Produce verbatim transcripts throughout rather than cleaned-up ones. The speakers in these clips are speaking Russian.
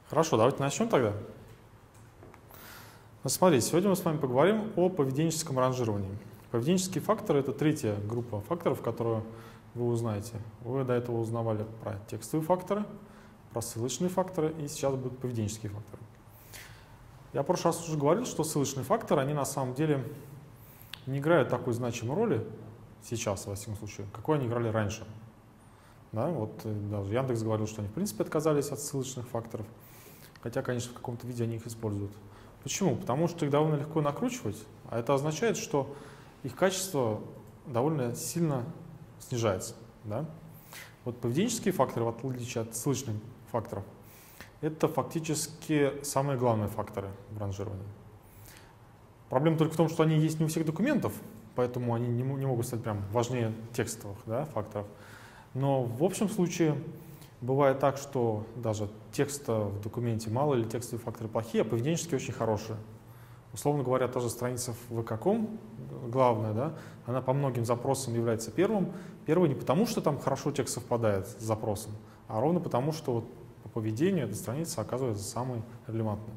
Хорошо, давайте начнем тогда. Ну, смотрите, сегодня мы с вами поговорим о поведенческом ранжировании. Поведенческие факторы — это третья группа факторов, которую вы узнаете. Вы до этого узнавали про текстовые факторы, про ссылочные факторы, и сейчас будут поведенческие факторы. Я в прошлый раз уже говорил, что ссылочные факторы, они на самом деле не играют такой значимой роли сейчас, во всяком случае, какой они играли раньше. Да, вот даже Яндекс говорил, что они в принципе отказались от ссылочных факторов, хотя, конечно, в каком-то виде они их используют. Почему? Потому что их довольно легко накручивать, а это означает, что их качество довольно сильно снижается. Да? Вот поведенческие факторы, в отличие от ссылочных факторов, это фактически самые главные факторы в ранжировании. Проблема только в том, что они есть не у всех документов, поэтому они не, не могут стать прям важнее текстовых, да, факторов. Но в общем случае бывает так, что даже текста в документе мало или текстовые факторы плохие, а поведенческие очень хорошие. Условно говоря, та же страница в вэ ка точка ком, главная, да, она по многим запросам является первым. Первый не потому, что там хорошо текст совпадает с запросом, а ровно потому, что вот по поведению эта страница оказывается самой релевантной.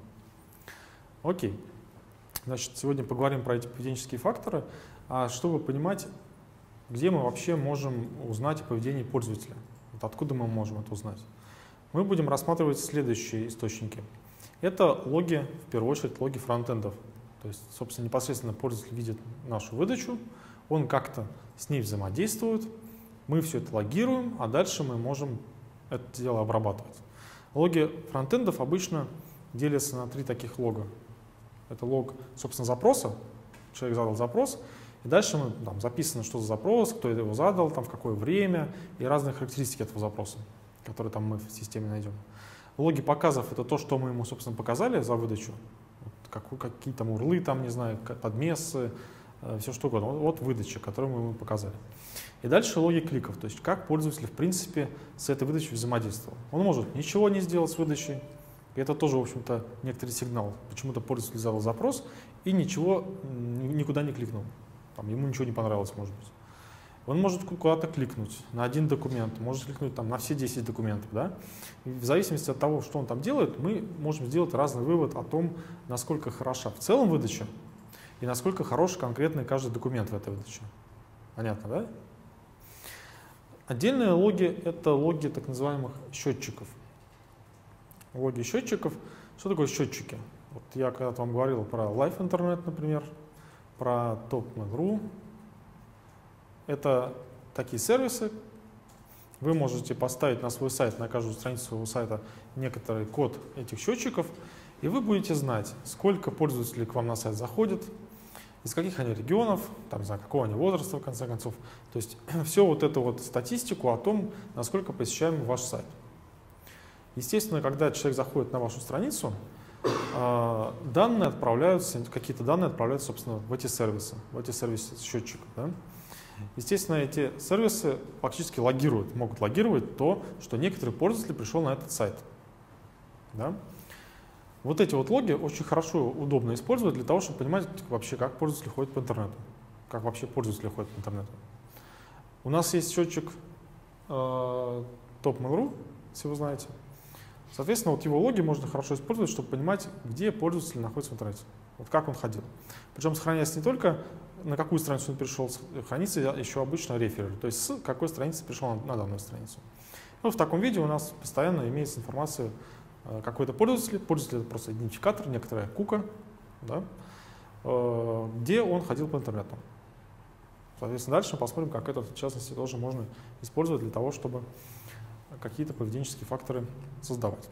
Окей. Значит, сегодня поговорим про эти поведенческие факторы, а чтобы понимать, где мы вообще можем узнать о поведении пользователя. Вот откуда мы можем это узнать? Мы будем рассматривать следующие источники. Это логи, в первую очередь, логи фронтендов. То есть, собственно, непосредственно пользователь видит нашу выдачу, он как-то с ней взаимодействует, мы все это логируем, а дальше мы можем это дело обрабатывать. Логи фронтендов обычно делятся на три таких лога. Это лог, собственно, запроса. Человек задал запрос, и дальше мы, там записано, что за запрос, кто его задал, там, в какое время, и разные характеристики этого запроса, которые там мы в системе найдем. Логи показов — это то, что мы ему, собственно, показали за выдачу. Вот, как, какие там урлы, там, не знаю, подмесы, э, все что угодно. Вот, вот выдача, которую мы ему показали. И дальше логи кликов, то есть как пользователь, в принципе, с этой выдачей взаимодействовал. Он может ничего не сделать с выдачей. И это тоже, в общем-то, некоторый сигнал. Почему-то пользователь задал запрос и ничего, никуда не кликнул. Там, ему ничего не понравилось, может быть. Он может куда-то кликнуть на один документ, может кликнуть там, на все десять документов. Да? И в зависимости от того, что он там делает, мы можем сделать разный вывод о том, насколько хороша в целом выдача и насколько хорош конкретный каждый документ в этой выдаче. Понятно, да? Отдельные логи — это логи так называемых счетчиков. Логи счетчиков. Что такое счетчики? Вот я когда-то вам говорил про Live Internet, например, про Top.Mail.ru. Это такие сервисы. Вы можете поставить на свой сайт, на каждую страницу своего сайта некоторый код этих счетчиков, и вы будете знать, сколько пользователей к вам на сайт заходит, из каких они регионов, там, за какого они возраста, в конце концов. То есть все вот эту вот статистику о том, насколько посещаем ваш сайт. Естественно, когда человек заходит на вашу страницу, данные отправляются, какие-то данные отправляются, собственно, в эти сервисы, в эти сервисы счетчиков. Да? Естественно, эти сервисы фактически логируют, могут логировать то, что некоторый пользователь пришел на этот сайт. Да? Вот эти вот логи очень хорошо, удобно использовать для того, чтобы понимать вообще, как пользователь ходит по интернету, как вообще пользователи ходят по интернету. У нас есть счетчик э, Top.Mail.ru, если вы знаете. Соответственно, вот его логи можно хорошо использовать, чтобы понимать, где пользователь находится в интернете, вот как он ходил. Причем сохраняется не только, на какую страницу он пришел, хранится еще обычно реферер, то есть с какой страницы пришел на, на данную страницу. Ну, в таком виде у нас постоянно имеется информация э, какой-то пользователь, пользователь — это просто идентификатор, некоторая кука, да, э, где он ходил по интернету. Соответственно, дальше мы посмотрим, как это, в частности, тоже можно использовать для того, чтобы какие-то поведенческие факторы создавать.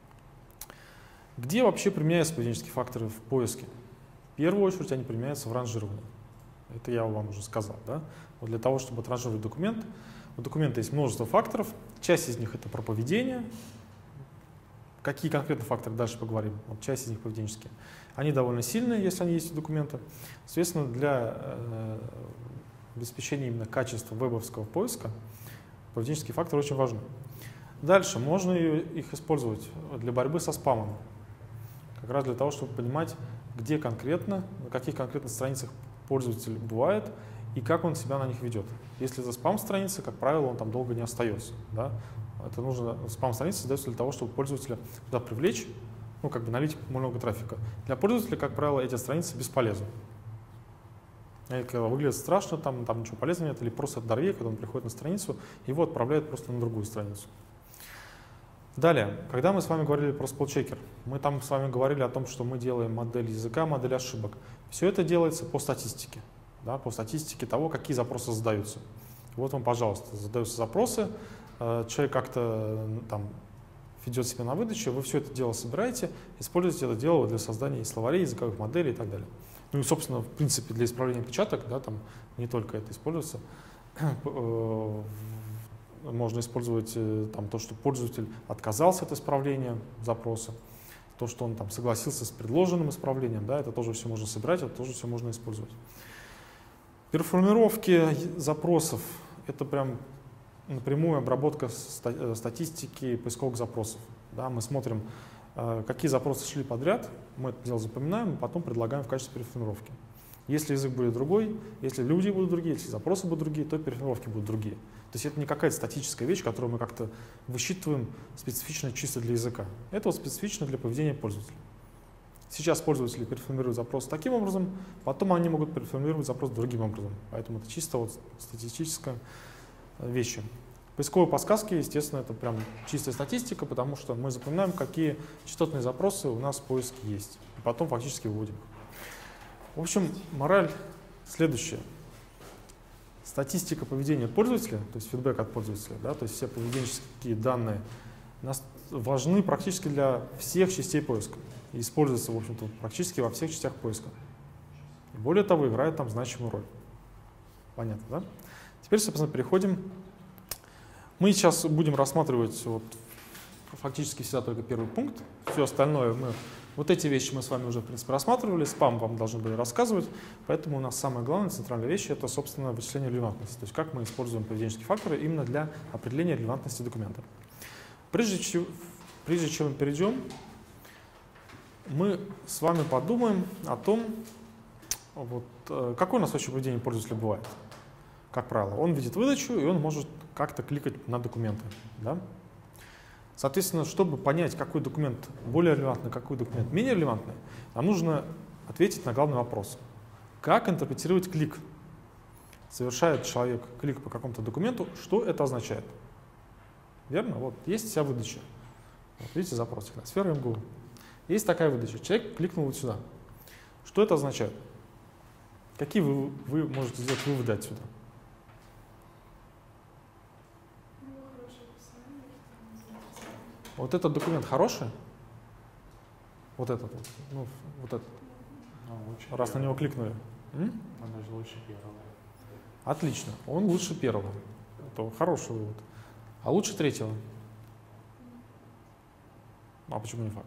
Где вообще применяются поведенческие факторы в поиске? В первую очередь они применяются в ранжировании. Это я вам уже сказал. Да? Вот для того, чтобы отранжировать документ, у документа есть множество факторов. Часть из них — это про поведение. Какие конкретно факторы, дальше поговорим. Вот часть из них поведенческие. Они довольно сильные, если они есть у документа. Соответственно, для э, обеспечения именно качества вебовского поиска поведенческие факторы очень важны. Дальше можно их использовать для борьбы со спамом. Как раз для того, чтобы понимать, где конкретно, на каких конкретно страницах пользователь бывает и как он себя на них ведет. Если это спам-страница, как правило, он там долго не остается. Да? Это нужно, спам-страница создается для того, чтобы пользователя туда привлечь, ну, как бы налить много трафика. Для пользователя, как правило, эти страницы бесполезны. И когда выглядит страшно, там, там ничего полезного нет, или просто дорогие, когда он приходит на страницу, его отправляют просто на другую страницу. Далее, когда мы с вами говорили про спелчекер, мы там с вами говорили о том, что мы делаем модель языка, модель ошибок. Все это делается по статистике, да, по статистике того, какие запросы задаются. Вот вам, пожалуйста, задаются запросы, человек как-то там ведет себя на выдаче, вы все это дело собираете, используете это дело для создания словарей, языковых моделей и так далее. Ну и, собственно, в принципе, для исправления печаток, да, там не только это используется. Можно использовать там, то, что пользователь отказался от исправления запроса, то, что он там согласился с предложенным исправлением, да, это тоже все можно собирать, это тоже все можно использовать. Переформировки запросов — это прям напрямую обработка статистики поисковых запросов. Да, мы смотрим, какие запросы шли подряд, мы это дело запоминаем, и потом предлагаем в качестве переформировки. Если язык будет другой, если люди будут другие, если запросы будут другие, то переформировки будут другие. То есть это не какая-то статическая вещь, которую мы как-то высчитываем специфично чисто для языка. Это вот специфично для поведения пользователя. Сейчас пользователи переформируют запрос таким образом, потом они могут переформировать запрос другим образом. Поэтому это чисто вот статистическая вещь. Поисковые подсказки, естественно, это прям чистая статистика, потому что мы запоминаем, какие частотные запросы у нас в поиске есть. И потом фактически выводим. В общем, мораль следующая. Статистика поведения пользователя, то есть фидбэк от пользователя, да, то есть все поведенческие данные важны практически для всех частей поиска. И используются, в общем-то, практически во всех частях поиска. И более того, играют там значимую роль. Понятно, да? Теперь, собственно, переходим. Мы сейчас будем рассматривать вот, фактически всегда только первый пункт. Все остальное мы... Вот эти вещи мы с вами уже, в принципе, рассматривали, спам вам должны были рассказывать, поэтому у нас самая главная центральная вещь — это, собственно, вычисление релевантности, то есть как мы используем поведенческие факторы именно для определения релевантности документа. Прежде чем, прежде чем мы перейдем, мы с вами подумаем о том, вот, какое у нас вообще поведение пользователя бывает. Как правило, он видит выдачу, и он может как-то кликать на документы. Да? Соответственно, чтобы понять, какой документ более релевантный, какой документ менее релевантный, нам нужно ответить на главный вопрос. Как интерпретировать клик? Совершает человек клик по какому-то документу, что это означает? Верно? Вот есть вся выдача. Вот видите запрос, сфера эм гэ у. Есть такая выдача. Человек кликнул вот сюда. Что это означает? Какие вы, вы можете сделать выводы отсюда? Вот этот документ хороший? Вот этот вот. Ну, вот этот. Ну, раз первого. На него кликнули. М? Он даже лучше первого. Отлично. Он лучше первого. Это хороший вывод. А лучше третьего? А почему не факт?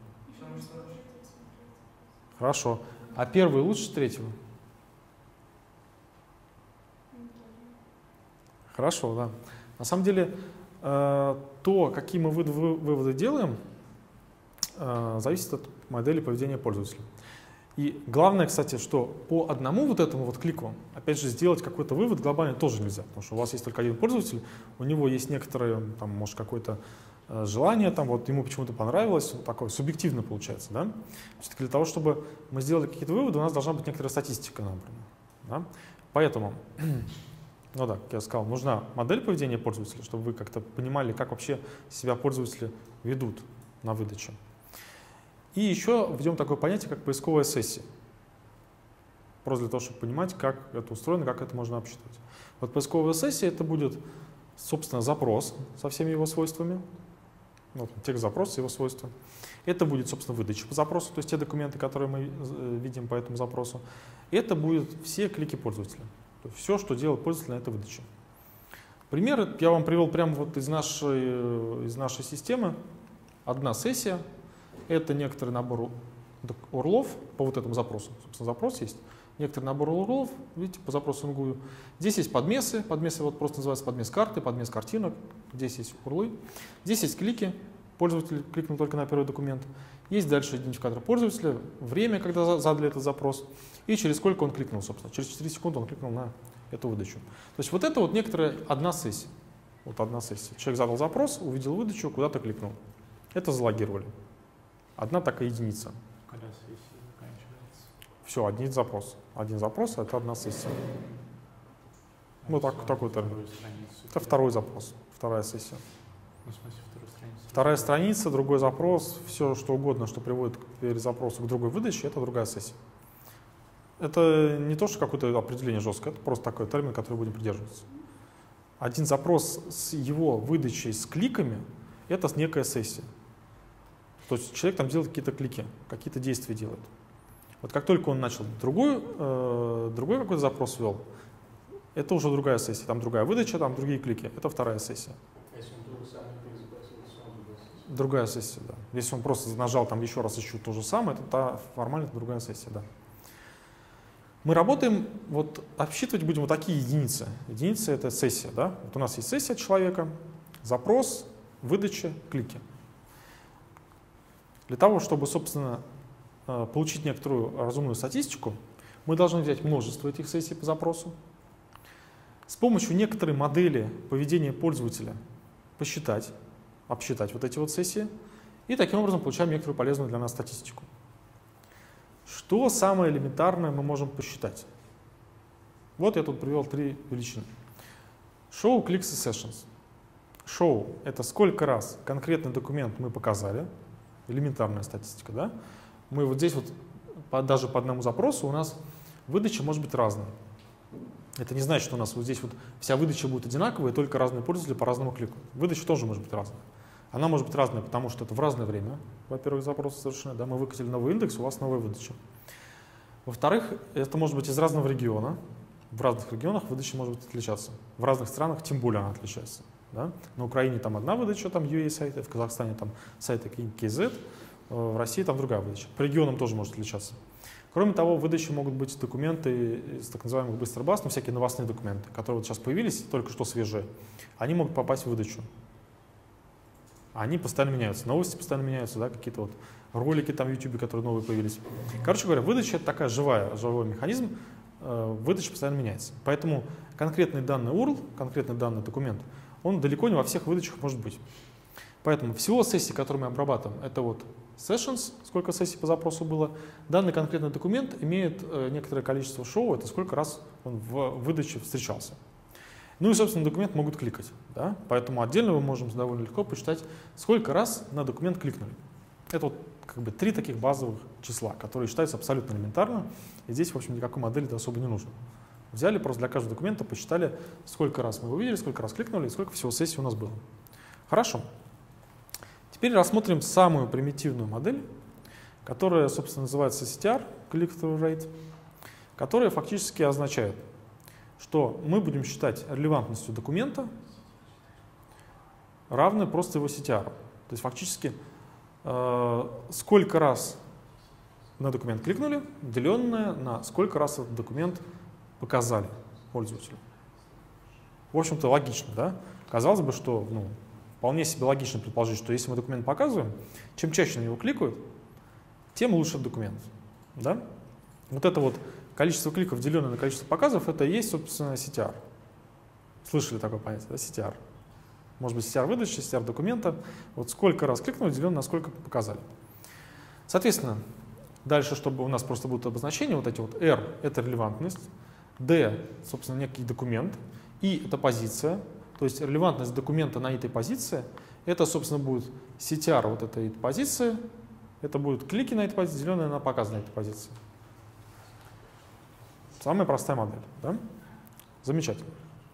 Хорошо. А первый лучше третьего? Хорошо, да. На самом деле, то, какие мы выводы делаем, зависит от модели поведения пользователя. И главное, кстати, что по одному вот этому вот клику, опять же, сделать какой-то вывод глобально тоже нельзя, потому что у вас есть только один пользователь, у него есть некоторое, там, может, какое-то желание, там, вот ему почему-то понравилось, такое субъективно получается, да? Все-таки для того, чтобы мы сделали какие-то выводы, у нас должна быть некоторая статистика набрана, да? Поэтому, ну да, как я сказал, нужна модель поведения пользователя, чтобы вы как-то понимали, как вообще себя пользователи ведут на выдаче. И еще введем такое понятие, как поисковая сессия. Просто для того, чтобы понимать, как это устроено, как это можно обсчитывать. Вот поисковая сессия — это будет, собственно, запрос со всеми его свойствами. Вот, текст запроса, его свойства. Это будет, собственно, выдача по запросу, то есть те документы, которые мы видим по этому запросу. Это будет все клики пользователя. То есть все, что делает пользователь на этой выдаче. Пример я вам привел прямо вот из нашей, из нашей системы. Одна сессия. Это некоторый набор урлов по вот этому запросу. Собственно, запрос есть. Некоторый набор урлов, видите, по запросу эм гэ у. Здесь есть подмесы. Подмесы вот просто называются подмес карты, подмес картинок. Здесь есть урлы. Здесь есть клики. Пользователь кликнул только на первый документ. Есть дальше идентификатор пользователя, время, когда задали этот запрос, и через сколько он кликнул, собственно. Через четыре секунды он кликнул на эту выдачу. То есть вот это вот некоторая одна сессия. Вот одна сессия. Человек задал запрос, увидел выдачу, куда-то кликнул. Это залогировали. Одна такая единица. Когда сессия заканчивается? Все, один запрос. Один запрос — это одна сессия. Ну, так, такой термин. Это второй запрос, вторая сессия. Ну, в смысле, второй страницы? Вторая страница, другой запрос, все что угодно, что приводит к перезапросу к другой выдаче, это другая сессия. Это не то, что какое-то определение жесткое, это просто такой термин, который будем придерживаться. Один запрос с его выдачей с кликами — это некая сессия. То есть человек там делает какие-то клики, какие-то действия делает. Вот как только он начал другой, э, другой какой-то запрос ввел, это уже другая сессия. Там другая выдача, там другие клики. Это вторая сессия. А если он только самый перезапросил, то снова другая сессия? Другая сессия, да. Если он просто нажал там еще раз ищу то же самое, это та, формально это другая сессия, да. Мы работаем, вот обсчитывать будем вот такие единицы. Единицы — это сессия, да. Вот у нас есть сессия человека, запрос, выдача, клики. Для того, чтобы, собственно, получить некоторую разумную статистику, мы должны взять множество этих сессий по запросу, с помощью некоторой модели поведения пользователя посчитать, обсчитать вот эти вот сессии, и таким образом получаем некоторую полезную для нас статистику. Что самое элементарное мы можем посчитать? Вот я тут привел три величины. Show, clicks и sessions. Show — это сколько раз конкретный документ мы показали, элементарная статистика, да? Мы вот здесь вот по, даже по одному запросу у нас выдача может быть разной. Это не значит, что у нас вот здесь вот вся выдача будет одинаковая, и только разные пользователи по-разному кликают. Выдача тоже может быть разная. Она может быть разная, потому что это в разное время, во-первых, запросы совершены, да, мы выкатили новый индекс, у вас новая выдача. Во-вторых, это может быть из разного региона. В разных регионах выдача может быть отличаться. В разных странах тем более она отличается. Да? На Украине там одна выдача, там ю эй сайты, в Казахстане там сайты кей зет, в России там другая выдача. По регионам тоже может отличаться. Кроме того, в выдаче могут быть документы из так называемых быстрых баз, ну, всякие новостные документы, которые вот сейчас появились, только что свежие. Они могут попасть в выдачу. Они постоянно меняются, новости постоянно меняются, да, какие-то вот ролики там в ютубе, которые новые появились. Короче говоря, выдача — это такая живая, живой механизм, э, выдача постоянно меняется. Поэтому конкретный данный ю ар эл, конкретный данный документ, он далеко не во всех выдачах может быть. Поэтому всего сессий, которые мы обрабатываем, это вот sessions, сколько сессий по запросу было. Данный конкретный документ имеет э, некоторое количество шоу, это сколько раз он в выдаче встречался. Ну и, собственно, документ могут кликать. Да? Поэтому отдельно мы можем довольно легко посчитать, сколько раз на документ кликнули. Это вот как бы три таких базовых числа, которые считаются абсолютно элементарно. И здесь, в общем, никакой модели особо не нужно. Взяли просто для каждого документа, посчитали, сколько раз мы его увидели, сколько раз кликнули и сколько всего сессий у нас было. Хорошо. Теперь рассмотрим самую примитивную модель, которая, собственно, называется си ти ар, Click-Through Rate, которая фактически означает, что мы будем считать релевантностью документа равной просто его си ти ар. То есть фактически э, сколько раз на документ кликнули, деленное на сколько раз этот документ показали пользователю. В общем-то, логично, да? Казалось бы, что ну, вполне себе логично предположить, что если мы документ показываем, чем чаще на него кликают, тем лучше документ. Да? Вот это вот количество кликов, деленное на количество показов, это и есть, собственно, си ти ар. Слышали такое понятие, да, си ти ар? Может быть, си ти ар выдачи, си ти ар документа. Вот сколько раз кликнули, делено на сколько показали. Соответственно, дальше, чтобы у нас просто будут обозначения, вот эти вот R — это релевантность, D — собственно, некий документ, I — это позиция, то есть релевантность документа на этой позиции, это, собственно, будет си ти ар вот этой позиции, это будут клики на этой позиции, деленные на показ на этой позиции. Самая простая модель, да? Замечательно.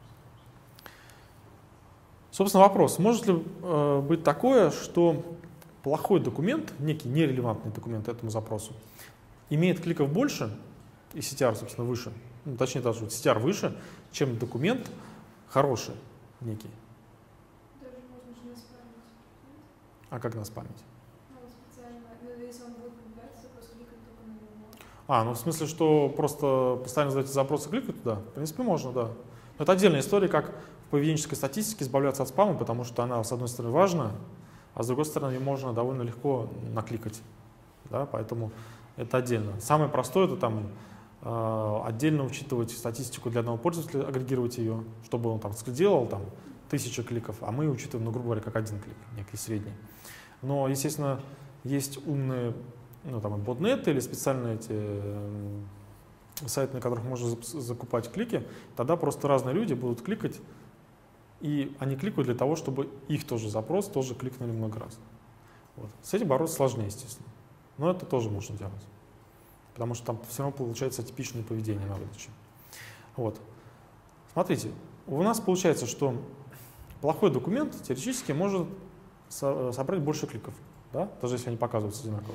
Собственно, вопрос, может ли э, быть такое, что плохой документ, некий нерелевантный документ этому запросу, имеет кликов больше, и си ти ар, собственно, выше, ну, точнее, даже вот си ти ар выше, чем документ хороший некий. Даже можно же наспамить. А как наспамить? Ну, специально, ну, если он будет появляться, просто кликать только на него. А, ну в смысле, что просто постоянно задать запросы, кликать туда? В принципе, можно, да. Но это отдельная история, как в поведенческой статистике избавляться от спама, потому что она, с одной стороны, важна, а с другой стороны, ее можно довольно легко накликать. Да? Поэтому это отдельно. Самое простое — это там э, отдельно учитывать статистику для одного пользователя, агрегировать ее, чтобы он там сделал там, тысячу кликов, а мы учитываем, ну, грубо говоря, как один клик, некий средний. Но, естественно, есть умные, ну, там, ботнеты или специальные эти э, сайты, на которых можно закупать клики, тогда просто разные люди будут кликать, и они кликают для того, чтобы их тоже запрос тоже кликнули много раз. Вот. С этим бороться сложнее, естественно. Но это тоже можно делать, потому что там все равно получается типичное поведение на выдаче. Вот. Смотрите, у нас получается, что плохой документ теоретически может со собрать больше кликов, да? Даже если они показываются одинаково.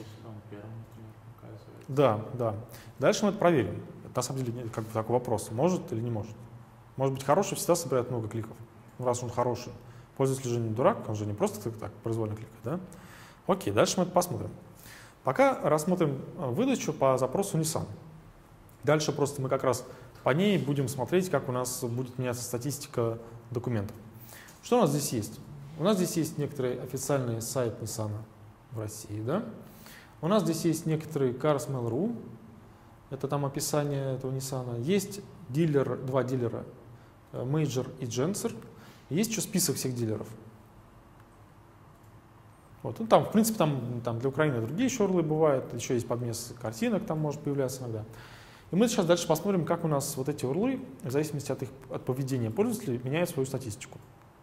Да, да. Дальше мы это проверим. Это на самом деле как бы такой вопрос, может или не может. Может быть, хороший всегда собирает много кликов, ну, раз он хороший. Пользователь же не дурак, он же не просто так, так произвольно кликает, да? Окей, дальше мы это посмотрим. Пока рассмотрим выдачу по запросу Nissan. Дальше просто мы как раз по ней будем смотреть, как у нас будет меняться статистика документов. Что у нас здесь есть? У нас здесь есть некоторый официальный сайт Nissan в России, да? У нас здесь есть некоторые carsmail точка ру, это там описание этого Nissan. Есть дилер, два дилера, Major и Gensor. Есть еще список всех дилеров. Вот. Ну, там, в принципе, там, там для Украины другие еще урлы бывают, еще есть подмес картинок, там может появляться иногда. И мы сейчас дальше посмотрим, как у нас вот эти урлы, в зависимости от их от поведения пользователей, меняют свою статистику.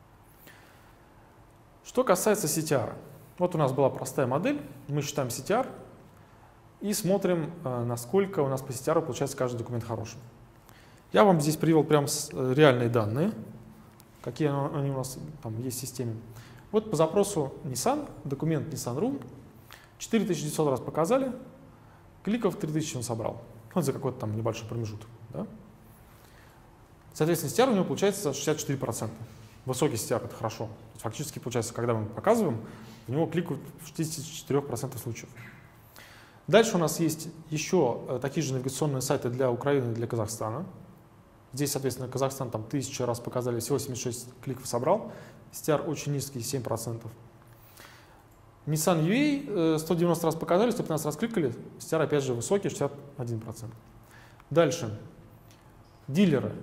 Что касается си ти ар. Вот у нас была простая модель, мы считаем си ти ар и смотрим, насколько у нас по си ти ар получается каждый документ хорошим. Я вам здесь привел прям реальные данные, какие они у нас там есть в системе. Вот по запросу Nissan, документ Nissan точка ру, четыре тысячи девятьсот раз показали, кликов три тысячи он собрал. Вот за какой-то там небольшой промежуток. Да? Соответственно, си ти ар у него получается шестьдесят четыре процента. Высокий си ти ар — это хорошо. Фактически, получается, когда мы показываем, в него кликают в шестидесяти четырёх процентах случаев. Дальше у нас есть еще такие же навигационные сайты для Украины и для Казахстана. Здесь, соответственно, Казахстан там тысячу раз показали, всего восемьдесят шесть кликов собрал. си ти ар очень низкий, семь процентов. Nissan ю эй сто девяносто раз показали, сто пятнадцать раз кликали, си ти ар опять же высокий, шестьдесят один процент. Дальше. Дилеры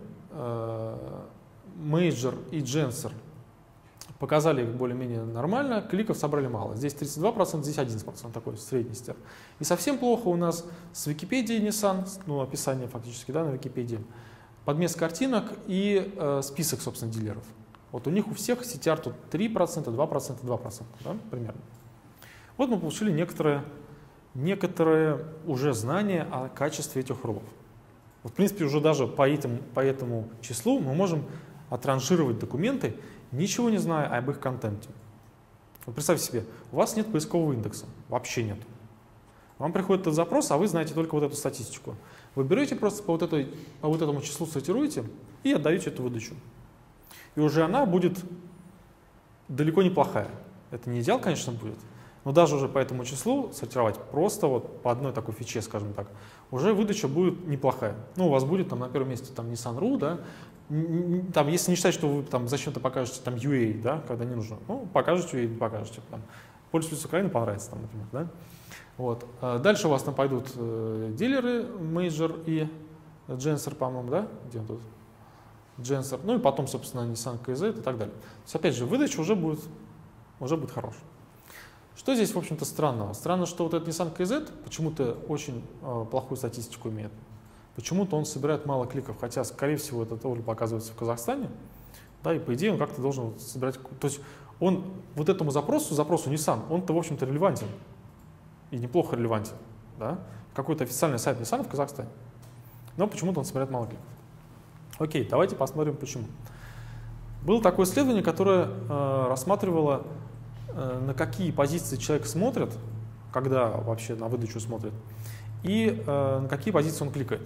Major и Gensor показали их более-менее нормально, кликов собрали мало. Здесь тридцать два процента, здесь одиннадцать процентов, такой средний си ти ар. И совсем плохо у нас с Википедией Nissan, ну описание фактически, да, на Википедии, подмес картинок и э, список, собственно, дилеров. Вот у них у всех си ти ар тут три процента, два процента, два процента, да, примерно. Вот мы получили некоторые, некоторые уже знания о качестве этих урлов. Вот, в принципе, уже даже по этому, по этому числу мы можем отранжировать документы, ничего не зная об их контенте. Вот представьте себе, у вас нет поискового индекса, вообще нет. Вам приходит этот запрос, а вы знаете только вот эту статистику. Вы берете просто по вот, этой, по вот этому числу сортируете и отдаете эту выдачу. И уже она будет далеко не плохая. Это не идеал, конечно, будет, но даже уже по этому числу сортировать просто вот по одной такой фиче, скажем так, уже выдача будет неплохая. Ну, у вас будет там на первом месте там Nissan точка ру, да, там, если не считать, что вы там зачем-то покажете там ю эй, да, когда не нужно, ну, покажете ю эй, покажете. Там, пользователю Украины понравится, там, например, да. Вот. Дальше у вас там пойдут э, дилеры, Major и Gensor, по-моему, да, где он тут? Gensor, ну и потом, собственно, Nissan кей зет и так далее. То есть, опять же, выдача уже будет, уже будет хорошая. Что здесь, в общем-то, странного? Странно, что вот этот Nissan кей зет почему-то очень э, плохую статистику имеет. Почему-то он собирает мало кликов, хотя, скорее всего, это тоже показывается в Казахстане. Да, и по идее он как-то должен собирать. То есть он вот этому запросу, запросу Nissan, он-то, в общем-то, релевантен. И неплохо релевантен. Да? Какой-то официальный сайт Nissan в Казахстане. Но почему-то он собирает мало кликов. Окей, давайте посмотрим, почему. Было такое исследование, которое э, рассматривало, э, на какие позиции человек смотрит, когда вообще на выдачу смотрит, и э, на какие позиции он кликает.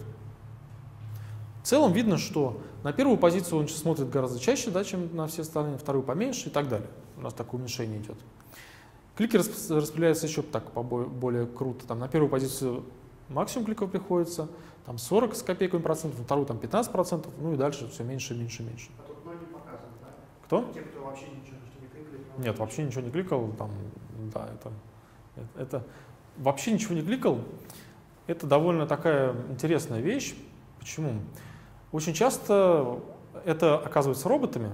В целом видно, что на первую позицию он смотрит гораздо чаще, да, чем на все остальные, вторую поменьше и так далее. У нас такое уменьшение идет. Клики распределяются еще так более круто. Там на первую позицию максимум кликов приходится, там сорок с копейками процентов, на вторую там пятнадцать процентов, ну и дальше все меньше, меньше, меньше. А тут ноль не показан, да? Кто? Те, кто вообще ничего не кликали. Нет, вообще ничего не кликал, там, да, это, это, это вообще ничего не кликал. это довольно такая интересная вещь. Почему? Очень часто это оказывается роботами,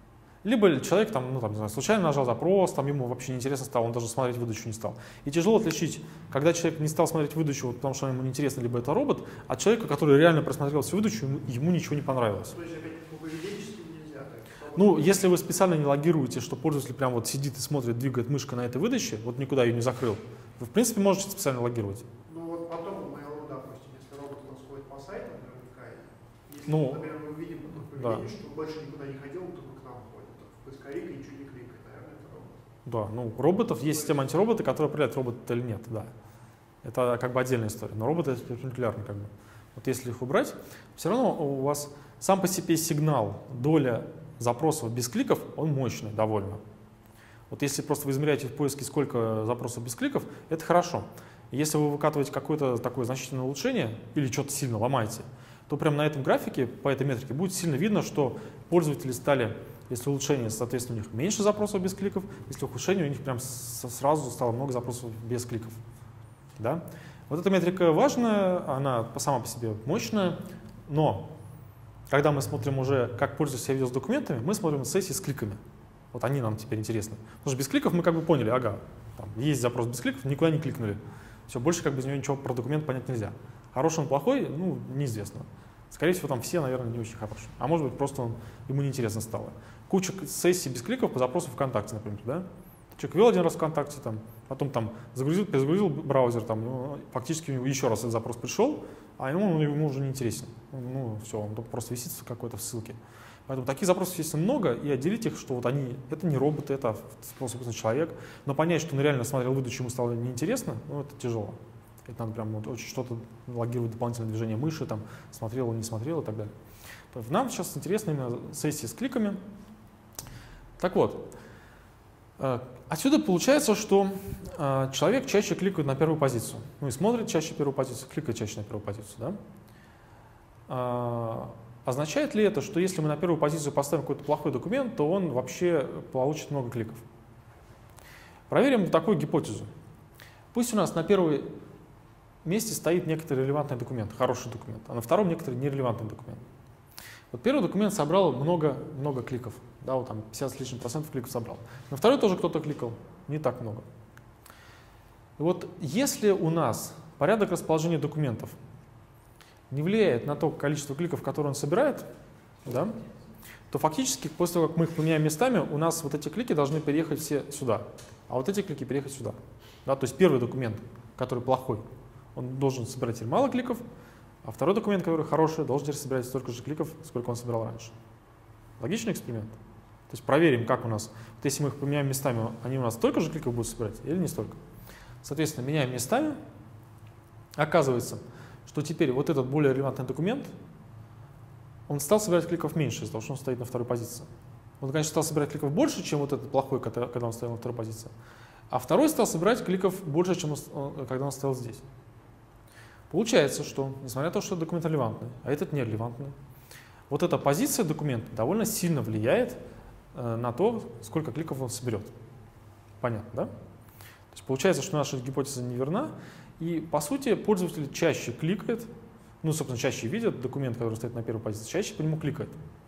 либо человек там, ну, там, не знаю, случайно нажал запрос, там ему вообще неинтересно стало, он даже смотреть выдачу не стал. И тяжело отличить, когда человек не стал смотреть выдачу, вот, потому что ему неинтересно, либо это робот, от человека, который реально просмотрел всю выдачу, ему, ему ничего не понравилось. То есть опять по-поведенчески нельзя так? Ну, если вы специально не логируете, что пользователь прям вот сидит и смотрит, двигает мышкой на этой выдаче, вот никуда ее не закрыл, вы, в принципе, можете специально логировать. Ну вот потом у Mail.ru, допустим, если робот сходит по сайтам, наверняка, если, Ну, например, мы видим по да. поведению, что больше никуда не ходил, только к нам ходит. В поисковик и ничего не кликает, наверное, это робот. Да, ну, роботов, есть система антиробота, которая определяет, робот это или нет, да. Это как бы отдельная история, но роботы это перпендикулярно как бы. Вот если их убрать, все равно у вас сам по себе сигнал, доля запросов без кликов, он мощный довольно. Вот если просто вы измеряете в поиске, сколько запросов без кликов, это хорошо. Если вы выкатываете какое-то такое значительное улучшение или что-то сильно ломаете, то прямо на этом графике, по этой метрике, будет сильно видно, что пользователи стали, если улучшение, соответственно, у них меньше запросов без кликов, если ухудшение, у них прям сразу стало много запросов без кликов. Да? Вот эта метрика важная, она сама по себе мощная, но когда мы смотрим уже, как пользователь себя ведет с документами, мы смотрим на сессии с кликами. Вот они нам теперь интересны. Потому что без кликов мы как бы поняли, ага, там есть запрос без кликов, никуда не кликнули. Все, больше как бы из него ничего про документ понять нельзя. Хороший он, плохой, ну, неизвестно. Скорее всего, там все, наверное, не очень хорошие. А может быть, просто он, ему неинтересно стало. Куча сессий без кликов по запросу ВКонтакте, например, да? Человек ввел один раз ВКонтакте, там, потом там загрузил, перезагрузил браузер, там, ну, фактически у него еще раз этот запрос пришел, а ему, ну, ему уже не интересен. Ну, все, он просто висит какой-то в ссылке. Поэтому таких запросов есть много, и отделить их, что вот они, это не роботы, это, собственно, человек. Но понять, что он реально смотрел выдачу, ему стало неинтересно, ну, это тяжело. Это надо прям вот очень что-то логировать, дополнительное движение мыши, там, смотрел он, не смотрел и так далее. Нам сейчас интересны именно сессии с кликами. Так вот, отсюда получается, что человек чаще кликает на первую позицию. Ну и смотрит чаще первую позицию, кликает чаще на первую позицию. Да? Означает ли это, что если мы на первую позицию поставим какой-то плохой документ, то он вообще получит много кликов? Проверим такую гипотезу. Пусть у нас на первом месте стоит некоторый релевантный документ, хороший документ, а на втором некоторый нерелевантный документ. Вот первый документ собрал много, много кликов, да, вот там пятьдесят с лишним процентов кликов собрал. На второй тоже кто-то кликал, не так много. И вот если у нас порядок расположения документов не влияет на то количество кликов, которые он собирает, да, то фактически после того, как мы их поменяем местами, у нас вот эти клики должны переехать все сюда, а вот эти клики переехать сюда. Да, то есть первый документ, который плохой, он должен собирать теперь мало кликов, а второй документ, который хороший, должен теперь собирать столько же кликов, сколько он собирал раньше. Логичный эксперимент? То есть проверим, как у нас, вот если мы их поменяем местами, они у нас столько же кликов будут собирать или не столько. Соответственно, меняем местами, оказывается, что теперь вот этот более релевантный документ, он стал собирать кликов меньше из-за того, что он стоит на второй позиции. Он, конечно, стал собирать кликов больше, чем вот этот плохой, когда он стоял на второй позиции. А второй стал собирать кликов больше, чем он, когда он стоял здесь. Получается, что, несмотря на то, что документ релевантный, а этот нерелевантный, вот эта позиция документа довольно сильно влияет э, на то, сколько кликов он соберет. Понятно, да? То есть получается, что наша гипотеза неверна, и, по сути, пользователь чаще кликает, ну, собственно, чаще видит документ, который стоит на первой позиции, чаще по нему кликает.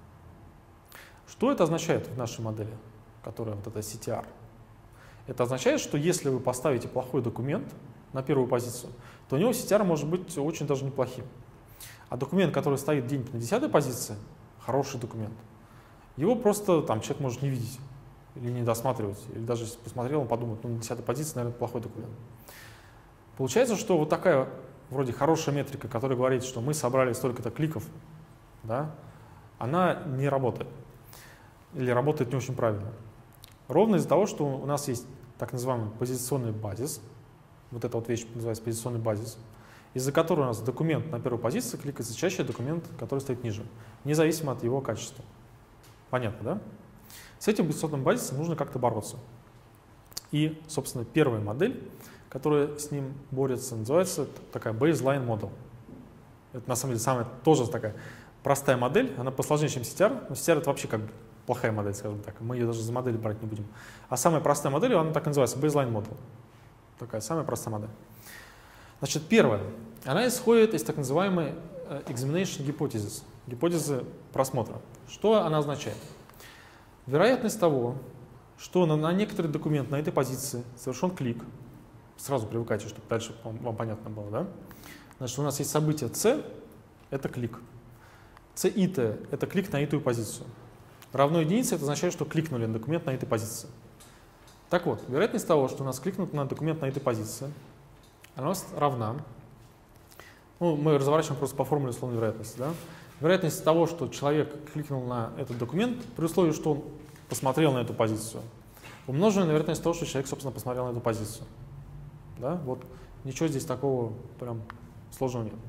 Что это означает в нашей модели, которая вот эта си ти ар? Это означает, что если вы поставите плохой документ на первую позицию, то у него си ти ар может быть очень даже неплохим. А документ, который стоит где-нибудь на десятой позиции, хороший документ, его просто там человек может не видеть или не досматривать, или даже если посмотрел, он подумает, ну, на десятой позиции, наверное, плохой документ. Получается, что вот такая вроде хорошая метрика, которая говорит, что мы собрали столько-то кликов, да, она не работает. Или работает не очень правильно. Ровно из-за того, что у нас есть так называемый позиционный базис, вот эта вот вещь называется позиционный базис, из-за которого у нас документ на первой позиции кликается чаще документ, который стоит ниже, независимо от его качества. Понятно, да? С этим позиционным базисом нужно как-то бороться. И, собственно, первая модель, которая с ним борется, называется такая baseline model. Это на самом деле самая тоже такая простая модель, она посложнее, чем си ти ар, но си ти ар это вообще как бы плохая модель, скажем так, мы ее даже за модель брать не будем. А самая простая модель, она так и называется, baseline model. Такая самая простая модель. Значит, первое. она исходит из так называемой examination hypothesis, гипотезы просмотра. Что она означает? Вероятность того, что на, на некоторый документ на этой позиции совершен клик, сразу привыкайте, чтобы дальше вам, вам понятно было, да? Значит, у нас есть событие C, это клик. C ит — это клик на эту позицию. Равно единице — это означает, что кликнули на документ на этой позиции. Так вот, вероятность того, что у нас кликнут на документ на этой позиции, она у нас равна. Ну, мы разворачиваем просто по формуле условной вероятности. Да? Вероятность того, что человек кликнул на этот документ, при условии, что он посмотрел на эту позицию, умноженная на вероятность того, что человек, собственно, посмотрел на эту позицию. Да? Вот ничего здесь такого прям сложного нет.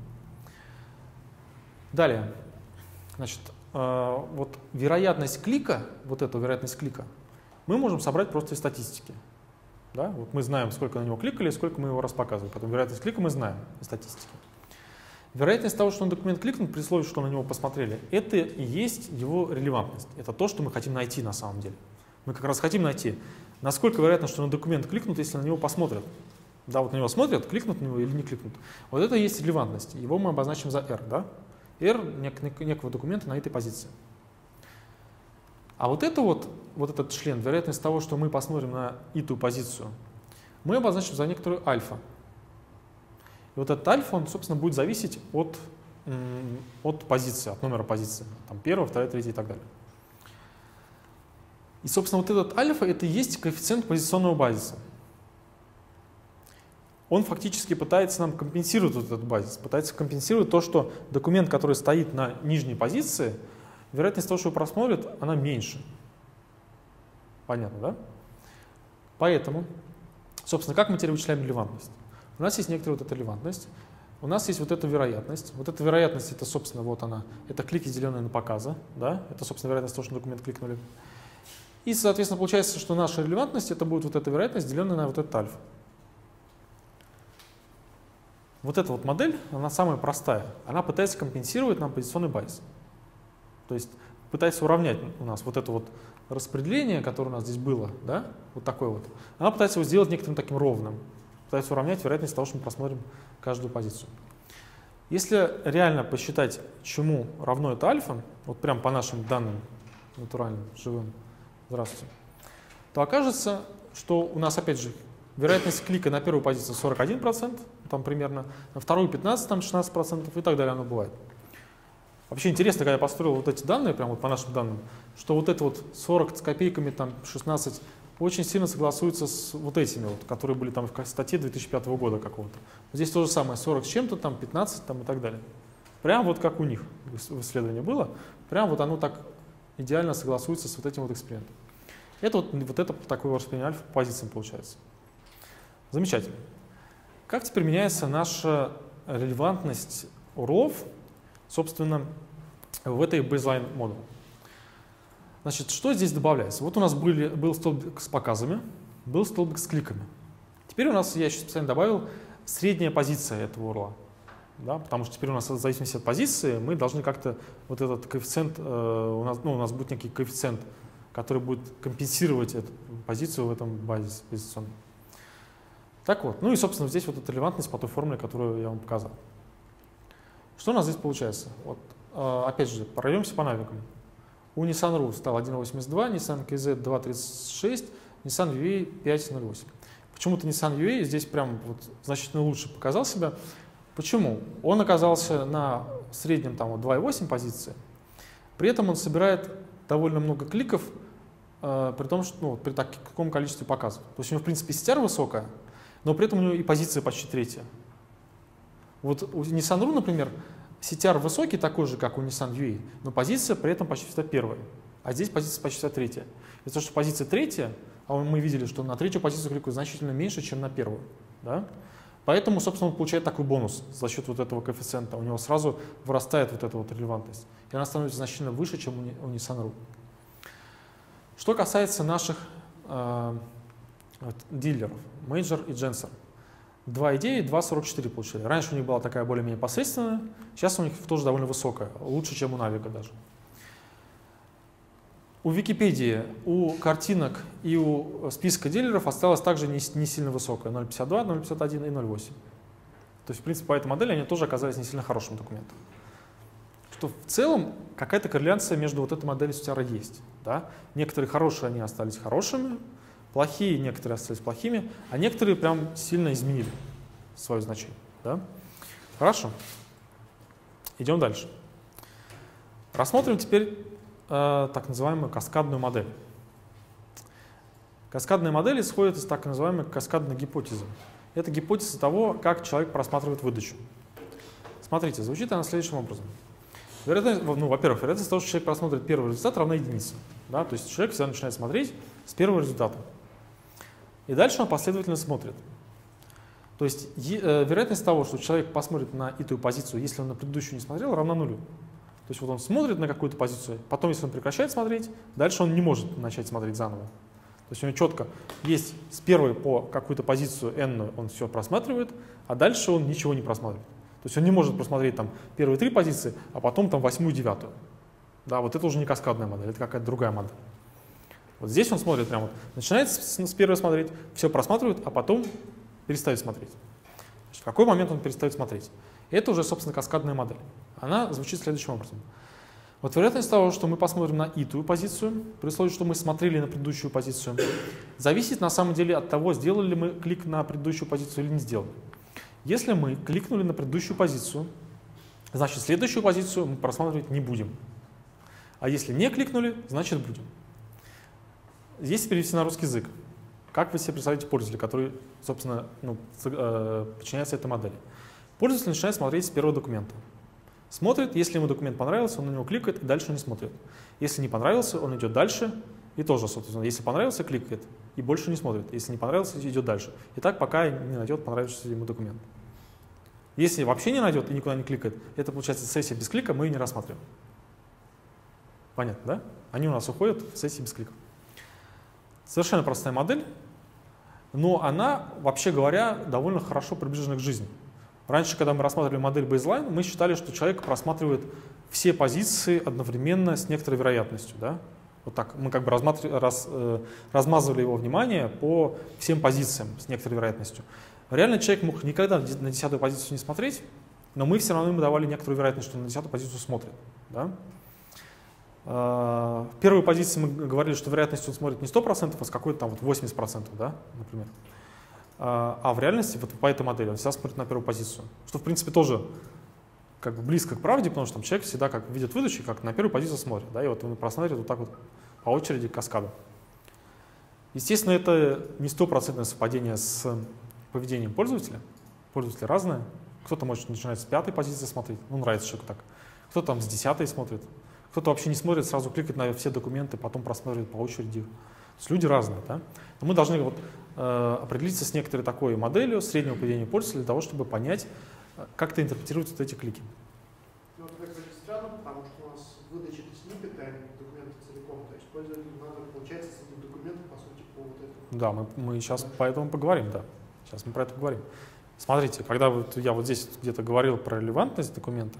Далее. Значит, э, вот вероятность клика, вот эту вероятность клика, мы можем собрать просто из статистики. Да? Вот мы знаем, сколько на него кликали, сколько мы его раз показывали. Потом вероятность клика мы знаем из статистики. Вероятность того, что на документ кликнут, при условии, что на него посмотрели, это и есть его релевантность. Это то, что мы хотим найти на самом деле. Мы как раз хотим найти, насколько вероятно, что на документ кликнут, если на него посмотрят. Да, вот на него смотрят, кликнут на него или не кликнут. Вот это и есть релевантность. Его мы обозначим за R. Да? R нек некого документа на этой позиции. А вот это вот, вот этот член, вероятность того, что мы посмотрим на эту позицию, мы обозначим за некоторую альфа. И вот этот альфа, он, собственно, будет зависеть от, от позиции, от номера позиции. Там первая, вторая, третья и так далее. И, собственно, вот этот альфа — это и есть коэффициент позиционного базиса. Он фактически пытается нам компенсировать вот этот базис, пытается компенсировать то, что документ, который стоит на нижней позиции, вероятность того, что его просмотрят, она меньше. Понятно, да? Поэтому, собственно, как мы теперь вычисляем релевантность? У нас есть некоторая вот эта релевантность, у нас есть вот эта вероятность. Вот эта вероятность, это, собственно, вот она, это клики, деленные на показы, да? Это, собственно, вероятность того, что на документ кликнули. И, соответственно, получается, что наша релевантность, это будет вот эта вероятность, деленная на вот этот альфа. Вот эта вот модель, она самая простая. Она пытается компенсировать нам позиционный байс. То есть пытается уравнять у нас вот это вот распределение, которое у нас здесь было, да, вот такое вот. Она пытается его сделать некоторым таким ровным. Пытается уравнять вероятность того, что мы просмотрим каждую позицию. Если реально посчитать, чему равно это альфа, вот прям по нашим данным натуральным, живым, здравствуйте, то окажется, что у нас, опять же, вероятность клика на первую позицию сорок один процент, там примерно, на вторую пятнадцать, там шестнадцать процентов и так далее оно бывает. Вообще интересно, когда я построил вот эти данные, прямо вот по нашим данным, что вот это вот сорок с копейками, там шестнадцать, очень сильно согласуется с вот этими, вот, которые были там в статье две тысячи пятого года какого-то. Здесь то же самое, сорок с чем-то, там пятнадцать там, и так далее. Прям вот как у них в исследовании было, прям вот оно так идеально согласуется с вот этим вот экспериментом. Это вот, вот это такое распределение альфа по позициям получается. Замечательно. Как теперь меняется наша релевантность урлов, собственно, в этой baseline model? Значит, что здесь добавляется? Вот у нас были, был столбик с показами, был столбик с кликами. Теперь у нас, я еще специально добавил, средняя позиция этого урла. Да, потому что теперь у нас в зависимости от позиции мы должны как-то вот этот коэффициент, э, у, нас, ну, у нас будет некий коэффициент, который будет компенсировать эту позицию в этом базисе позиционном. Так вот, ну и, собственно, здесь вот эта релевантность по той формуле, которую я вам показал. Что у нас здесь получается? Вот, э, опять же, пройдемся по навикам. У Nissan.ru стал один восемьдесят два, Nissan кей зет два тридцать шесть, Nissan ю эй пять ноль восемь. Почему-то Nissan ю эй здесь прям вот значительно лучше показал себя. Почему? Он оказался на среднем там вот два и восемь позиции, при этом он собирает довольно много кликов, э, при том, что ну, при таком количестве показов. То есть у него, в принципе, си ти ар высокая, но при этом у него и позиция почти третья. Вот у Nissan.ru, например, си ти ар высокий, такой же, как у Nissan ю эй, но позиция при этом почти всегда первая, а здесь позиция почти всегда третья. Из-за того, что позиция третья, а мы видели, что на третью позицию кликают значительно меньше, чем на первую. Да? Поэтому, собственно, он получает такой бонус за счет вот этого коэффициента. У него сразу вырастает вот эта вот релевантность. И она становится значительно выше, чем у Nissan.ru. Что касается наших э, дилеров, Major и Gensor. два и девять, два сорок четыре получили. Раньше у них была такая более-менее посредственная, сейчас у них тоже довольно высокая, лучше, чем у Navico даже. У Википедии, у картинок и у списка дилеров осталось также не, не сильно высокая, ноль пятьдесят два, ноль пятьдесят один и ноль восемь. То есть, в принципе, по этой модели они тоже оказались не сильно хорошим документом. Что в целом какая-то корреляция между вот этой моделью эс ти ар есть. Да? Некоторые хорошие, они остались хорошими, плохие, некоторые остались плохими, а некоторые прям сильно изменили свое значение. Да? Хорошо. Идем дальше. Рассмотрим теперь э, так называемую каскадную модель. Каскадная модель исходит из так называемой каскадной гипотезы. Это гипотеза того, как человек просматривает выдачу. Смотрите, звучит она следующим образом. Вероятность, ну, во-первых, вероятность того, что человек просмотрит первый результат, равна единице. Да? То есть человек всегда начинает смотреть с первого результата. И дальше он последовательно смотрит. То есть э, вероятность того, что человек посмотрит на эту позицию, если он на предыдущую не смотрел, равна нулю. То есть вот он смотрит на какую-то позицию, потом, если он прекращает смотреть, дальше он не может начать смотреть заново. То есть у него четко есть с первой по какую-то позицию n он все просматривает, а дальше он ничего не просматривает. То есть он не может просмотреть там первые три позиции, а потом там восьмую, девятую. Да, вот это уже не каскадная модель, это какая-то другая модель. Вот здесь он смотрит прямо, вот, начинает с, с первой смотреть, все просматривает, а потом перестает смотреть. Значит, в какой момент он перестает смотреть? Это уже, собственно, каскадная модель. Она звучит следующим образом. Вот вероятность того, что мы посмотрим на итую позицию, при условии, что мы смотрели на предыдущую позицию, зависит на самом деле от того, сделали ли мы клик на предыдущую позицию или не сделали. Если мы кликнули на предыдущую позицию, значит, следующую позицию мы просматривать не будем. А если не кликнули, значит, будем. Здесь перевести на русский язык. Как вы себе представляете пользователя, который, собственно, ну, подчиняется этой модели? Пользователь начинает смотреть с первого документа. Смотрит, если ему документ понравился, он на него кликает и дальше не смотрит. Если не понравился, он идет дальше и тоже, собственно, если понравился, кликает и больше не смотрит. Если не понравился, идет дальше. И так, пока не найдет понравившийся ему документ. Если вообще не найдет и никуда не кликает, это получается сессия без клика, мы ее не рассматриваем. Понятно, да? Они у нас уходят в сессии без клика. Совершенно простая модель, но она, вообще говоря, довольно хорошо приближена к жизни. Раньше, когда мы рассматривали модель baseline, мы считали, что человек просматривает все позиции одновременно с некоторой вероятностью. Да? Вот так мы как бы раз, э, размазывали его внимание по всем позициям с некоторой вероятностью. Реально человек мог никогда на десятую позицию не смотреть, но мы все равно ему давали некоторую вероятность, что он на десятую позицию смотрит. Да? Э, в первой позиции мы говорили, что вероятность он смотрит не сто процентов, а с какой-то там вот восемьдесят процентов, да, например. А в реальности, вот по этой модели, он всегда смотрит на первую позицию. Что, в принципе, тоже как бы близко к правде, потому что там человек всегда как видит выдачи, как на первую позицию смотрит. Да, и вот он просматривает вот так вот по очереди каскада. Естественно, это не стопроцентное совпадение с поведением пользователя. Пользователи разные. Кто-то может начинать с пятой позиции смотреть, ну, нравится человеку так. Кто-то там с десятой смотрит. Кто-то вообще не смотрит, сразу кликает на все документы, потом просматривает по очереди. То есть люди разные. Да? Но мы должны вот, э, определиться с некоторой такой моделью среднего поведения пользователя для того, чтобы понять, как-то интерпретировать вот эти клики. Ну, это, кстати, странно, потому что у нас выдача сниппета, а не документа целиком. То есть пользователю надо, получается, с этим документом, по сути, по вот этому. Да, мы, мы сейчас да. по этому поговорим, да. Сейчас мы про это поговорим. Смотрите, когда вот я вот здесь где-то говорил про релевантность документа,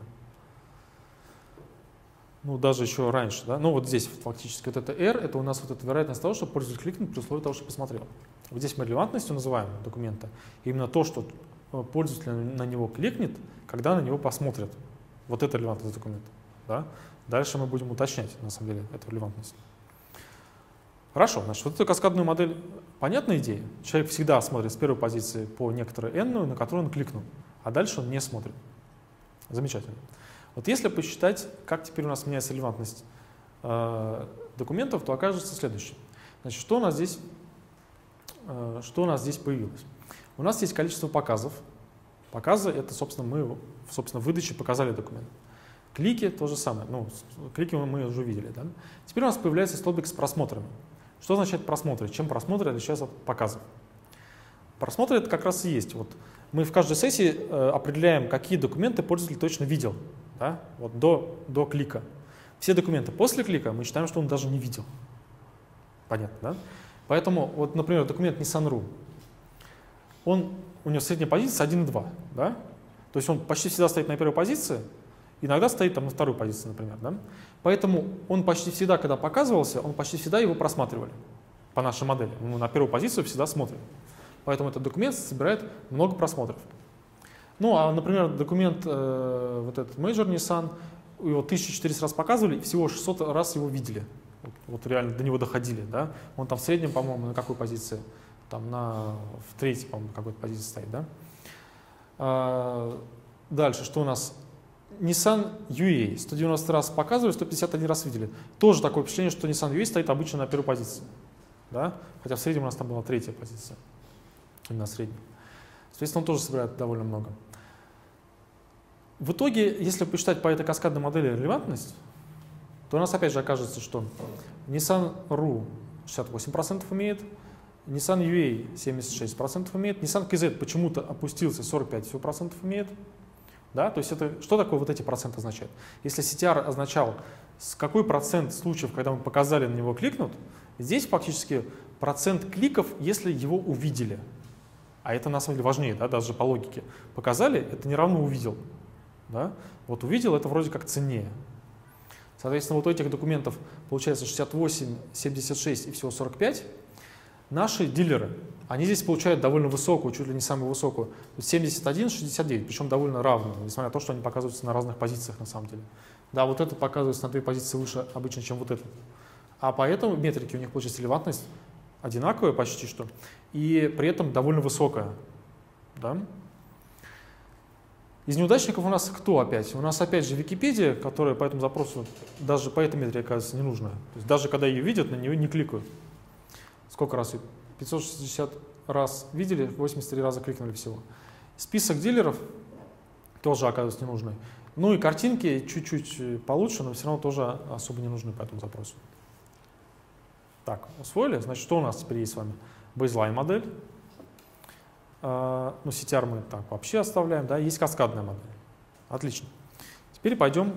ну, даже еще раньше, да, ну, вот здесь фактически вот это R, это у нас вот эта вероятность того, что пользователь кликнет при условии того, что посмотрел. Вот здесь мы релевантностью называем документа именно то, что пользователь на него кликнет, когда на него посмотрят. Вот это релевантность документа. Да? Дальше мы будем уточнять, на самом деле, эту релевантность. Хорошо, значит, вот эту каскадную модель, понятная идея? Человек всегда смотрит с первой позиции по некоторой n, на которую он кликнул, а дальше он не смотрит. Замечательно. Вот если посчитать, как теперь у нас меняется релевантность э, документов, то окажется следующее. Значит, что у нас здесь, э, что у нас здесь появилось? У нас есть количество показов. Показы — это, собственно, мы собственно, в выдаче показали документ. Клики — то же самое. Ну, клики мы уже видели. Да? Теперь у нас появляется столбик с просмотрами. Что означает просмотры? Чем просмотры отличаются от показов? Просмотры — это как раз и есть. Вот мы в каждой сессии э, определяем, какие документы пользователь точно видел. Да? Вот до, до клика. Все документы после клика мы считаем, что он даже не видел. Понятно, да? Поэтому, вот, например, документ Nissan.ru, он, у него средняя позиция один и два. Да? То есть он почти всегда стоит на первой позиции, иногда стоит там на второй позиции, например. Да? Поэтому он почти всегда, когда показывался, он почти всегда его просматривали по нашей модели. Мы на первую позицию всегда смотрим. Поэтому этот документ собирает много просмотров. Ну, а, например, документ, э, вот этот Major Nissan, его тысячу четыреста раз показывали, и всего шестьсот раз его видели. Вот, вот реально до него доходили, да. Он там в среднем, по-моему, на какой позиции? Там на, в третьей, по-моему, какой-то позиции стоит, да. А, дальше, что у нас? Nissan ю эй. сто девяносто раз показывали, сто пятьдесят один раз видели. Тоже такое впечатление, что Nissan ю эй стоит обычно на первой позиции. Да? Хотя в среднем у нас там была третья позиция. Именно средняя. Соответственно, он тоже собирает довольно много. В итоге, если посчитать по этой каскадной модели релевантность, то у нас опять же окажется, что Nissan эр-ю шестьдесят восемь процентов имеет, Nissan ю эй семьдесят шесть процентов имеет, Nissan кей зет почему-то опустился, сорок пять процентов имеет. Да? То есть это, что такое вот эти проценты означают? Если си ти ар означал, с какой процент случаев, когда мы показали на него кликнут, здесь фактически процент кликов, если его увидели. А это на самом деле важнее, да? Даже по логике. Показали, это не равно увидел. Да? Вот увидел, это вроде как ценнее. Соответственно, вот у этих документов получается шестьдесят восемь, семьдесят шесть и всего сорок пять. Наши дилеры, они здесь получают довольно высокую, чуть ли не самую высокую, семьдесят один, шестьдесят девять, причем довольно равную, несмотря на то, что они показываются на разных позициях на самом деле. Да, вот этот показывается на две позиции выше обычно, чем вот этот. А поэтому метрики у них получается релевантность одинаковая почти что, и при этом довольно высокая. Да? Из неудачников у нас кто опять? У нас опять же Википедия, которая по этому запросу даже по этой метрике оказывается не нужна. То есть даже когда ее видят, на нее не кликают. Сколько раз? пятьсот шестьдесят раз видели, восемьдесят три раза кликнули всего. Список дилеров тоже оказывается не нужный. Ну и картинки чуть-чуть получше, но все равно тоже особо не нужны по этому запросу. Так, усвоили? Значит, что у нас теперь есть с вами? Baseline модель. Ну, си ти ар мы так вообще оставляем, да, есть каскадная модель. Отлично. Теперь пойдем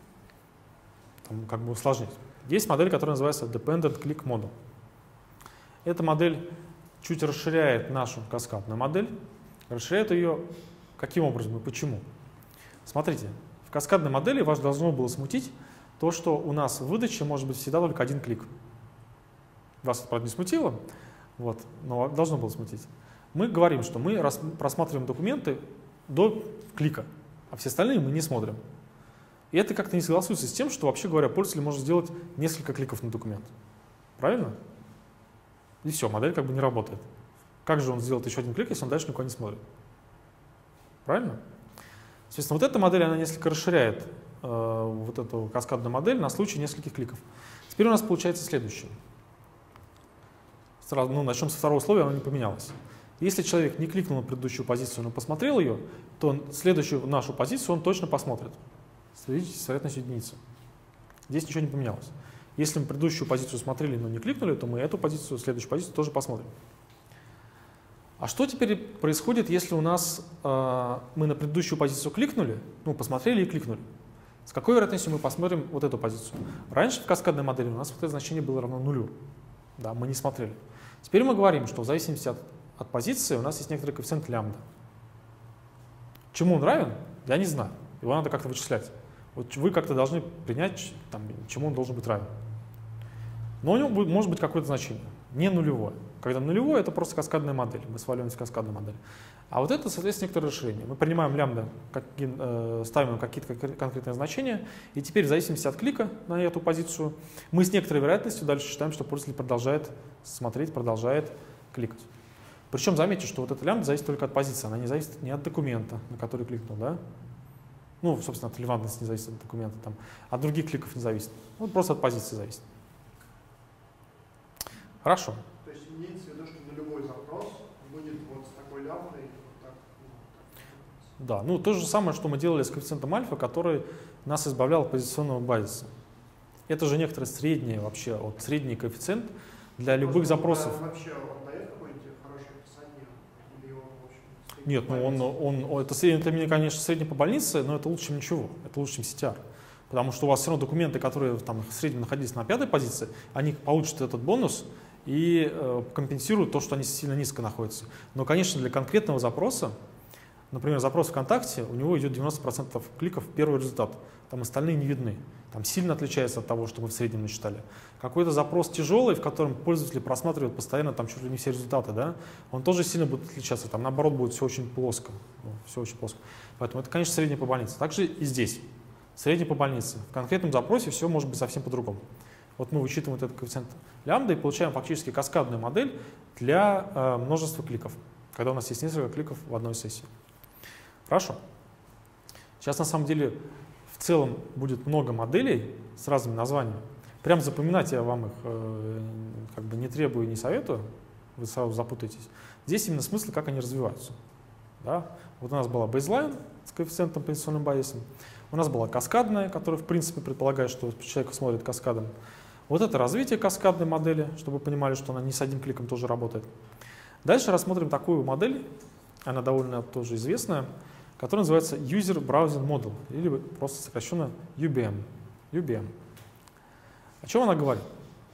там, как бы усложнить. Есть модель, которая называется Dependent Click Model. Эта модель чуть расширяет нашу каскадную модель. Расширяет ее каким образом и почему? Смотрите, в каскадной модели вас должно было смутить то, что у нас в выдаче может быть всегда только один клик. Вас это, правда, не смутило, вот, но должно было смутить. Мы говорим, что мы просматриваем документы до клика, а все остальные мы не смотрим. И это как-то не согласуется с тем, что, вообще говоря, пользователь может сделать несколько кликов на документ. Правильно? И все, модель как бы не работает. Как же он сделает еще один клик, если он дальше никуда не смотрит? Правильно? Соответственно, вот эта модель, она несколько расширяет э, вот эту каскадную модель на случай нескольких кликов. Теперь у нас получается следующее. Сразу, ну, начнем со второго условия, оно не поменялось. Если человек не кликнул на предыдущую позицию, но посмотрел ее, то следующую нашу позицию он точно посмотрит. Видите, с вероятностью единицы. Здесь ничего не поменялось. Если мы предыдущую позицию смотрели, но не кликнули, то мы эту позицию, следующую позицию тоже посмотрим. А что теперь происходит, если у нас э, мы на предыдущую позицию кликнули, ну, посмотрели и кликнули? С какой вероятностью мы посмотрим вот эту позицию? Раньше в каскадной модели у нас вот это значение было равно нулю. Да, мы не смотрели. Теперь мы говорим, что в зависимости от, от позиции у нас есть некоторый коэффициент лямбда. Чему он равен? Я не знаю. Его надо как-то вычислять. Вот вы как-то должны принять, там, чему он должен быть равен. Но у него будет, может быть какое-то значение, не нулевое. Когда нулевое, это просто каскадная модель, мы сваливаемся в каскадную модель. А вот это, соответственно, некоторое расширение. Мы принимаем лямбда, как, э, ставим какие-то конкретные значения, и теперь в зависимости от клика на эту позицию, мы с некоторой вероятностью дальше считаем, что пользователь продолжает смотреть, продолжает кликать. Причем заметьте, что вот эта лямбда зависит только от позиции, она не зависит ни от документа, на который кликнул, да? Ну, собственно, от релевантности не зависит от документа, там, от других кликов не зависит. Вот просто от позиции зависит. Хорошо. То есть имеется в виду, что на любой запрос будет вот с такой лямбдой. Вот так, вот так. Да, ну то же самое, что мы делали с коэффициентом альфа, который нас избавлял от позиционного базиса. Это же некоторый средний вообще, вот средний коэффициент для любых Может, запросов. Он вообще он дает какое-нибудь хорошее описание? Или он, в общем, Нет, ну он, он, он это, средний, это, конечно, средний по больнице, но это лучше, чем ничего. Это лучше, чем си ти ар. Потому что у вас все равно документы, которые там в среднем находились на пятой позиции, они получат этот бонус и э, компенсируют то, что они сильно низко находятся. Но, конечно, для конкретного запроса Например, запрос ВКонтакте, у него идет девяносто процентов кликов в первый результат, там остальные не видны. Там сильно отличается от того, что мы в среднем насчитали. Какой-то запрос тяжелый, в котором пользователи просматривают постоянно там чуть ли не все результаты, да, он тоже сильно будет отличаться. Там наоборот будет все очень плоско. Ну, все очень плоско. Поэтому это, конечно, средний по больнице. Также и здесь. Средний по больнице. В конкретном запросе все может быть совсем по-другому. Вот мы вычитываем вот этот коэффициент лямбда и получаем фактически каскадную модель для э, множества кликов, когда у нас есть несколько кликов в одной сессии. Хорошо. Сейчас на самом деле в целом будет много моделей с разными названиями. Прям запоминать я вам их э, как бы не требую и не советую, вы сразу запутаетесь. Здесь именно смысл, как они развиваются. Да? Вот у нас была бейзлайн с коэффициентом позиционным байесом, у нас была каскадная, которая в принципе предполагает, что человек смотрит каскадом. Вот это развитие каскадной модели, чтобы вы понимали, что она не с одним кликом тоже работает. Дальше рассмотрим такую модель, она довольно тоже известная, которая называется User Browsing Model, или просто сокращенно ю би эм. ю би эм. О чем она говорит?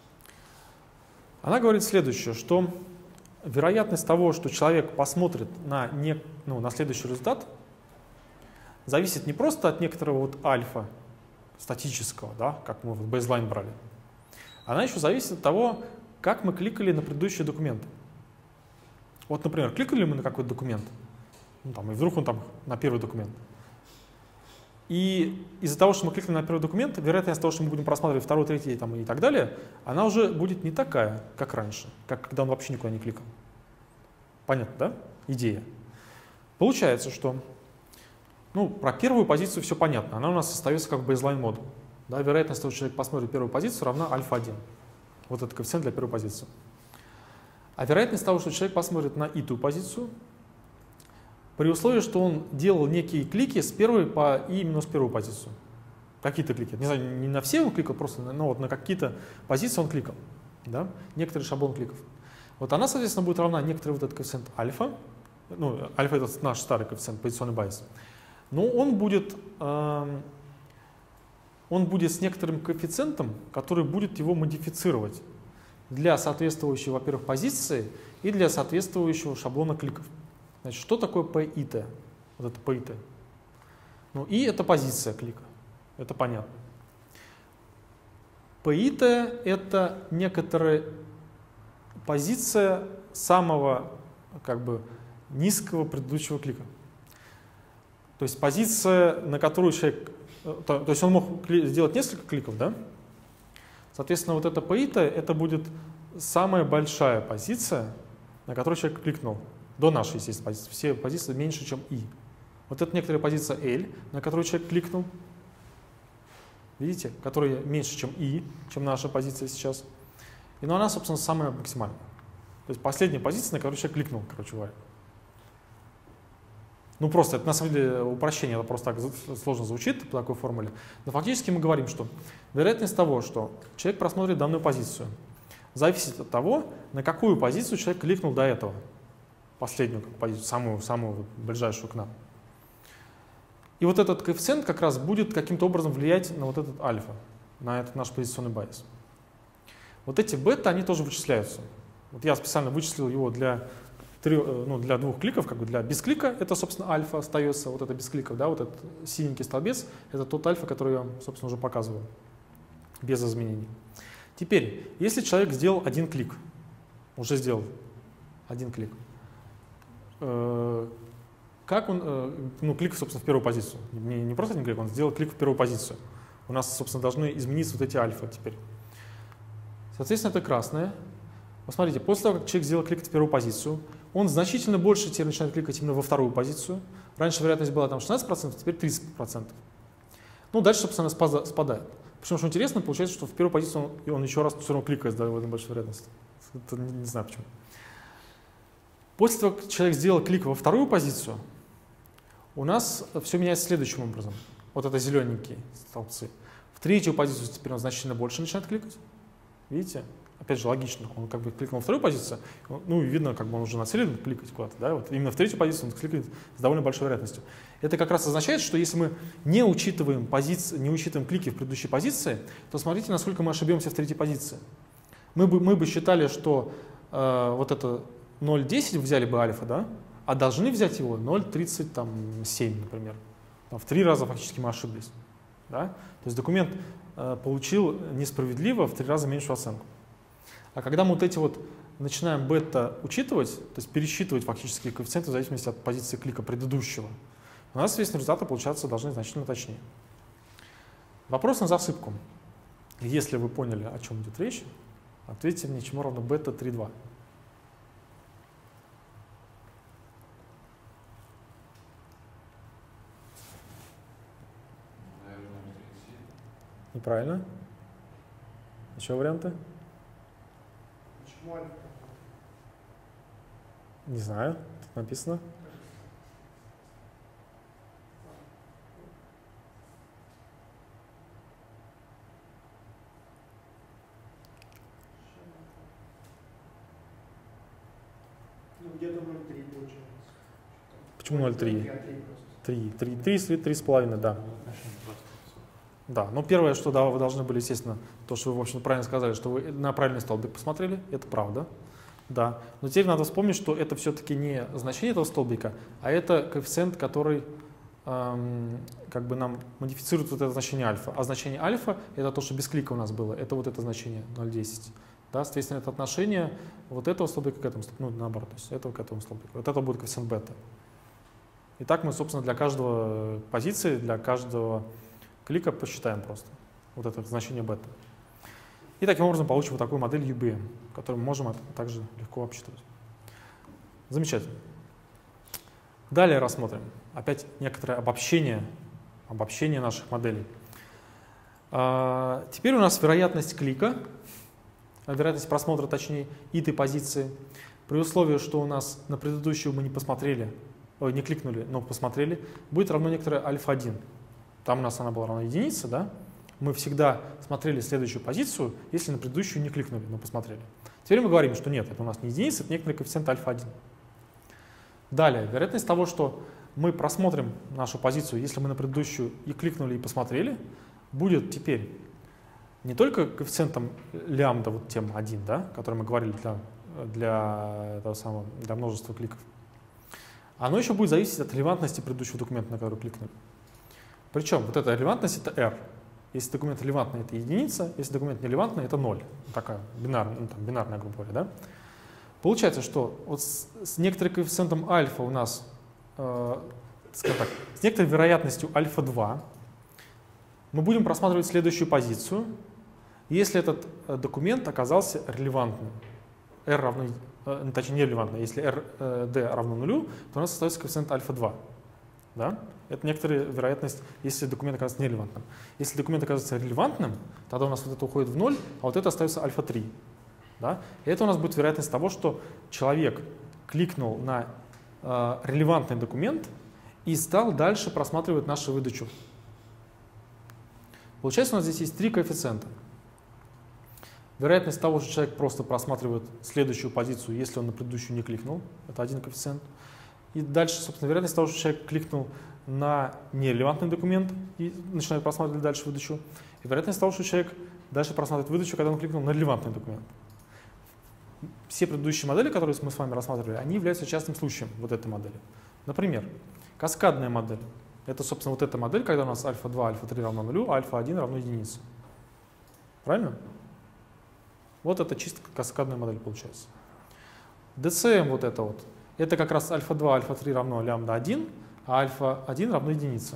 Она говорит следующее, что вероятность того, что человек посмотрит на, не, ну, на следующий результат, зависит не просто от некоторого вот альфа статического, да, как мы в бейзлайн брали, она еще зависит от того, как мы кликали на предыдущие документы. Вот, например, кликали мы на какой-то документ, ну, там, и вдруг он там на первый документ. И из-за того, что мы кликнули на первый документ, вероятность того, что мы будем просматривать второй, третий там, и так далее, она уже будет не такая, как раньше, как когда он вообще никуда не кликал. Понятно, да? Идея. Получается, что ну, про первую позицию все понятно. Она у нас остается как бейзлайн модуль. Да, вероятность того, что человек посмотрит первую позицию, равна альфа один. Вот это коэффициент для первой позиции. А вероятность того, что человек посмотрит на иту позицию, при условии, что он делал некие клики с первой по и минус первую позицию. Какие-то клики. Не знаю, не на все он кликал, просто но вот на какие-то позиции он кликал. Да? Некоторый шаблон кликов. Вот она, соответственно, будет равна некоторый вот этот коэффициент альфа. Ну, альфа — это наш старый коэффициент, позиционный байс. Но он будет, э, он будет с некоторым коэффициентом, который будет его модифицировать для соответствующей, во-первых, позиции и для соответствующего шаблона кликов. Значит, что такое пи и ти? Вот это пи и ти. Ну, и это позиция клика. Это понятно. пи и ти — это некоторая позиция самого как бы низкого предыдущего клика. То есть позиция, на которую человек... То, то есть он мог сделать несколько кликов, да? Соответственно, вот это пи и ти — это будет самая большая позиция, на которую человек кликнул. До нашей, естественно, позиции. Все позиции меньше, чем i. Вот это некоторая позиция L, на которую человек кликнул. Видите? Которая меньше, чем i, чем наша позиция сейчас. И ну, она, собственно, самая максимальная. То есть последняя позиция, на которую человек кликнул, короче говоря. Ну просто, это на самом деле упрощение, это просто так сложно звучит по такой формуле. Но фактически мы говорим, что вероятность того, что человек просмотрит данную позицию, зависит от того, на какую позицию человек кликнул до этого. Последнюю как позицию, самую, самую ближайшую к нам. И вот этот коэффициент как раз будет каким-то образом влиять на вот этот альфа, на этот наш позиционный байс. Вот эти бета, они тоже вычисляются. Вот я специально вычислил его для, ну, для двух кликов, как бы для без клика, это, собственно, альфа остается, вот это без кликов, да, вот этот синенький столбец, это тот альфа, который я вам, собственно, уже показывал, без изменений. Теперь, если человек сделал один клик, уже сделал один клик, как он, ну, клик, собственно, в первую позицию. Не, не просто один клик, он сделал клик в первую позицию. У нас, собственно, должны измениться вот эти альфа теперь. Соответственно, это красное. Посмотрите, после того, как человек сделал клик в первую позицию, он значительно больше теперь начинает кликать именно во вторую позицию. Раньше вероятность была там шестнадцать процентов, теперь тридцать процентов. Ну, дальше, собственно, она спадает. Причем, что интересно, получается, что в первую позицию он, он еще раз все равно кликает с довольно большой вероятностью. Это не, не знаю почему. После того, как человек сделал клик во вторую позицию, у нас все меняется следующим образом. Вот это зелененькие столбцы. В третью позицию теперь он значительно больше начинает кликать. Видите? Опять же, логично. Он как бы кликнул во вторую позицию, ну и видно, как бы он уже нацелен кликать куда-то. Да? Вот именно в третью позицию он кликает с довольно большой вероятностью. Это как раз означает, что если мы не учитываем, позиции, не учитываем клики в предыдущей позиции, то смотрите, насколько мы ошибемся в третьей позиции. Мы бы, мы бы считали, что э, вот это ноль целых десять взяли бы альфа, да? а должны взять его ноль целых тридцать семь, например. Там в три раза фактически мы ошиблись. Да? То есть документ э, получил несправедливо в три раза меньшую оценку. А когда мы вот эти вот начинаем бета учитывать, то есть пересчитывать фактически коэффициенты в зависимости от позиции клика предыдущего, у нас, соответственно, результаты получаться должны значительно точнее. Вопрос на засыпку. Если вы поняли, о чем идет речь, ответьте мне, чему равно бета три два. Неправильно. Еще варианты? Почему альфа? Не знаю, тут написано. Ну, где-то ноль целых три получается. Почему ноль целых три? три, три, три, три с половиной, да. Да, но первое, что да, вы должны были, естественно, то, что вы, в общем, правильно сказали, что вы на правильный столбик посмотрели, это правда. Да. Но теперь надо вспомнить, что это все-таки не значение этого столбика, а это коэффициент, который эм, как бы нам модифицирует вот это значение альфа. А значение альфа — это то, что без клика у нас было, это вот это значение ноль целых десять. Да, соответственно, это отношение вот этого столбика к этому столбику, ну, наоборот, то есть этого к этому столбику. Вот это будет коэффициент бета. И так мы, собственно, для каждого позиции, для каждого клика посчитаем просто вот это значение бета. И таким образом получим вот такую модель ю би эм, которую мы можем также легко обсчитывать. Замечательно. Далее рассмотрим опять некоторое обобщение, обобщение наших моделей. А, теперь у нас вероятность клика, вероятность просмотра, точнее, этой позиции, при условии, что у нас на предыдущую мы не посмотрели, ой, не кликнули, но посмотрели, будет равно некоторое альфа один. Там у нас она была равна единице, да? Мы всегда смотрели следующую позицию, если на предыдущую не кликнули, но посмотрели. Теперь мы говорим, что нет, это у нас не единица, это некоторый коэффициент альфа один. Далее, вероятность того, что мы просмотрим нашу позицию, если мы на предыдущую и кликнули, и посмотрели, будет теперь не только коэффициентом лямбда, вот тем один, да, который мы говорили для, для, этого самого, для множества кликов, оно еще будет зависеть от релевантности предыдущего документа, на который кликнули. Причем вот эта релевантность — это R. Если документ релевантный — это единица, если документ нерелевантный — это ноль. Такая бинарная, ну, там, бинарная, грубо говоря. Да? Получается, что вот с, с некоторым коэффициентом альфа у нас, э, скажем так, с некоторой вероятностью альфа два мы будем просматривать следующую позицию, если этот э, документ оказался релевантным. R равно, э, точнее, нерелевантный. Если R, э, D равно нулю, то у нас остается коэффициент альфа два. Да? Это некоторая вероятность, если документ оказывается нерелевантным. Если документ оказывается релевантным, тогда у нас вот это уходит в ноль, а вот это остается альфа три. Да? И это у нас будет вероятность того, что человек кликнул на э, релевантный документ и стал дальше просматривать нашу выдачу. Получается, у нас здесь есть три коэффициента. Вероятность того, что человек просто просматривает следующую позицию, если он на предыдущую не кликнул, это один коэффициент. И дальше, собственно, вероятность того, что человек кликнул на нерелевантный документ и начинает просматривать дальше выдачу. И вероятность того, что человек дальше просматривает выдачу, когда он кликнул на релевантный документ. Все предыдущие модели, которые мы с вами рассматривали, они являются частным случаем вот этой модели. Например, каскадная модель. Это, собственно, вот эта модель, когда у нас альфа два, альфа три равно нулю, а альфа один равно единице. Правильно? Вот это чисто каскадная модель получается. ди си эм вот это вот. Это как раз альфа два, альфа три равно лямбда один, а альфа один равно единице.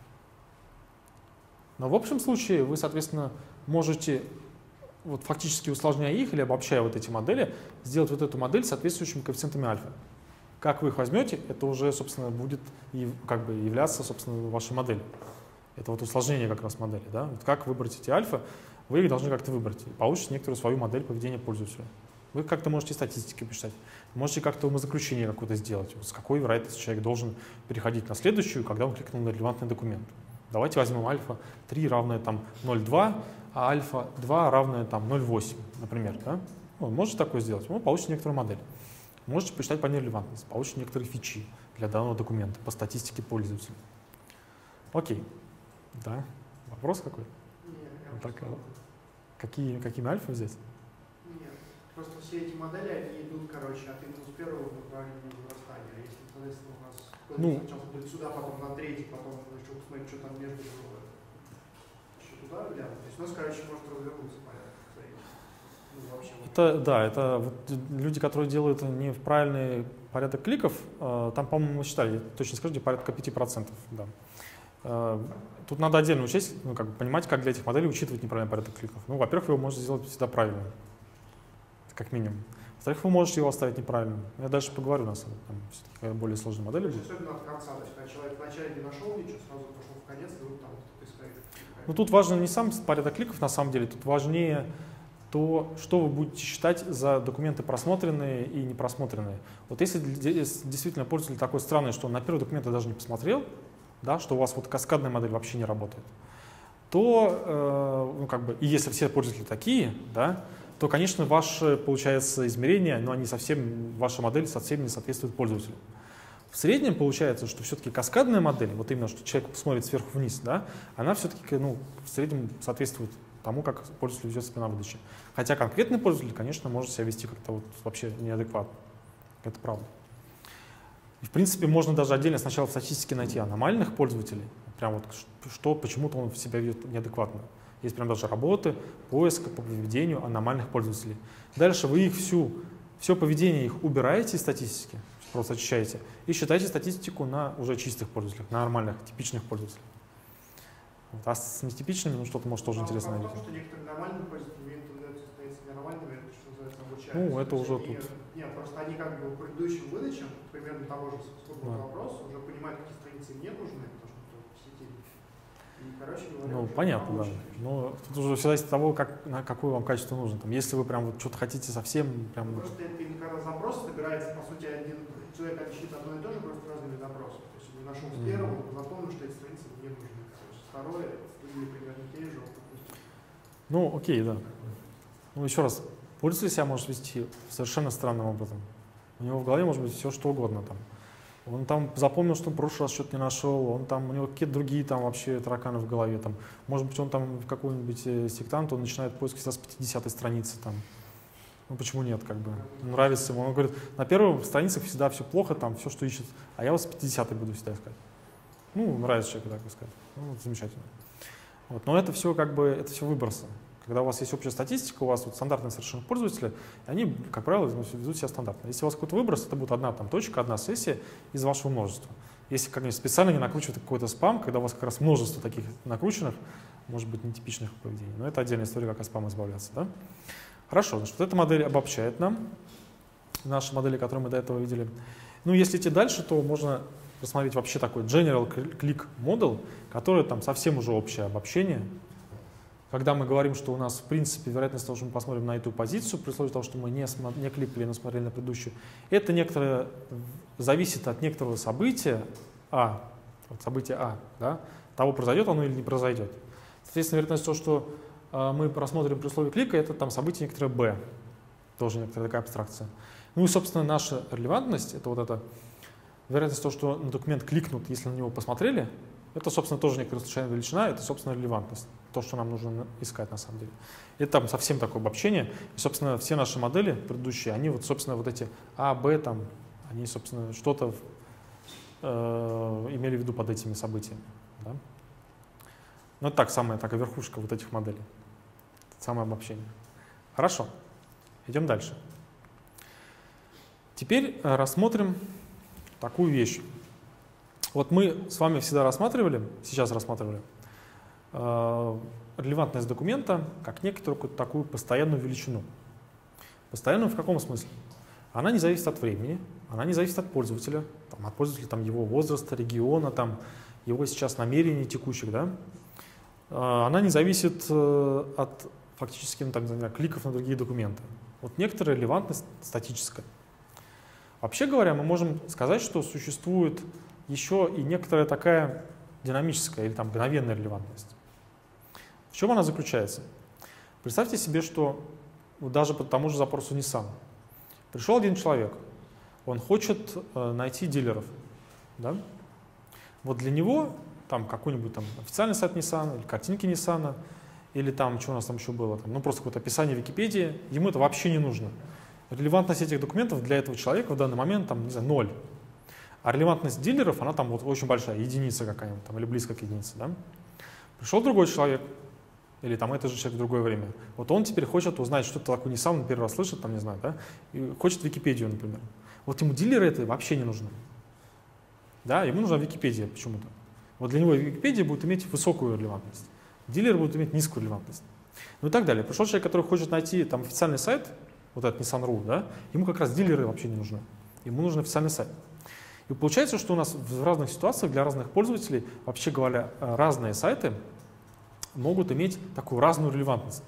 Но в общем случае вы, соответственно, можете, вот фактически усложняя их или обобщая вот эти модели, сделать вот эту модель с соответствующими коэффициентами альфа. Как вы их возьмете, это уже, собственно, будет и как бы являться, собственно, вашей моделью. Это вот усложнение как раз модели. Да? Вот как выбрать эти альфа, вы их должны как-то выбрать. И получите некоторую свою модель поведения пользователя. Вы как-то можете статистики посчитать, можете как-то умозаключение какое-то сделать, вот с какой вероятностью человек должен переходить на следующую, когда он кликнул на релевантный документ. Давайте возьмем альфа три равное там ноль целых два, а альфа два равное там ноль целых восемь, например. Да? Ну, можете такое сделать, вы получите некоторую модель. Можете посчитать по нерелевантности, получите некоторые фичи для данного документа по статистике пользователя. Окей. Да. Вопрос какой? Нет, вот так, какие, какими альфа взять? Нет. Просто все эти модели, они идут, короче, от минус первого к направлению возрастания. Если, соответственно, у нас Ну. сначала будет сюда, потом на третий, потом еще посмотреть, что там между было. Еще туда глянуть. То есть у нас, короче, может развернуться порядок. Ну, вообще. Это, да, это вот люди, которые делают не в правильный порядок кликов, э, там, по-моему, мы считали, точно скажите, порядка пяти процентов. Да. Э, тут надо отдельно учесть, ну, как бы понимать, как для этих моделей учитывать неправильный порядок кликов. Ну, во-первых, вы его можете сделать всегда правильным, как минимум. Во-вторых, вы можете его оставить неправильным. Я дальше поговорю, у нас там все-таки более сложные модели будут. Особенно от конца, то есть когда человек вначале не нашел ничего, сразу пошел в конец, и вот там вот искать. Ну, тут важно не сам порядок кликов, на самом деле, тут важнее то, что вы будете считать за документы просмотренные и непросмотренные. Вот если действительно пользователь такой странный, что он на первый документ даже не посмотрел, да, что у вас вот каскадная модель вообще не работает, то, э, ну, как бы, и если все пользователи такие, да, то, конечно, ваши, получается, измерения, но они совсем, ваша модель совсем не соответствует пользователю. В среднем получается, что все-таки каскадная модель, вот именно, что человек смотрит сверху вниз, да, она все-таки, ну, в среднем соответствует тому, как пользователь ведет себя на выдаче. Хотя конкретный пользователь, конечно, может себя вести как-то вот вообще неадекватно. Это правда. И, в принципе, можно даже отдельно сначала в статистике найти аномальных пользователей, прям вот что, почему-то он себя ведет неадекватно. Есть прям даже работы, поиска по поведению аномальных пользователей. Дальше вы их всю, все поведение их убираете из статистики, просто очищаете, и считаете статистику на уже чистых пользователях, на нормальных, типичных пользователях. Вот. А с нетипичными, ну, что-то может тоже а интересно найти. Потому что некоторые нормальные пользователи имеют тенденцию становиться ненормальными, это что называется обучаются. Ну, это уже они, тут. Нет, просто они как бы по предыдущим выдачам, примерно того же сколько Да. вопрос, уже понимают, какие страницы им не нужны, потому что в сети. И, короче говоря, Ну, уже понятно, да. научены. Но тут уже все зависит от того, как, на какое вам качество нужно. Там, если вы прям вот что-то хотите совсем прям. Просто это когда запрос собирается, по сути, один человек ищет одно и то же, просто разными запросами. То есть он нашел с первого, он запомнил, что эти страницы не нужны. Короче, второе, или примерно те же, он допустим. Ну, окей, да. Ну, еще раз, пользователь себя может вести совершенно странным образом. У него в голове может быть все, что угодно там. Он там запомнил, что он в прошлый раз что-то не нашел, он там, у него какие-то другие там вообще тараканы в голове. Там. Может быть, он там в какой-нибудь э, сектант, он начинает поиск с пятидесятой страницы. Там. Ну, почему нет, как бы. Нравится ему. Он говорит, на первых страницах всегда все плохо, там, все, что ищет, а я вот с пятидесятой буду всегда искать. Ну, нравится человеку, так сказать. Ну, вот, замечательно. Вот. Но это все как бы, это все выбросы. Когда у вас есть общая статистика, у вас вот стандартные совершенно пользователи, они, как правило, ведут себя стандартно. Если у вас какой-то выброс, это будет одна там точка, одна сессия из вашего множества. Если как-нибудь специально не накручивать какой-то спам, когда у вас как раз множество таких накрученных, может быть, нетипичных поведений. Но это отдельная история, как от спама избавляться. Да? Хорошо, значит, вот эта модель обобщает нам наши модели, которые мы до этого видели. Ну, если идти дальше, то можно посмотреть вообще такой General Click Model, который там совсем уже общее обобщение. Когда мы говорим, что у нас, в принципе, вероятность того, что мы посмотрим на эту позицию, при условии того, что мы не, не кликали, но смотрели на предыдущую, это некоторое, зависит от некоторого события А, вот событие А, да, того, произойдет оно или не произойдет. Соответственно, вероятность того, что э, мы просмотрим при условии клика, это там событие некоторое Б, тоже некоторая такая абстракция. Ну и, собственно, наша релевантность, это вот эта вероятность того, что на документ кликнут, если на него посмотрели, это, собственно, тоже некоторая случайная величина, это, собственно, релевантность. То, что нам нужно искать на самом деле. Это там совсем такое обобщение. И, собственно, все наши модели предыдущие, они вот, собственно, вот эти А, Б, там, они, собственно, что-то э, имели в виду под этими событиями. Да? Ну, это так, самая такая верхушка вот этих моделей. Самое обобщение. Хорошо. Идем дальше. Теперь э, рассмотрим такую вещь. Вот мы с вами всегда рассматривали, сейчас рассматривали, э, релевантность документа как некоторую такую постоянную величину. Постоянную в каком смысле? Она не зависит от времени, она не зависит от пользователя, там, от пользователя там, его возраста, региона, там, его сейчас намерений текущих. Да? Э, она не зависит э, от фактически ну, там, не знаю, кликов на другие документы. Вот некоторая релевантность статическая. Вообще говоря, мы можем сказать, что существует еще и некоторая такая динамическая или там мгновенная релевантность. В чем она заключается? Представьте себе, что даже по тому же запросу Nissan пришел один человек, он хочет э, найти дилеров. Да? Вот для него там какой-нибудь там официальный сайт Nissan или картинки Nissan или там, что у нас там еще было, там, ну просто какое-то описание Википедии, ему это вообще не нужно. Релевантность этих документов для этого человека в данный момент там, не знаю, ноль. А релевантность дилеров, она там вот очень большая, единица какая-нибудь, там, или близко к единице. Да? Пришел другой человек, или там это же человек в другое время. Вот он теперь хочет узнать, что это такое Nissan, он первый раз слышит, там, не знаю, да, и хочет Википедию, например. Вот ему дилеры это вообще не нужны. Да, ему нужна Википедия почему-то. Вот для него Википедия будет иметь высокую релевантность, дилеры будут иметь низкую релевантность. Ну и так далее. Пришел человек, который хочет найти там официальный сайт, вот этот Nissan точка ру, да, ему как раз дилеры вообще не нужны. Ему нужен официальный сайт. И получается, что у нас в разных ситуациях для разных пользователей, вообще говоря, разные сайты могут иметь такую разную релевантность.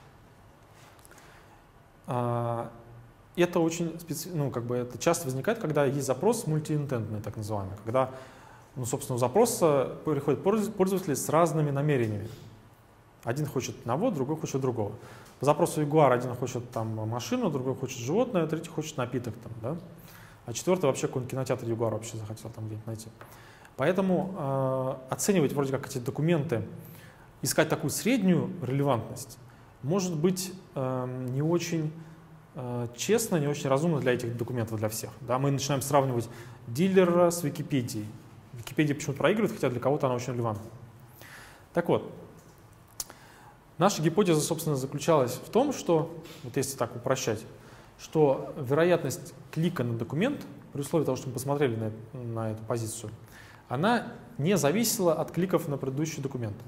Это очень специ... ну, как бы это часто возникает, когда есть запрос мультиинтентный, так называемый, когда, ну, собственно, у запроса приходят пользователи с разными намерениями. Один хочет одного, другой хочет другого. По запросу Jaguar один хочет там машину, другой хочет животное, третий хочет напиток, там, да? А четвертый вообще какой-нибудь кинотеатр Jaguar вообще захотел там где-нибудь найти. Поэтому э, оценивать вроде как эти документы, искать такую среднюю релевантность, может быть э, не очень э, честно, не очень разумно для этих документов, для всех. Да? Мы начинаем сравнивать дилера с Википедией. Википедия почему-то проигрывает, хотя для кого-то она очень релевантна. Так вот, наша гипотеза, собственно, заключалась в том, что, вот если так упрощать, что вероятность клика на документ, при условии того, что мы посмотрели на, на эту позицию, она не зависела от кликов на предыдущие документы.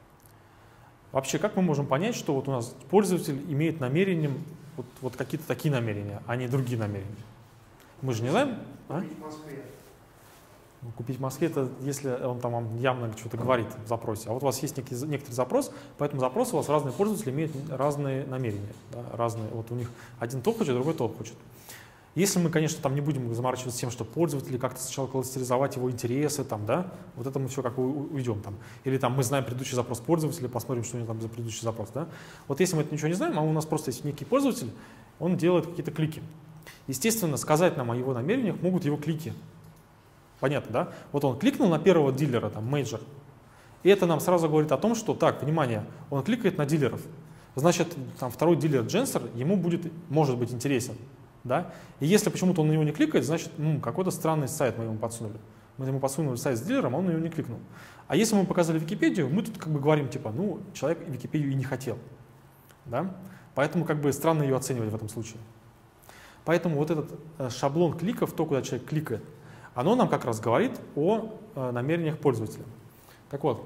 Вообще, как мы можем понять, что вот у нас пользователь имеет намерение, вот, вот какие-то такие намерения, а не другие намерения? Мы же не знаем. А? Купить в Москве. Купить в Москве, это если он там вам явно что-то говорит в запросе. А вот у вас есть некий, некоторый запрос, по этому запросу у вас разные пользователи имеют разные намерения. Да, разные, вот у них один то хочет, другой то хочет. Если мы, конечно, там не будем заморачиваться тем, что пользователи как-то сначала кластеризовать его интересы, там, да, вот это мы все как бы уйдем. Там. Или там мы знаем предыдущий запрос пользователя, посмотрим, что у него там за предыдущий запрос. Да. Вот если мы это ничего не знаем, а у нас просто есть некий пользователь, он делает какие-то клики. Естественно, сказать нам о его намерениях могут его клики. Понятно, да? Вот он кликнул на первого дилера, там, мейджор, и это нам сразу говорит о том, что, так, внимание, он кликает на дилеров. Значит, там, второй дилер Дженсер, ему будет, может быть интересен, да? И если почему-то он на него не кликает, значит, ну, какой-то странный сайт мы ему подсунули. Мы ему подсунули сайт с дилером, а он на него не кликнул. А если мы показали Википедию, мы тут как бы говорим, типа, ну, человек Википедию и не хотел, да? Поэтому как бы странно ее оценивать в этом случае. Поэтому вот этот э, шаблон кликов, то, куда человек кликает, оно нам как раз говорит о э, намерениях пользователя. Так вот,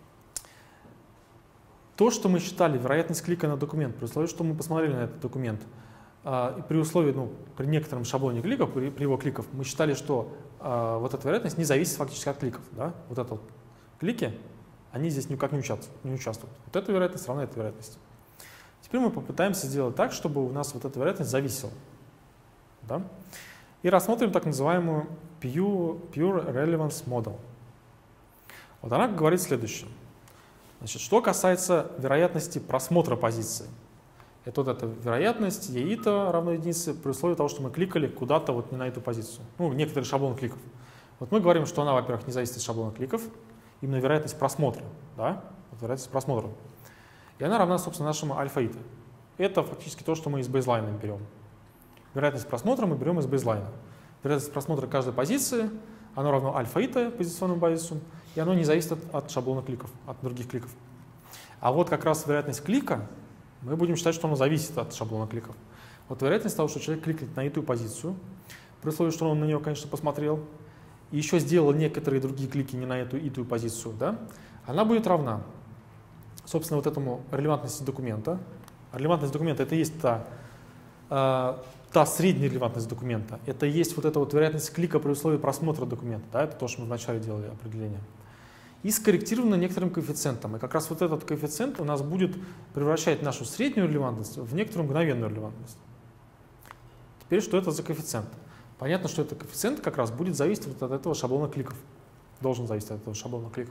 то, что мы считали вероятность клика на документ, при условии, что мы посмотрели на этот документ, э, и при условии, ну, при некотором шаблоне кликов, при, при его кликах, мы считали, что э, вот эта вероятность не зависит фактически от кликов. Да? Вот это вот клики, они здесь никак не участвуют. Не участвуют. Вот эта вероятность равна этой вероятности. Теперь мы попытаемся сделать так, чтобы у нас вот эта вероятность зависела. Да? И рассмотрим так называемую Pure, Pure Relevance Model. Вот она говорит следующее. Значит, что касается вероятности просмотра позиции. Это вот эта вероятность еита равно единице при условии того, что мы кликали куда-то вот не на эту позицию. Ну, некоторый шаблон кликов. Вот мы говорим, что она, во-первых, не зависит от шаблона кликов, именно вероятность просмотра. Да? Вот вероятность просмотра. И она равна, собственно, нашему альфа-ита. Это фактически то, что мы из бейзлайна берем. Вероятность просмотра мы берем из бейзлайна. Вероятность просмотра каждой позиции, оно равно альфа-ита позиционному базису, и оно не зависит от, от шаблона кликов, от других кликов. А вот как раз вероятность клика, мы будем считать, что оно зависит от шаблона кликов. Вот вероятность того, что человек кликнет на эту позицию, при условии, что он на нее, конечно, посмотрел, и еще сделал некоторые другие клики не на эту и ту позицию, да, она будет равна, собственно, вот этому релевантности документа. Релевантность документа — это и есть та, э, та средняя релевантность документа. Это и есть вот эта вот вероятность клика при условии просмотра документа. Да, это то, что мы вначале делали определение. И скорректировано некоторым коэффициентом. И как раз вот этот коэффициент у нас будет превращать нашу среднюю релевантность в некоторую мгновенную релевантность. Теперь, что это за коэффициент? Понятно, что этот коэффициент как раз будет зависеть вот от этого шаблона кликов. Должен зависеть от этого шаблона кликов.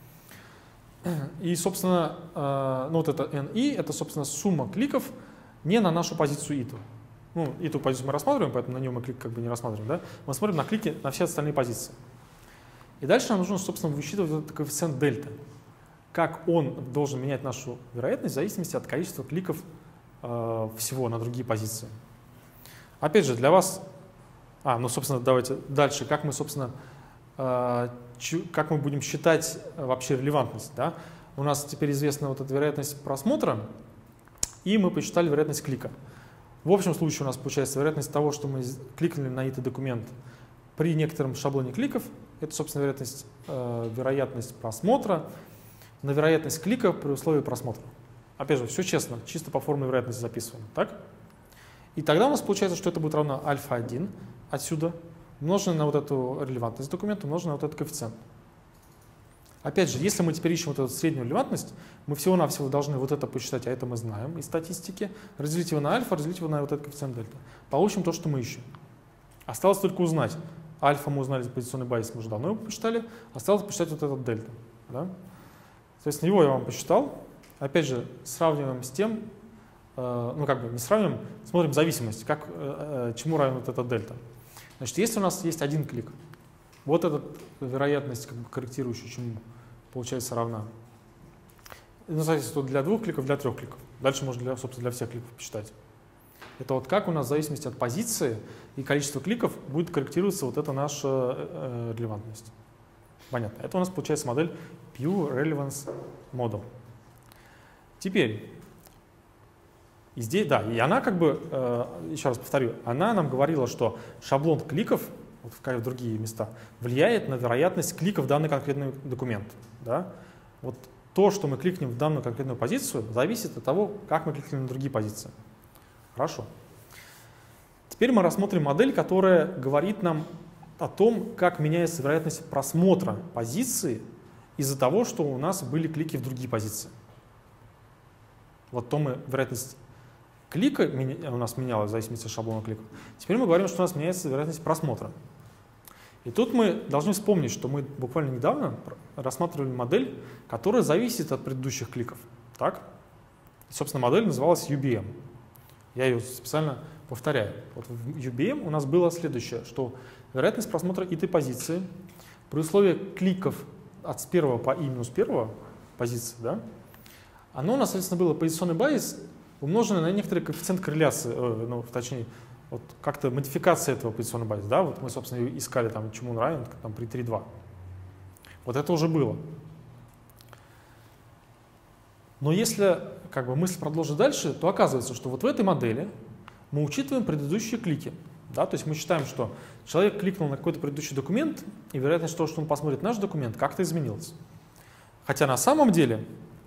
И, собственно, ну вот это эн и, это, собственно, сумма кликов не на нашу позицию иту. Ну, эту позицию мы рассматриваем, поэтому на нее мы клик как бы не рассматриваем. Да? Мы смотрим на клики на все остальные позиции. И дальше нам нужно, собственно, высчитывать этот коэффициент дельта. как он должен менять нашу вероятность в зависимости от количества кликов э, всего на другие позиции. Опять же, для вас... А, ну, собственно, давайте дальше. Как мы, собственно, э, чу, как мы будем считать вообще релевантность, да? У нас теперь известна вот эта вероятность просмотра, и мы посчитали вероятность клика. В общем случае у нас получается вероятность того, что мы кликнули на этот документ при некотором шаблоне кликов. Это, собственно, вероятность, э, вероятность просмотра на вероятность клика при условии просмотра. Опять же, все честно, чисто по формуле вероятности записываем. Так? И тогда у нас получается, что это будет равно альфа один отсюда, умноженное на вот эту релевантность документа, умноженное на вот этот коэффициент. Опять же, если мы теперь ищем вот эту среднюю релевантность, мы всего-навсего должны вот это посчитать, а это мы знаем из статистики, разделить его на альфа, разделить его на вот этот коэффициент дельта. Получим то, что мы ищем. Осталось только узнать. Альфа мы узнали, позиционный байс мы уже давно его посчитали, осталось посчитать вот этот дельта. Да? Соответственно, его я вам посчитал. Опять же, сравниваем с тем, э, ну как бы не сравниваем, смотрим зависимость, как, э, чему равен вот этот дельта. Значит, если у нас есть один клик, вот эта вероятность, как бы корректирующая, чему получается равна. Ну, соответственно, для двух кликов, для трех кликов. Дальше можно, для, собственно, для всех кликов посчитать. Это вот как у нас в зависимости от позиции и количества кликов будет корректироваться вот эта наша э, релевантность. Понятно. Это у нас получается модель Pure Relevance Model. Теперь, и здесь, да, и она как бы, э, еще раз повторю, она нам говорила, что шаблон кликов, вот в другие места, влияет на вероятность клика в данный конкретный документ. Да? Вот то, что мы кликнем в данную конкретную позицию, зависит от того, как мы кликнем на другие позиции. Хорошо. Теперь мы рассмотрим модель, которая говорит нам о том, как меняется вероятность просмотра позиции из-за того, что у нас были клики в другие позиции. Вот то мы вероятность клика у нас менялась в зависимости от шаблона кликов. Теперь мы говорим, что у нас меняется вероятность просмотра. И тут мы должны вспомнить, что мы буквально недавно рассматривали модель, которая зависит от предыдущих кликов. Так? И, собственно, модель называлась ю би эм. Я ее специально повторяю. Вот в ю би эм у нас было следующее, что вероятность просмотра этой позиции при условии кликов от первого по и минус первого позиции, да, оно у нас, соответственно, было позиционный байс, умноженный на некоторый коэффициент корреляции, э, ну, точнее, вот как-то модификация этого позиционного байса. Да? Вот мы, собственно, искали, там, чему он равен там, при три два. Вот это уже было. Но если как бы, мысль продолжить дальше, то оказывается, что вот в этой модели мы учитываем предыдущие клики. Да? То есть мы считаем, что человек кликнул на какой-то предыдущий документ, и вероятность того, что он посмотрит наш документ, как-то изменилась. Хотя на самом деле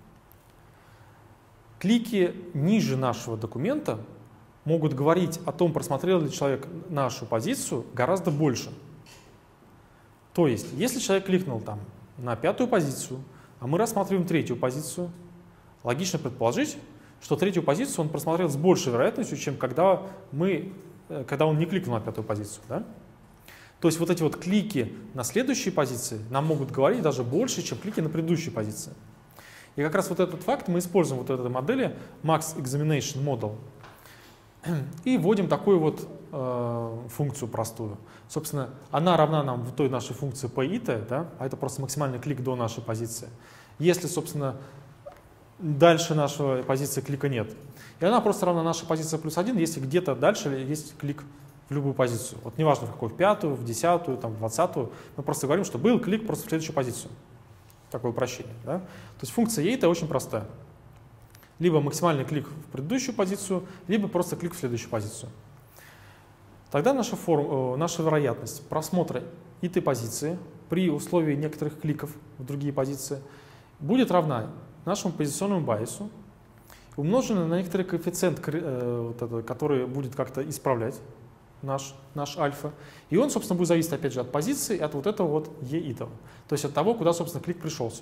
клики ниже нашего документа могут говорить о том, просмотрел ли человек нашу позицию, гораздо больше. То есть, если человек кликнул там на пятую позицию, а мы рассматриваем третью позицию, логично предположить, что третью позицию он просмотрел с большей вероятностью, чем когда, мы, когда он не кликнул на пятую позицию. Да? То есть вот эти вот клики на следующие позиции нам могут говорить даже больше, чем клики на предыдущие позиции. И как раз вот этот факт мы используем вот в этой модели Max Examination Model и вводим такую вот э, функцию простую. Собственно, она равна нам в той нашей функции P и T, да? А это просто максимальный клик до нашей позиции. Если, собственно, дальше нашей позиции клика нет. И она просто равна нашей позиции плюс один, если где-то дальше есть клик в любую позицию. Вот неважно в какую, в пятую, в десятую, там, в двадцатую. Мы просто говорим, что был клик просто в следующую позицию. Такое упрощение. Да? То есть функция E это очень простая. Либо максимальный клик в предыдущую позицию, либо просто клик в следующую позицию. Тогда наша, форм, наша вероятность просмотра этой позиции при условии некоторых кликов в другие позиции будет равна нашему позиционному байсу, умноженная на некоторый коэффициент, который будет как-то исправлять наш, наш альфа. И он, собственно, будет зависеть, опять же, от позиции, от вот этого вот e итого. То есть от того, куда, собственно, клик пришелся.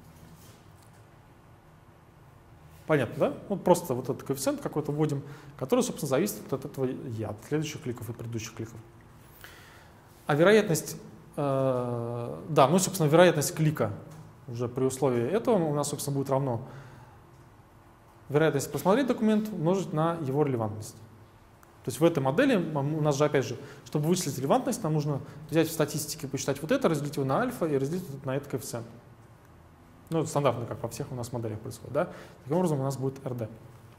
Понятно, да? Вот просто вот этот коэффициент какой-то вводим, который, собственно, зависит от этого e, от следующих кликов и предыдущих кликов. А вероятность, э, да, ну, собственно, вероятность клика уже при условии этого у нас, собственно, будет равно вероятность посмотреть документ умножить на его релевантность. То есть в этой модели у нас же, опять же, чтобы вычислить релевантность, нам нужно взять в статистике, посчитать вот это, разделить его на альфа и разделить на этот коэффициент. Ну, стандартно, как во всех у нас моделях происходит, да? Таким образом у нас будет эр дэ.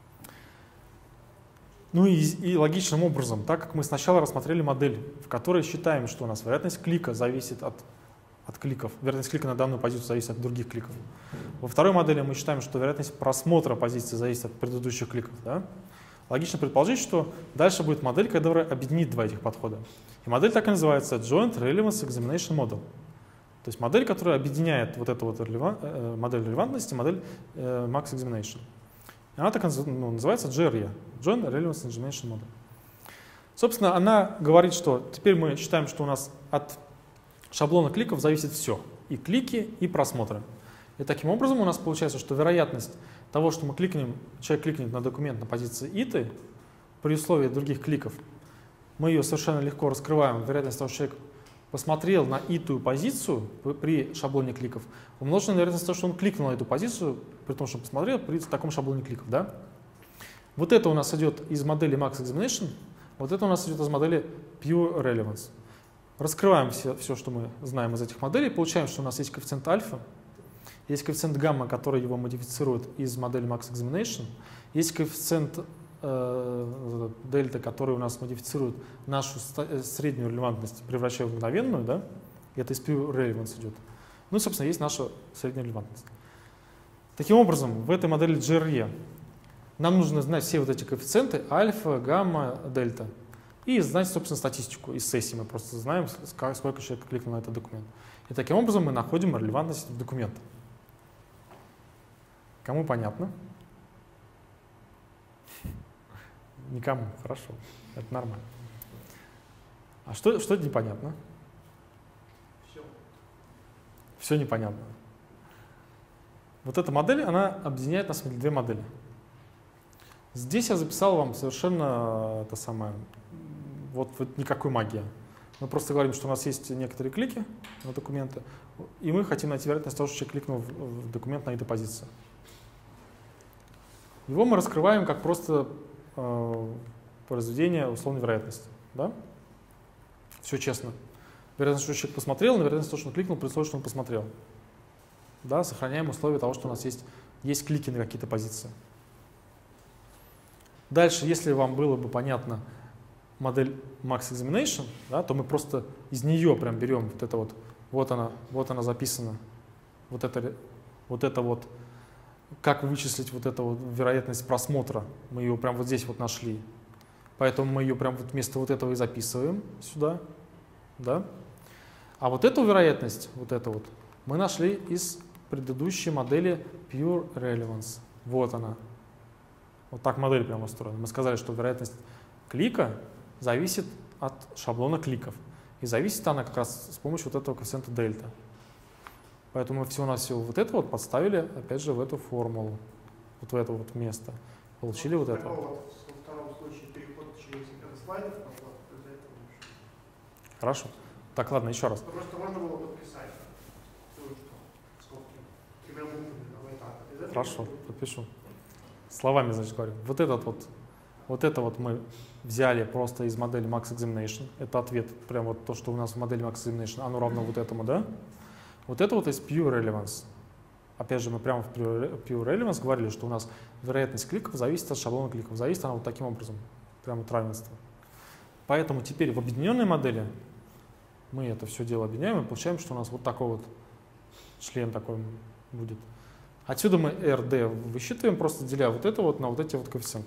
Ну и, и логичным образом, так как мы сначала рассмотрели модель, в которой считаем, что у нас вероятность клика зависит от, от кликов, вероятность клика на данную позицию зависит от других кликов. Во второй модели мы считаем, что вероятность просмотра позиции зависит от предыдущих кликов, да? Логично предположить, что дальше будет модель, которая объединит два этих подхода. И модель так и называется Joint Relevance Examination Model. То есть модель, которая объединяет вот эту вот релеван, э, модель релевантности, модель э, Max Examination. И она так ну, называется джи эр и, Joint Relevance Examination Model. Собственно, она говорит, что теперь мы считаем, что у нас от шаблона кликов зависит все. И клики, и просмотры. И таким образом у нас получается, что вероятность того, что мы кликнем, человек кликнет на документ на позиции ИТы, при условии других кликов, мы ее совершенно легко раскрываем. Вероятность того, что человек посмотрел на итую позицию при шаблоне кликов, умножена на вероятность того, что он кликнул на эту позицию, при том, что посмотрел при таком шаблоне кликов. Да? Вот это у нас идет из модели Max Examination, вот это у нас идет из модели Pure Relevance. Раскрываем все, все, что мы знаем из этих моделей, получаем, что у нас есть коэффициент альфа, есть коэффициент гамма, который его модифицирует из модели Max Examination, есть коэффициент э, дельта, который у нас модифицирует нашу среднюю релевантность, превращая в мгновенную, да? И это из Pure Relevance идет. Ну и, собственно, есть наша средняя релевантность. Таким образом, в этой модели джи эр и нам нужно знать все вот эти коэффициенты альфа, гамма, дельта. И знать, собственно, статистику из сессии. Мы просто знаем, сколько человек кликнул на этот документ. И таким образом мы находим релевантность документа. Кому понятно? Никому. Хорошо. Это нормально. А что, что непонятно? Все. Все непонятно. Вот эта модель, она объединяет на самом деле две модели. Здесь я записал вам совершенно это самое, вот, вот никакой магии. Мы просто говорим, что у нас есть некоторые клики на документы, и мы хотим найти вероятность того, что человек кликнул в, в документ на этой позиции. Его мы раскрываем как просто э, произведение условной вероятности. Да? Все честно. Вероятность, что человек посмотрел, на вероятность того, что он кликнул, при условии, что он посмотрел. Да? Сохраняем условия того, что у нас есть, есть клики на какие-то позиции. Дальше, если вам было бы понятно модель Max Examination, да, то мы просто из нее прям берем вот это вот, вот она, вот она записана, вот это, вот это вот, как вычислить вот эту вот вероятность просмотра, мы ее прям вот здесь вот нашли. Поэтому мы ее прям вот вместо вот этого и записываем сюда, да. А вот эту вероятность, вот эту вот, мы нашли из предыдущей модели Pure Relevance. Вот она. Вот так модель прямо устроена. Мы сказали, что вероятность клика зависит от шаблона кликов. И зависит она как раз с помощью вот этого коэффициента дельта. Поэтому мы всего-навсего вот это вот подставили, опять же, в эту формулу. Вот в это вот место. Получили вот это. Во втором случае переход через слайдов. Хорошо. Так, ладно, еще раз. Просто можно было подписать. Скобки. Тремя буквами. Давай так. Хорошо, подпишу. Словами, значит, говорю. Вот этот вот, вот это вот мы взяли просто из модели Max Examination. Это ответ, прям вот то, что у нас в модели Max Examination, оно равно вот этому, да? Вот это вот из Pure Relevance. Опять же, мы прямо в Pure Relevance говорили, что у нас вероятность кликов зависит от шаблона кликов. Зависит она вот таким образом, прямо от равенства. Поэтому теперь в объединенной модели мы это все дело объединяем и получаем, что у нас вот такой вот член такой будет. Отсюда мы эр дэ высчитываем, просто деля вот это вот на вот эти вот коэффициенты.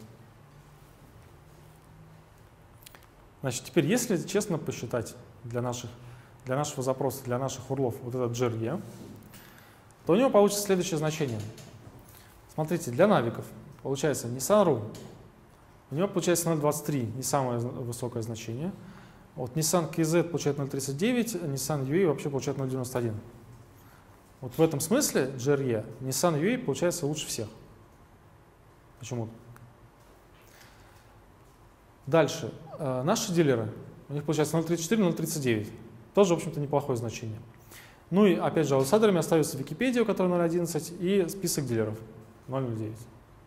Значит, теперь, если честно посчитать для, наших, для нашего запроса, для наших урлов вот этот джи эр и, то у него получится следующее значение. Смотрите, для навиков получается Nissan.ru, у него получается ноль двадцать три, не самое высокое значение. Вот Nissan кей зет получает ноль тридцать девять, Nissan ю эй вообще получает ноль девяносто один. Вот в этом смысле джи эр и Nissan ю эй получается лучше всех. Почему? Дальше. Э, наши дилеры, у них получается ноль тридцать четыре, ноль тридцать девять. Тоже, в общем-то, неплохое значение. Ну и опять же, аутсайдерами остается Википедия, у которой ноль одиннадцать, и список дилеров ноль ноль девять.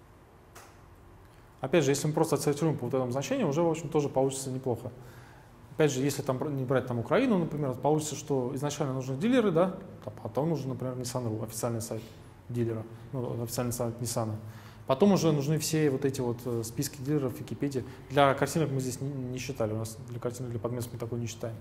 Опять же, если мы просто отсортируем по вот этому значению, уже, в общем, тоже получится неплохо. Опять же, если там не брать там Украину, например, получится, что изначально нужны дилеры, да, а потом нужен, например, Nissan.ru, официальный сайт. дилера, ну, официальный сайт Nissan. Потом уже нужны все вот эти вот списки дилеров в Википедии. Для картинок мы здесь не, не считали, у нас для картинок, для подметок мы такой не считаем.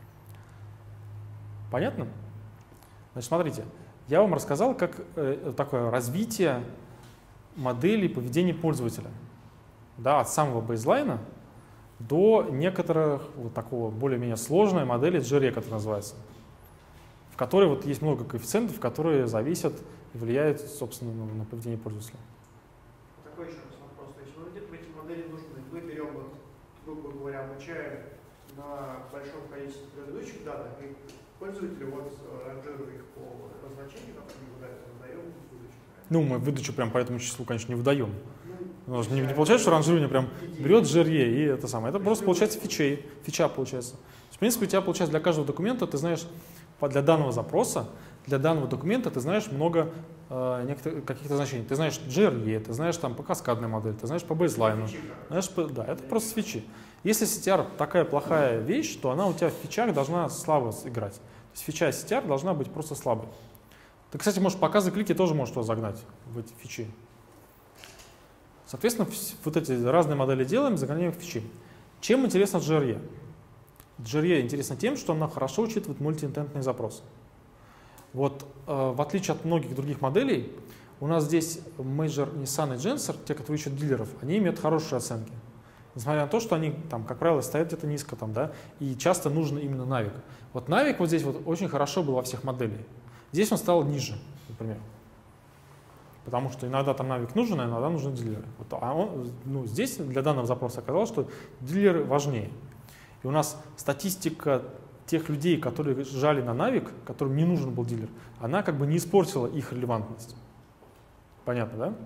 Понятно? Значит, смотрите, я вам рассказал, как э, такое развитие модели поведения пользователя. Да, от самого бейзлайна до некоторых вот такого более-менее сложной модели джи ар и, которая называется, в которой вот есть много коэффициентов, которые зависят и влияют, собственно, на, на поведение пользователя. Такой еще раз вопрос. То есть вы где-то эти модели нужны. Мы берем, вот, грубо говоря, обучаем на большом количестве предыдущих данных, и пользователи вот ранжируем их по значению, которые мы выдаем в выдачу. Ну, мы выдачу прям по этому числу, конечно, не выдаем. Ну, не, не получается, что ранжирование прям берет джи ар и и это самое. Это просто получается фичей, фича получается. В принципе, у тебя получается для каждого документа, ты знаешь, для данного запроса, для данного документа ты знаешь много э, каких-то значений. Ты знаешь джи ар и, ты знаешь там по каскадной модели, ты знаешь по бейзлайну. Знаешь, по, да, это просто фичи. Если си ти ар такая плохая вещь, то она у тебя в фичах должна слабо играть. То есть фича си ти ар должна быть просто слабой. Ты, кстати, можешь показы клики тоже можешь туда загнать в эти фичи. Соответственно, вот эти разные модели делаем, загоняем в фичи. Чем интересна джи ар и? джи ар и интересна тем, что она хорошо учитывает мультиинтентные запросы. Вот э, в отличие от многих других моделей, у нас здесь Major, Nissan и Gensor, те, которые ищут дилеров, они имеют хорошие оценки. Несмотря на то, что они, там, как правило, стоят где-то низко, там, да, и часто нужен именно Navic. Вот Navic вот здесь вот очень хорошо был во всех моделях. Здесь он стал ниже, например. Потому что иногда там Navic нужен, а иногда нужны дилеры. Вот, а он, ну, здесь для данного запроса оказалось, что дилеры важнее. И у нас статистика тех людей, которые жали на Navic, которым не нужен был дилер, она как бы не испортила их релевантность. Понятно, да?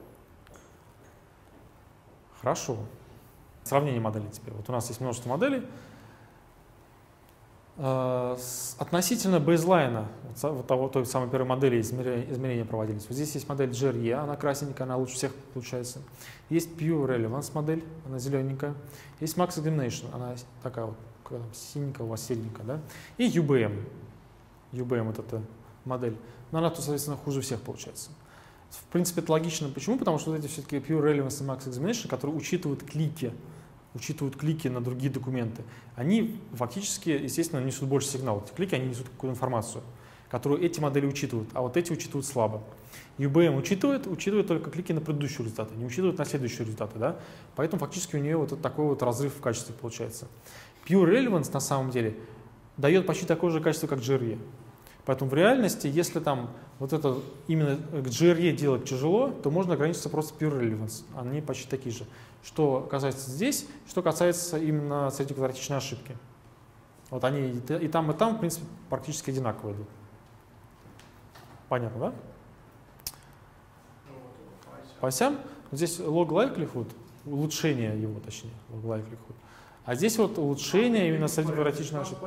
Хорошо. Сравнение моделей теперь. Вот у нас есть множество моделей. Относительно бейзлайна, вот того, той самой первой модели измерения, измерения проводились. Вот здесь есть модель джи ар и, она красненькая, она лучше всех получается. Есть Pure Relevance модель, она зелененькая. Есть Max Examination, она такая вот, какая там, синенькая, у вас серенькая, да? И ю би эм. ю би эм вот эта модель. Но она, соответственно, хуже всех получается. В принципе, это логично. Почему? Потому что вот эти все-таки Pure Relevance и Max Examination, которые учитывают клики, учитывают клики на другие документы, они фактически, естественно, несут больше сигналов. Эти клики, они несут какую-то информацию, которую эти модели учитывают, а вот эти учитывают слабо. ю би эм учитывает, учитывает только клики на предыдущие результаты, не учитывает на следующие результаты. Да? Поэтому фактически у нее вот такой вот разрыв в качестве получается. Pure Relevance на самом деле дает почти такое же качество, как джи ар и. Поэтому в реальности, если там вот это именно к джи ар и делать тяжело, то можно ограничиться просто Pure Relevance. Они почти такие же. Что касается здесь, что касается именно среднеквадратичной ошибки. Вот они и там, и там, в принципе, практически одинаково идут. Понятно, да? По осям. Вот здесь log likelihood, улучшение его, точнее, log likelihood. А здесь вот улучшение именно среднеквадратичной ошибки.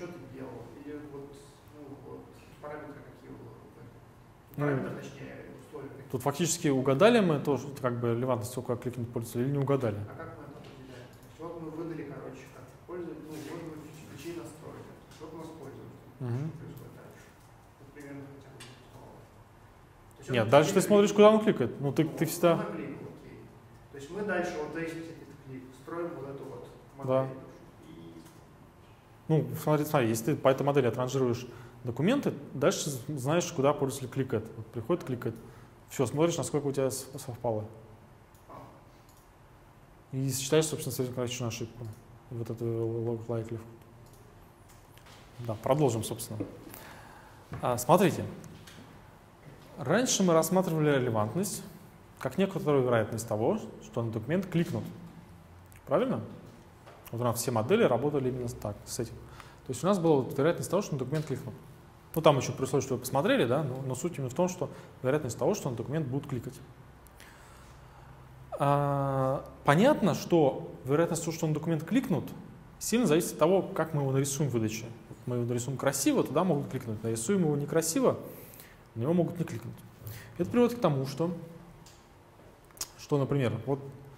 Тут фактически угадали мы то, что как бы релевантность, сколько кликнуть пользователя, или не угадали. А как мы это определяем? Вот мы выдали, короче, как пользователь, ну, вот мы ключи настроили. Вот у нас пользователь. Угу. Происходит дальше. Вот примерно хотя бы. Нет, дальше ты смотришь, куда он кликает. Ну, ты, ты всегда... На клик, окей. То есть мы дальше вот здесь клик, строим вот эту вот модель. Да. И... Ну, смотри, смотри, если ты по этой модели отранжируешь документы, дальше знаешь, куда пользователь кликает. Вот приходит, кликает. Все, смотришь, насколько у тебя совпало. И считаешь, собственно, среднеквадратичную ошибку. Вот эту log likelihood. Да, продолжим, собственно. А, смотрите. Раньше мы рассматривали релевантность как некоторую вероятность того, что на документ кликнут. Правильно? Вот у нас все модели работали именно так, с этим. То есть у нас была вот вероятность того, что на документ кликнут. Ну, там еще при условии, что вы посмотрели, да, но, но суть именно в том, что вероятность того, что на документ будут кликать. А, понятно, что вероятность того, что на документ кликнут, сильно зависит от того, как мы его нарисуем в выдаче. Мы его нарисуем красиво, туда могут кликнуть. Нарисуем его некрасиво, на него могут не кликнуть. Это приводит к тому, что, что например, вот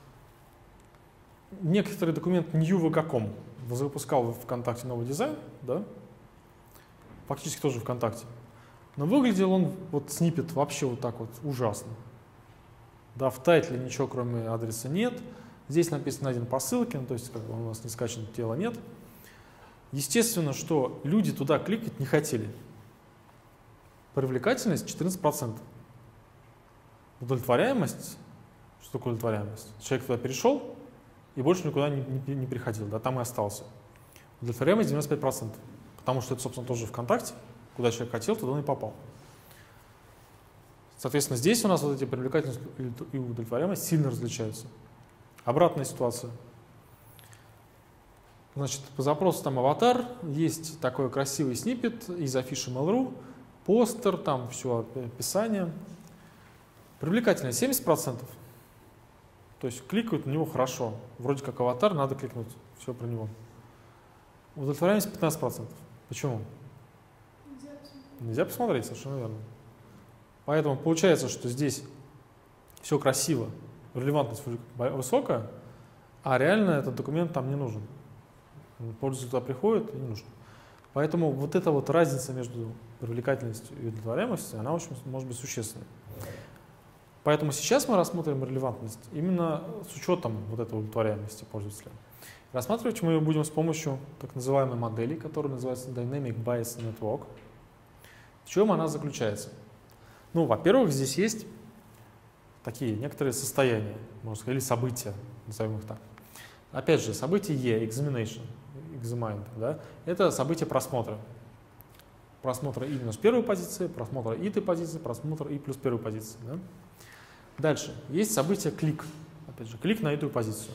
некоторый документ new ви кей ком запускал в ВКонтакте новый дизайн, да, фактически тоже ВКонтакте. Но выглядел он, вот сниппет, вообще вот так вот ужасно. Да, в тайтле ничего кроме адреса нет. Здесь написано один по ссылке, ну, то есть как бы у нас не скачано, тела нет. Естественно, что люди туда кликать не хотели. Привлекательность четырнадцать процентов. Удовлетворяемость, что такое удовлетворяемость? Человек туда перешел и больше никуда не, не, не приходил, да, там и остался. Удовлетворяемость девяносто пять процентов, потому что это, собственно, тоже ВКонтакте, куда человек хотел, туда он и попал. Соответственно, здесь у нас вот эти привлекательность и удовлетворяемость сильно различаются. Обратная ситуация. Значит, по запросу там аватар, есть такой красивый сниппет из афиши Mail.ru, постер, там все описание. Привлекательность семьдесят процентов. То есть кликают на него хорошо. Вроде как аватар, надо кликнуть. Все про него. Удовлетворяемость пятнадцать процентов. Почему? Нельзя посмотреть. Нельзя посмотреть, совершенно верно. Поэтому получается, что здесь все красиво, релевантность высокая, а реально этот документ там не нужен. Пользователь туда приходит и не нужен. Поэтому вот эта вот разница между привлекательностью и удовлетворяемостью, она очень может быть существенной. Поэтому сейчас мы рассмотрим релевантность именно с учетом вот этой удовлетворяемости пользователя. Рассматривать мы ее будем с помощью так называемой модели, которая называется Dynamic Bayes Network. В чем она заключается? Ну, во-первых, здесь есть такие некоторые состояния, можно сказать, или события, назовем их так. Опять же, событие E, examination, examine, да, это событие просмотра. Просмотра И минус первой позиции, просмотра И той позиции, просмотра И плюс первой позиции. Да? Дальше. Есть событие клик. Опять же, клик на эту позицию.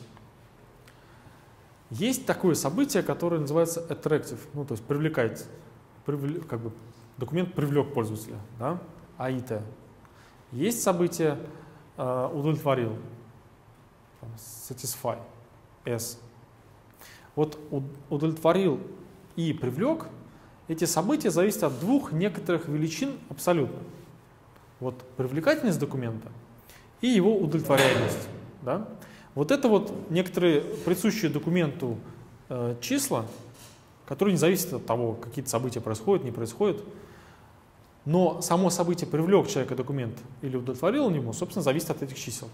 Есть такое событие, которое называется attractive, ну, то есть привлекает, привлек, как бы документ привлек пользователя, да? эй ай ти. Есть событие э, удовлетворил, там, satisfy, S. Вот удовлетворил и привлек, эти события зависят от двух некоторых величин абсолютно. Вот привлекательность документа и его удовлетворяемость. Да? Вот это вот некоторые присущие документу э, числа, которые не зависят от того, какие-то события происходят, не происходят. Но само событие привлек человека документ или удовлетворил ему, собственно, зависит от этих чисел.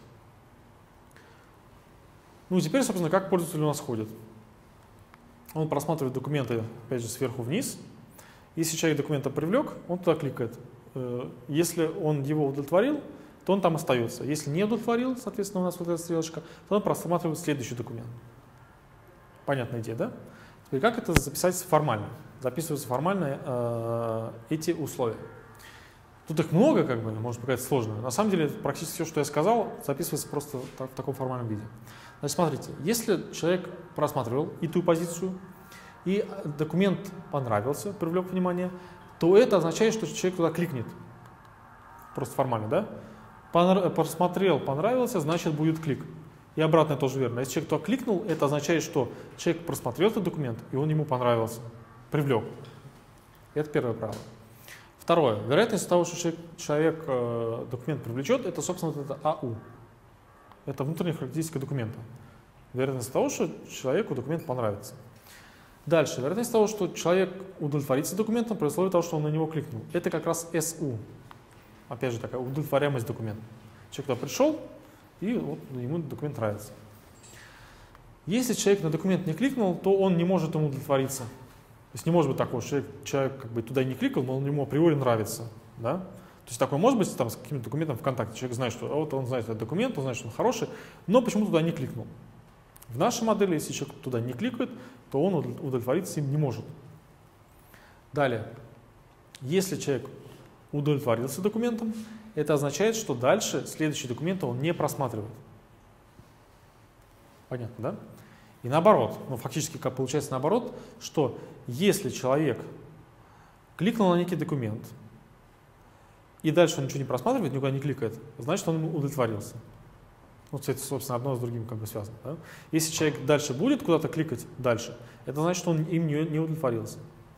Ну и теперь, собственно, как пользователь у нас ходит. Он просматривает документы, опять же, сверху вниз. Если человек документа привлек, он туда кликает. Если он его удовлетворил, то он там остается. Если не удовлетворил, соответственно, у нас вот эта стрелочка, то он просматривает следующий документ. Понятная идея, да? Теперь как это записать формально? Записываются формально э, эти условия. Тут их много, как бы, может показаться сложно. На самом деле, практически все, что я сказал, записывается просто в таком формальном виде. Значит, смотрите, если человек просматривал и ту позицию, и документ понравился, привлек внимание, то это означает, что человек туда кликнет. Просто формально, да? Понрав... Просмотрел, понравился, значит будет клик. И обратно тоже верно. Если человек туда кликнул, это означает, что человек просмотрел этот документ, и он ему понравился, привлек. Это первое правило. Второе. Вероятность того, что человек, человек э, документ привлечет, это, собственно, вот это эй ю. Это внутренняя характеристика документа. Вероятность того, что человеку документ понравится. Дальше. Вероятность того, что человек удовлетворится документом, при условии того, что он на него кликнул. Это как раз эс ю. Опять же, такая удовлетворяемость документа. Человек туда пришел, и вот ему документ нравится. Если человек на документ не кликнул, то он не может ему удовлетвориться. То есть не может быть такого, что человек, человек как бы туда не кликал, но он ему априори нравится. Да? То есть такое может быть там, с каким-то документом ВКонтакте. Человек знает, что вот он знает этот документ, он знает, что он хороший, но почему туда не кликнул. В нашей модели, если человек туда не кликает, то он удовлетвориться им не может. Далее. Если человек удовлетворился документом, это означает, что дальше следующие документы он не просматривает. Понятно, да? И наоборот, ну фактически как получается наоборот, что если человек кликнул на некий документ, и дальше он ничего не просматривает, никуда не кликает, значит он удовлетворился. Вот это, собственно, одно с другим как бы связано. Да? Если человек дальше будет куда-то кликать дальше, это значит, что он им не, не удовлетворился.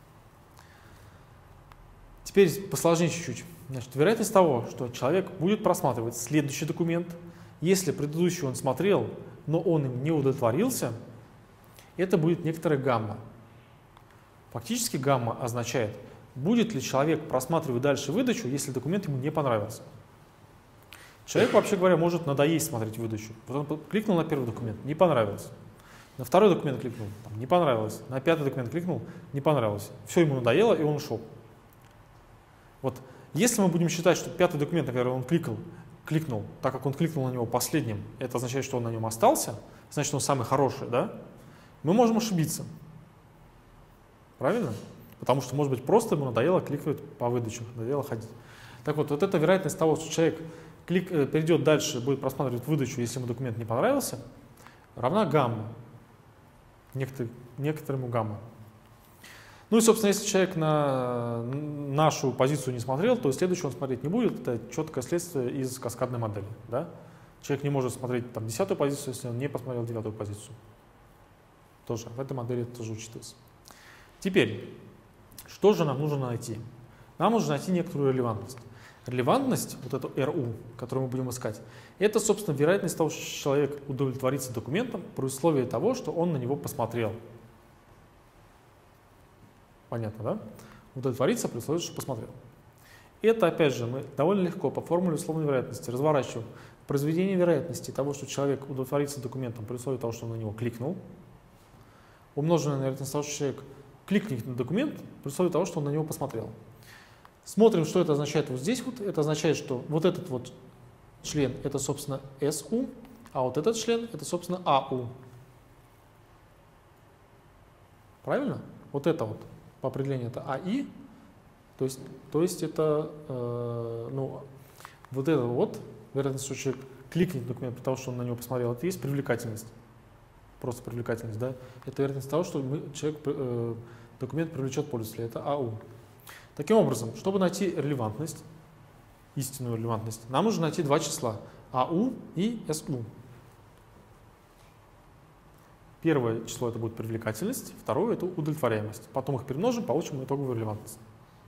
Теперь посложнее чуть-чуть. Значит, вероятность того, что человек будет просматривать следующий документ, если предыдущий он смотрел, но он им не удовлетворился, это будет некоторая гамма. Фактически гамма означает будет ли человек просматривать дальше выдачу, если документ ему не понравился. Человек, вообще говоря, может надоесть смотреть выдачу. Вот он кликнул на первый документ, не понравился. На второй документ кликнул, там, не понравилось. На пятый документ кликнул, не понравилось. Все ему надоело, и он ушел. Вот если мы будем считать, что пятый документ, на который он кликнул, кликнул, так как он кликнул на него последним, это означает, что он на нем остался, значит, он самый хороший, да? Мы можем ошибиться. Правильно? Потому что, может быть, просто ему надоело кликать по выдаче, надоело ходить. Так вот, вот эта вероятность того, что человек клик, перейдет дальше, будет просматривать выдачу, если ему документ не понравился, равна гамма. Некотор, некоторому гамма. Ну и, собственно, если человек на нашу позицию не смотрел, то следующую он смотреть не будет. Это четкое следствие из каскадной модели. Да? Человек не может смотреть там, десятую позицию, если он не посмотрел девятую позицию. Тоже в этой модели это тоже учитывается. Теперь, что же нам нужно найти? Нам нужно найти некоторую релевантность. Релевантность, вот эту эр у, которую мы будем искать, это, собственно, вероятность того, что человек удовлетворится документом при условии того, что он на него посмотрел. Понятно, да? Удовлетвориться при условии, что посмотрел. Это, опять же, мы довольно легко по формуле условной вероятности разворачиваем произведение вероятности того, что человек удовлетворится документом при условии того, что он на него кликнул, умноженное на вероятность того, что человек кликнет на документ при условии того, что он на него посмотрел. Смотрим, что это означает вот здесь. Вот. Это означает, что вот этот вот член – это, собственно, эс у, а вот этот член – это, собственно, а у. Правильно? Вот это вот по определению это а и, то есть, то есть это, э, ну, вот это вот, вероятность, что человек кликнет документ, потому что он на него посмотрел, это есть привлекательность. Просто привлекательность, да? Это вероятность того, что мы, человек, э, документ привлечет пользователя, это а у. Таким образом, чтобы найти релевантность, истинную релевантность, нам нужно найти два числа – а у и эс у. Первое число – это будет привлекательность, второе – это удовлетворяемость. Потом их перемножим, получим итоговую релевантность.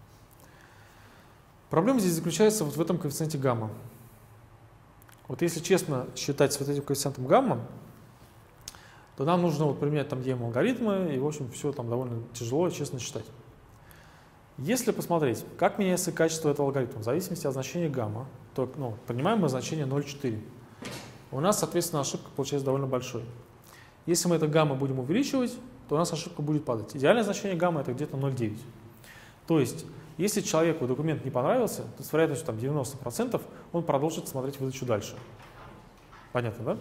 Проблема здесь заключается вот в этом коэффициенте гамма. Вот если честно считать с вот этим коэффициентом гамма, то нам нужно вот применять там ем алгоритмы, и, в общем, все там довольно тяжело и честно считать. Если посмотреть, как меняется качество этого алгоритма в зависимости от значения гамма, то ну, принимаем мы значение ноль целых четыре десятых. У нас, соответственно, ошибка получается довольно большой. Если мы это гамма будем увеличивать, то у нас ошибка будет падать. Идеальное значение гамма это где-то ноль целых девять десятых. То есть, если человеку документ не понравился, то с вероятностью там, девяносто процентов он продолжит смотреть выдачу дальше. Понятно, да?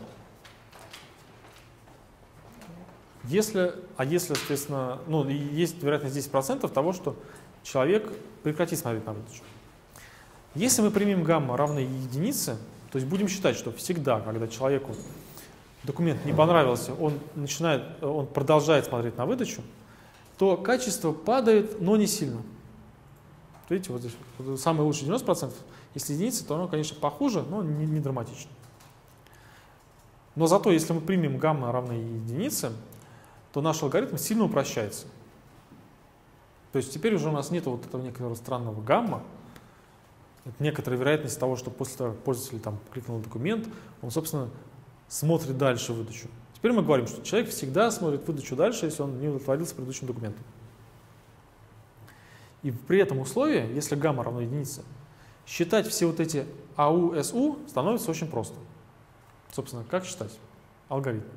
Если, а если, соответственно, ну, есть вероятность десять процентов того, что человек прекратит смотреть на выдачу. Если мы примем гамма равной единице, то есть будем считать, что всегда, когда человеку документ не понравился, он, начинает, он продолжает смотреть на выдачу, то качество падает, но не сильно. Видите, вот здесь вот самый лучший девяносто процентов. Если единица, то оно, конечно, похуже, но не, не драматично. Но зато, если мы примем гамма равной единице, то наш алгоритм сильно упрощается. То есть теперь уже у нас нет вот этого некоторого странного гамма, это некоторая вероятность того, что после того, как пользователь там кликнул на документ, он, собственно, смотрит дальше выдачу. Теперь мы говорим, что человек всегда смотрит выдачу дальше, если он не удовлетворился предыдущим документом. И при этом условии, если гамма равна единице, считать все вот эти а у, эс у становится очень просто. Собственно, как считать? Алгоритм.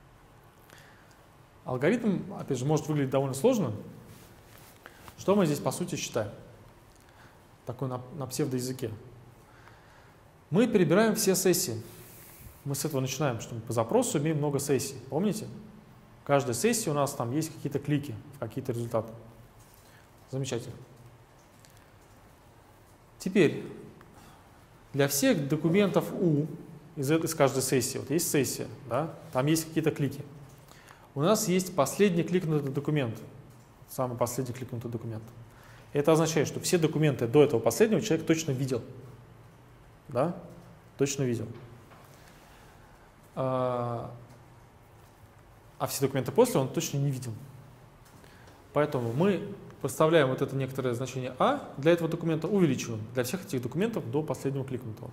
Алгоритм, опять же, может выглядеть довольно сложно. Что мы здесь, по сути, считаем? Такой на, на псевдоязыке. Мы перебираем все сессии. Мы с этого начинаем, что мы по запросу имеем много сессий. Помните? В каждой сессии у нас там есть какие-то клики, какие-то результаты. Замечательно. Теперь, для всех документов У из, из каждой сессии, вот есть сессия, да, там есть какие-то клики. У нас есть последний кликнутый документ. Самый последний кликнутый документ. Это означает, что все документы до этого последнего человек точно видел. Да? Точно видел. А, а все документы после он точно не видел. Поэтому мы подставляем вот это некоторое значение А, для этого документа увеличиваем. Для всех этих документов до последнего кликнутого.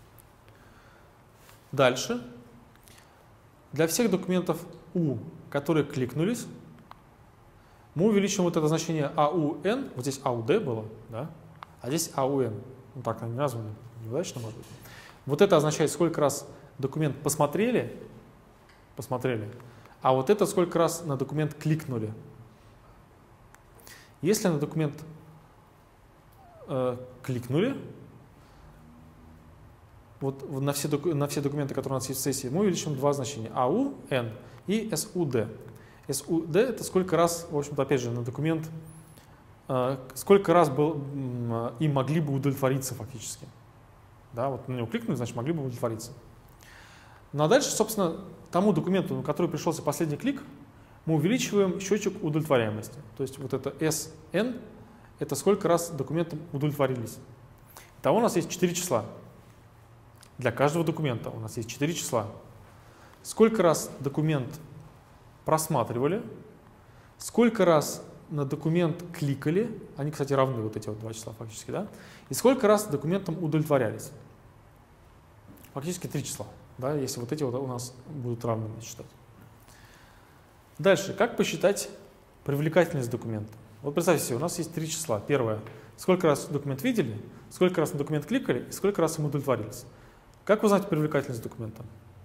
Дальше. Для всех документов У, которые кликнулись, мы увеличим вот это значение АУН, вот здесь АУД было, да? А здесь АУН. Ну так, не названо, неудачно, может быть. Вот это означает, сколько раз документ посмотрели, посмотрели, а вот это сколько раз на документ кликнули. Если на документ э, кликнули, вот на все, на все документы, которые у нас есть в сессии, мы увеличим два значения: АУН и СУД. СУД — это сколько раз, в общем-то, опять же, на документ, э, сколько раз был, э, им могли бы удовлетвориться фактически. Да, вот на него кликнули, значит, могли бы удовлетвориться. Ну а дальше, собственно, тому документу, на который пришелся последний клик, мы увеличиваем счетчик удовлетворяемости. То есть вот это эс эн — это сколько раз документом удовлетворились. Итого у нас есть четыре числа. Для каждого документа у нас есть четыре числа. Сколько раз документ просматривали, сколько раз на документ кликали, они, кстати, равны, вот эти вот два числа фактически, да, и сколько раз документом удовлетворялись. Фактически три числа, да, если вот эти вот у нас будут равными считать. Дальше, как посчитать привлекательность документа? Вот представьте себе, у нас есть три числа. Первое, сколько раз документ видели, сколько раз на документ кликали и сколько раз им удовлетворились. Как узнать привлекательность документа?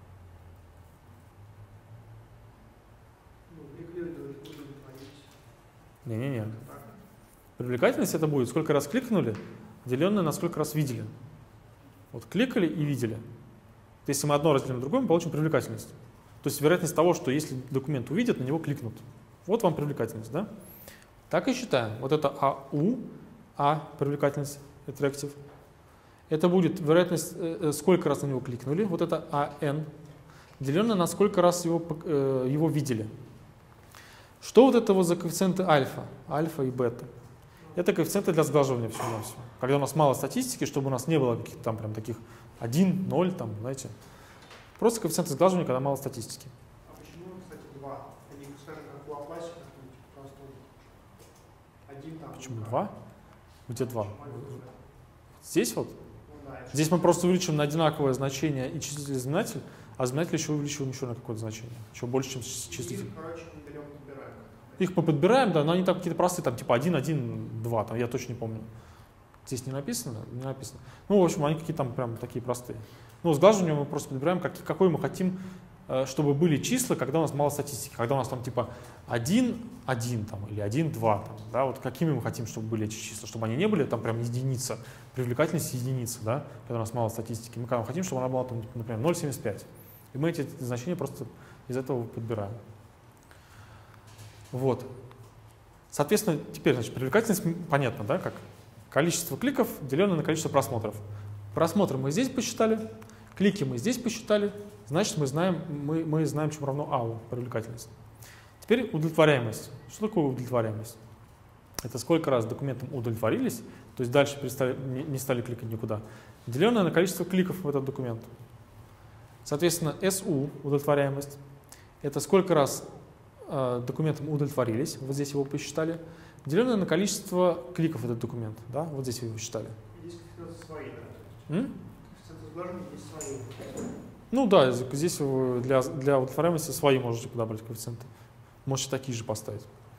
Не-не-не. Привлекательность это будет, сколько раз кликнули, деленное на сколько раз видели. Вот кликали и видели. Если мы одно разделим на другое, мы получим привлекательность. То есть вероятность того, что если документ увидят, на него кликнут. Вот вам привлекательность, да? Так и считаем. Вот это АУ, А, привлекательность, attractive. Это будет вероятность, э, сколько раз на него кликнули. Вот это АН, деленное на сколько раз его, э, его видели. Что вот это вот за коэффициенты альфа, альфа и бета? Это коэффициенты для сглаживания всего-навсего. Когда у нас мало статистики, чтобы у нас не было каких-то там прям таких один, ноль, там, знаете. Просто коэффициенты сглаживания, когда мало статистики. А почему, кстати, два? Они, скажем, как у Атласе, просто один там. Почему два? Где два? Почему Здесь вот? Ну, да, Здесь мы просто увеличим на одинаковое значение и числитель, и знаменатель, а знаменатель еще увеличиваем еще на какое-то значение. Еще больше, чем числитель. Их мы подбираем, да, но они там какие-то простые, там типа один, один, два, там я точно не помню. Здесь не написано? Не написано. Ну, в общем, они какие-то там прям такие простые. Ну, сглаживание мы просто подбираем, как, какой мы хотим, чтобы были числа, когда у нас мало статистики. Когда у нас там типа один, один там, или один, два, там, да, вот какими мы хотим, чтобы были эти числа, чтобы они не были там прям единица, привлекательность единица, да, когда у нас мало статистики. Мы хотим, чтобы она была, там, например, ноль целых семьдесят пять. И мы эти значения просто из этого подбираем. Вот. Соответственно, теперь, значит, привлекательность понятно, да, как количество кликов, деленное на количество просмотров. Просмотры мы здесь посчитали, клики мы здесь посчитали, значит, мы знаем, мы, мы знаем, чем равно АУ, привлекательность. Теперь удовлетворяемость. Что такое удовлетворяемость? Это сколько раз документом удовлетворились, то есть дальше перестали, не, не стали кликать никуда, деленное на количество кликов в этот документ. Соответственно, СУ, удовлетворяемость, это сколько раз документом удовлетворились, вот здесь его посчитали, деленное на количество кликов этот документ, да, вот здесь вы его считали. Здесь коэффициенты свои, да? М? Коэффициенты сглаживания здесь свои. Ну да, здесь для, для удовлетворяемости свои можете подобрать коэффициенты. Можете такие же поставить.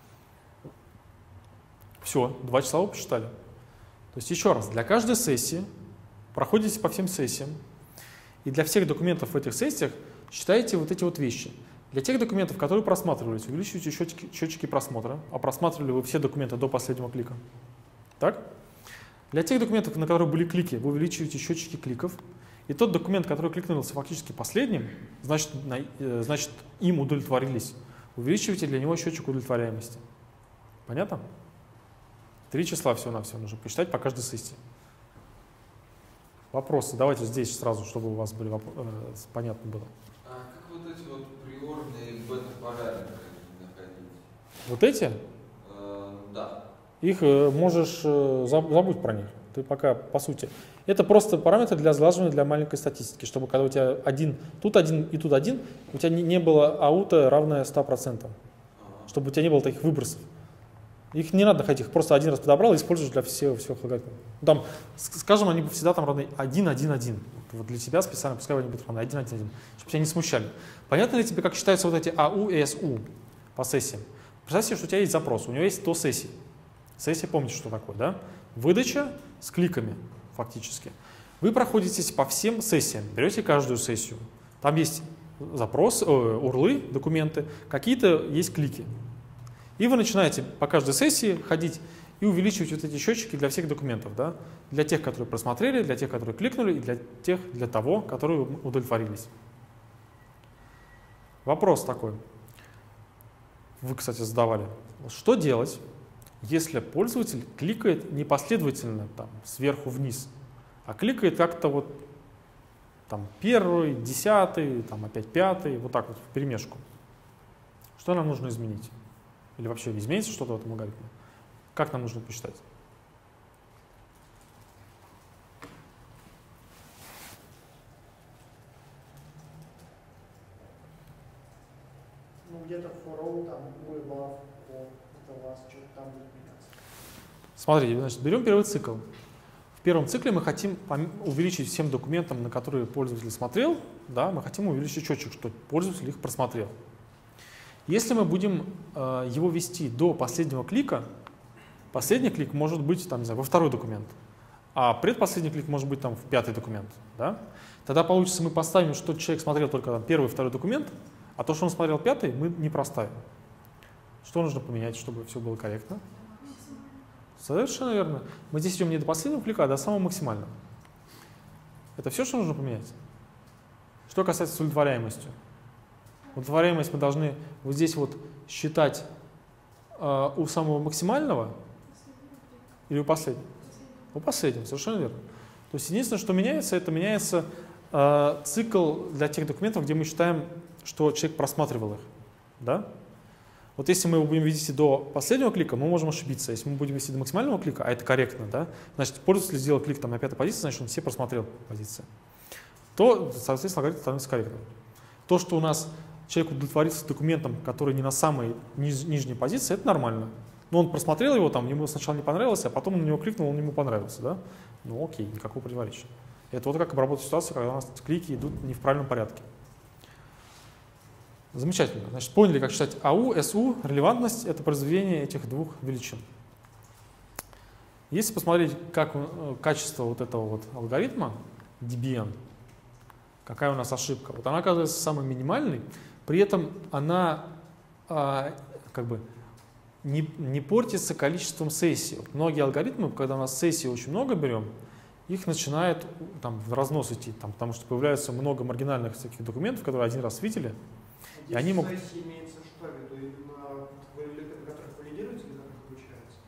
Все, два числа вы посчитали. То есть еще раз, для каждой сессии проходите по всем сессиям, и для всех документов в этих сессиях считаете вот эти вот вещи. Для тех документов, которые просматривались, увеличиваете счетчики, счетчики просмотра, а просматривали вы все документы до последнего клика. Так? Для тех документов, на которые были клики, вы увеличиваете счетчики кликов. И тот документ, который кликнулся фактически последним, значит, на, э, значит им удовлетворились. Увеличиваете для него счетчик удовлетворяемости. Понятно? Три числа всего-навсего нужно посчитать по каждой сессии. Вопросы? Давайте здесь сразу, чтобы у вас были воп- э, понятно было. А как вот эти вот приорные бета-параметры находить? Вот эти? Э, да. Их э, можешь, э, забудь про них. Ты пока, по сути, это просто параметры для сглаживания для маленькой статистики, чтобы когда у тебя один, тут один и тут один, у тебя не, не было аута равное ста процентам, Ага. чтобы у тебя не было таких выбросов. Их не надо находить, их просто один раз подобрал и используешь для всех, всех алгоритмов. Там, скажем, они всегда там равны один, один, один. Вот для тебя специально, пускай они будут равны один, один, один, чтобы тебя не смущали. Понятно ли тебе, как считаются вот эти АУ и СУ по сессиям? Представьте себе, что у тебя есть запрос, у него есть сто сессий. Сессия, помните, что такое, да? Выдача с кликами, фактически. Вы проходитесь по всем сессиям, берете каждую сессию. Там есть запрос, э, урлы, документы, какие-то есть клики. И вы начинаете по каждой сессии ходить и увеличивать вот эти счетчики для всех документов, да? Для тех, которые просмотрели, для тех, которые кликнули, и для тех, для того, которые удовлетворились. Вопрос такой. Вы, кстати, задавали. Что делать, если пользователь кликает не последовательно там, сверху вниз, а кликает как-то вот там первый, десятый, там опять пятый, вот так вот в перемешку? Что нам нужно изменить? Или вообще изменится что-то в этом алгоритме? Как нам нужно посчитать? Ну, где-то for all, там, ой, love, all, это у вас что-то там будет меняться. Смотрите, значит, берем первый цикл. В первом цикле мы хотим увеличить всем документам, на которые пользователь смотрел, да, мы хотим увеличить счетчик, что пользователь их просмотрел. Если мы будем э, его вести до последнего клика, последний клик может быть там, не знаю, во второй документ, а предпоследний клик может быть там, в пятый документ. Да? Тогда получится, мы поставим, что человек смотрел только там, первый и второй документ, а то, что он смотрел пятый, мы не проставим. Что нужно поменять, чтобы все было корректно? Совершенно верно. Мы здесь идем не до последнего клика, а до самого максимального. Это все, что нужно поменять. Что касается удовлетворяемости. Удовлетворяемость мы должны вот здесь вот считать э, у самого максимального или у последнего? У последнего, совершенно верно. То есть единственное, что меняется, это меняется э, цикл для тех документов, где мы считаем, что человек просматривал их. Да? Вот если мы его будем вести до последнего клика, мы можем ошибиться. Если мы будем вести до максимального клика, а это корректно, да, значит, пользователь сделал клик там, на пятой позиции, значит, он все просмотрел позиции, то, соответственно, алгоритм становится корректным. То, что у нас человек удовлетворится документом, который не на самой ниж нижней позиции, это нормально. Но он просмотрел его, там, ему сначала не понравилось, а потом он на него кликнул, он ему понравился. Да? Ну окей, никакого противоречия. Это вот как обработать ситуацию, когда у нас клики идут не в правильном порядке. Замечательно. Значит, поняли, как считать АУ, СУ, релевантность — это произведение этих двух величин. Если посмотреть, как качество вот этого вот алгоритма, ди би эн, какая у нас ошибка, вот она оказывается самой минимальной, при этом она а, как бы не, не портится количеством сессий. Вот многие алгоритмы, когда у нас сессий очень много берем, их начинает там, в разнос идти, там, потому что появляется много маргинальных всяких документов, которые один раз видели. И они могут... Сессии имеется что в виду? Именно на которых валидируется или на которых обучается?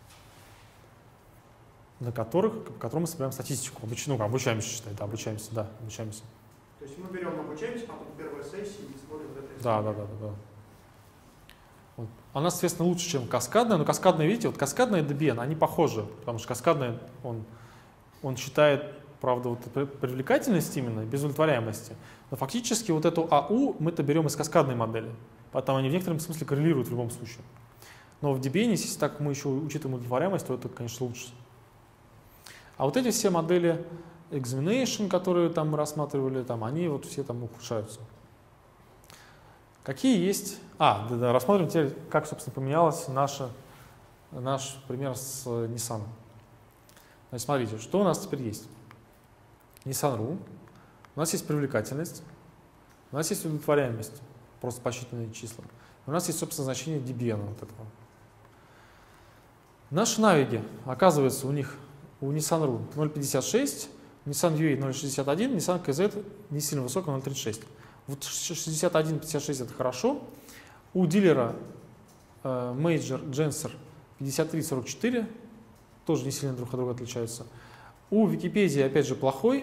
На которых, по которым мы собираем статистику. Обуч... Ну, обучаемся, считай, да, обучаемся, да, обучаемся. То есть мы берем, обучаемся, потом первая сессия и смотрим вот это. Да, да, да, да, да. Вот. Она, соответственно, лучше, чем каскадная, но каскадная, видите, вот каскадная и ди би эн, они похожи, потому что каскадная, он, он считает, правда, вот привлекательность именно, без удовлетворяемости. Но фактически вот эту АУ мы-то берем из каскадной модели, поэтому они в некотором смысле коррелируют в любом случае. Но в ди би эн, если так мы еще учитываем удовлетворяемость, то это, конечно, лучше. А вот эти все модели examination, которые там мы рассматривали, там, они вот все там ухудшаются. Какие есть? А, да, да, рассмотрим теперь, как, собственно, поменялась наша, наш пример с Nissan. Значит, смотрите, что у нас теперь есть. Nissan.ru. У нас есть привлекательность, у нас есть удовлетворяемость, просто посчитанные числа. У нас есть, собственно, значение ди би эн вот этого. Наши навиги, оказывается, у них, у Nissan.ru ноль пятьдесят шесть, Nissan ю эй ноль шестьдесят один, Nissan кей зет не сильно высокая ноль тридцать шесть. Вот шестьдесят один пятьдесят шесть это хорошо. У дилера э, Major Gensер пятьдесят три сорок четыре, тоже не сильно друг от друга отличаются. У Википедии, опять же, плохой.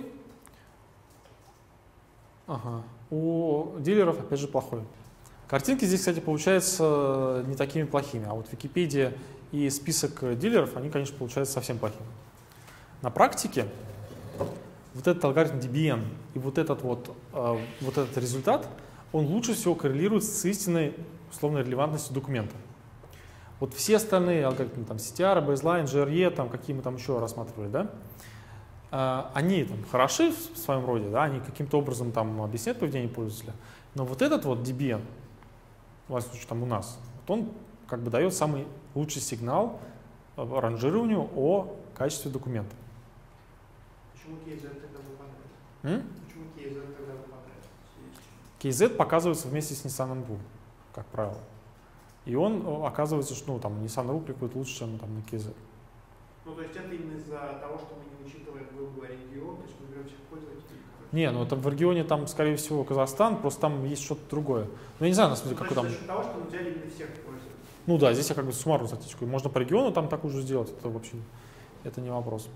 Ага. У дилеров, опять же, плохой. Картинки здесь, кстати, получаются не такими плохими, а вот Википедия и список дилеров, они, конечно, получаются совсем плохими. На практике вот этот алгоритм ди би эн и вот этот вот, э, вот этот результат, он лучше всего коррелирует с истинной условной релевантностью документа. Вот все остальные алгоритмы, там, си ти ар, Baseline, джи ар и, там, какие мы там еще рассматривали, да, э, они там хороши в своем роде, да, они каким-то образом там объясняют поведение пользователя, но вот этот вот ди би эн, в случае там у нас, вот он как бы дает самый лучший сигнал ранжированию о качестве документа. Почему кей зет тогда был понравился? М? Почему кей зет тогда был понравился? кей зет показывается вместе с Nissan эн ви ю, как правило. И он, оказывается, что ну, там, Nissan эн ви ю кликает лучше, чем там, на кей зет. Ну, то есть это именно из-за того, что мы не учитываем, грубо говоря, регион, то есть мы берем всех пользователей. Не, ну это в регионе там, скорее всего, Казахстан, просто там есть что-то другое. Ну, я не знаю, на самом деле, Ну, какой то там... есть за счет того, что мы взяли именно всех пользователей. Ну да, здесь я как бы суммарную статистику. Можно по региону там такую же сделать, это вообще это не вопрос.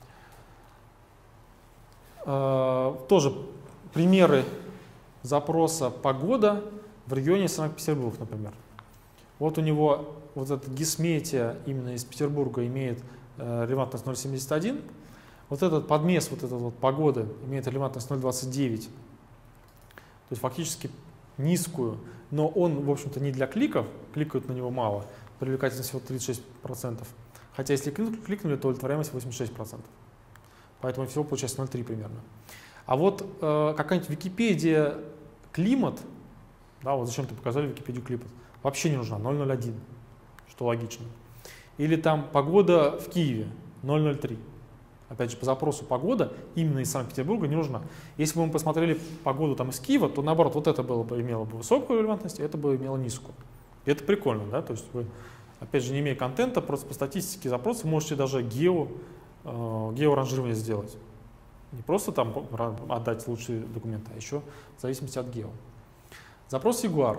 Э, тоже примеры запроса погода в регионе Санкт-Петербург, например. Вот у него вот этот гисметия именно из Петербурга имеет э, релевантность ноль целых семьдесят один. Вот этот подмес, вот эта вот погода имеет релевантность ноль целых двадцать девять. То есть фактически низкую, но он, в общем-то, не для кликов, кликают на него мало, привлекательность всего тридцать шесть процентов. Хотя если кликнули, то удовлетворяемость восемьдесят шесть процентов. Поэтому всего получается ноль целых три примерно. А вот э, какая-нибудь Википедия климат, да, вот зачем-то показали Википедию климат, вообще не нужна, ноль целых ноль один, что логично. Или там погода в Киеве, ноль целых ноль три. Опять же, по запросу погода именно из Санкт-Петербурга не нужна. Если бы мы посмотрели погоду там из Киева, то наоборот, вот это было бы, имело бы высокую релевантность, а это бы имело низкую. И это прикольно, да, то есть вы, опять же, не имея контента, просто по статистике запроса можете даже гео, э, георанжирование сделать. Не просто там отдать лучшие документы, а еще в зависимости от гео. Запрос Jaguar.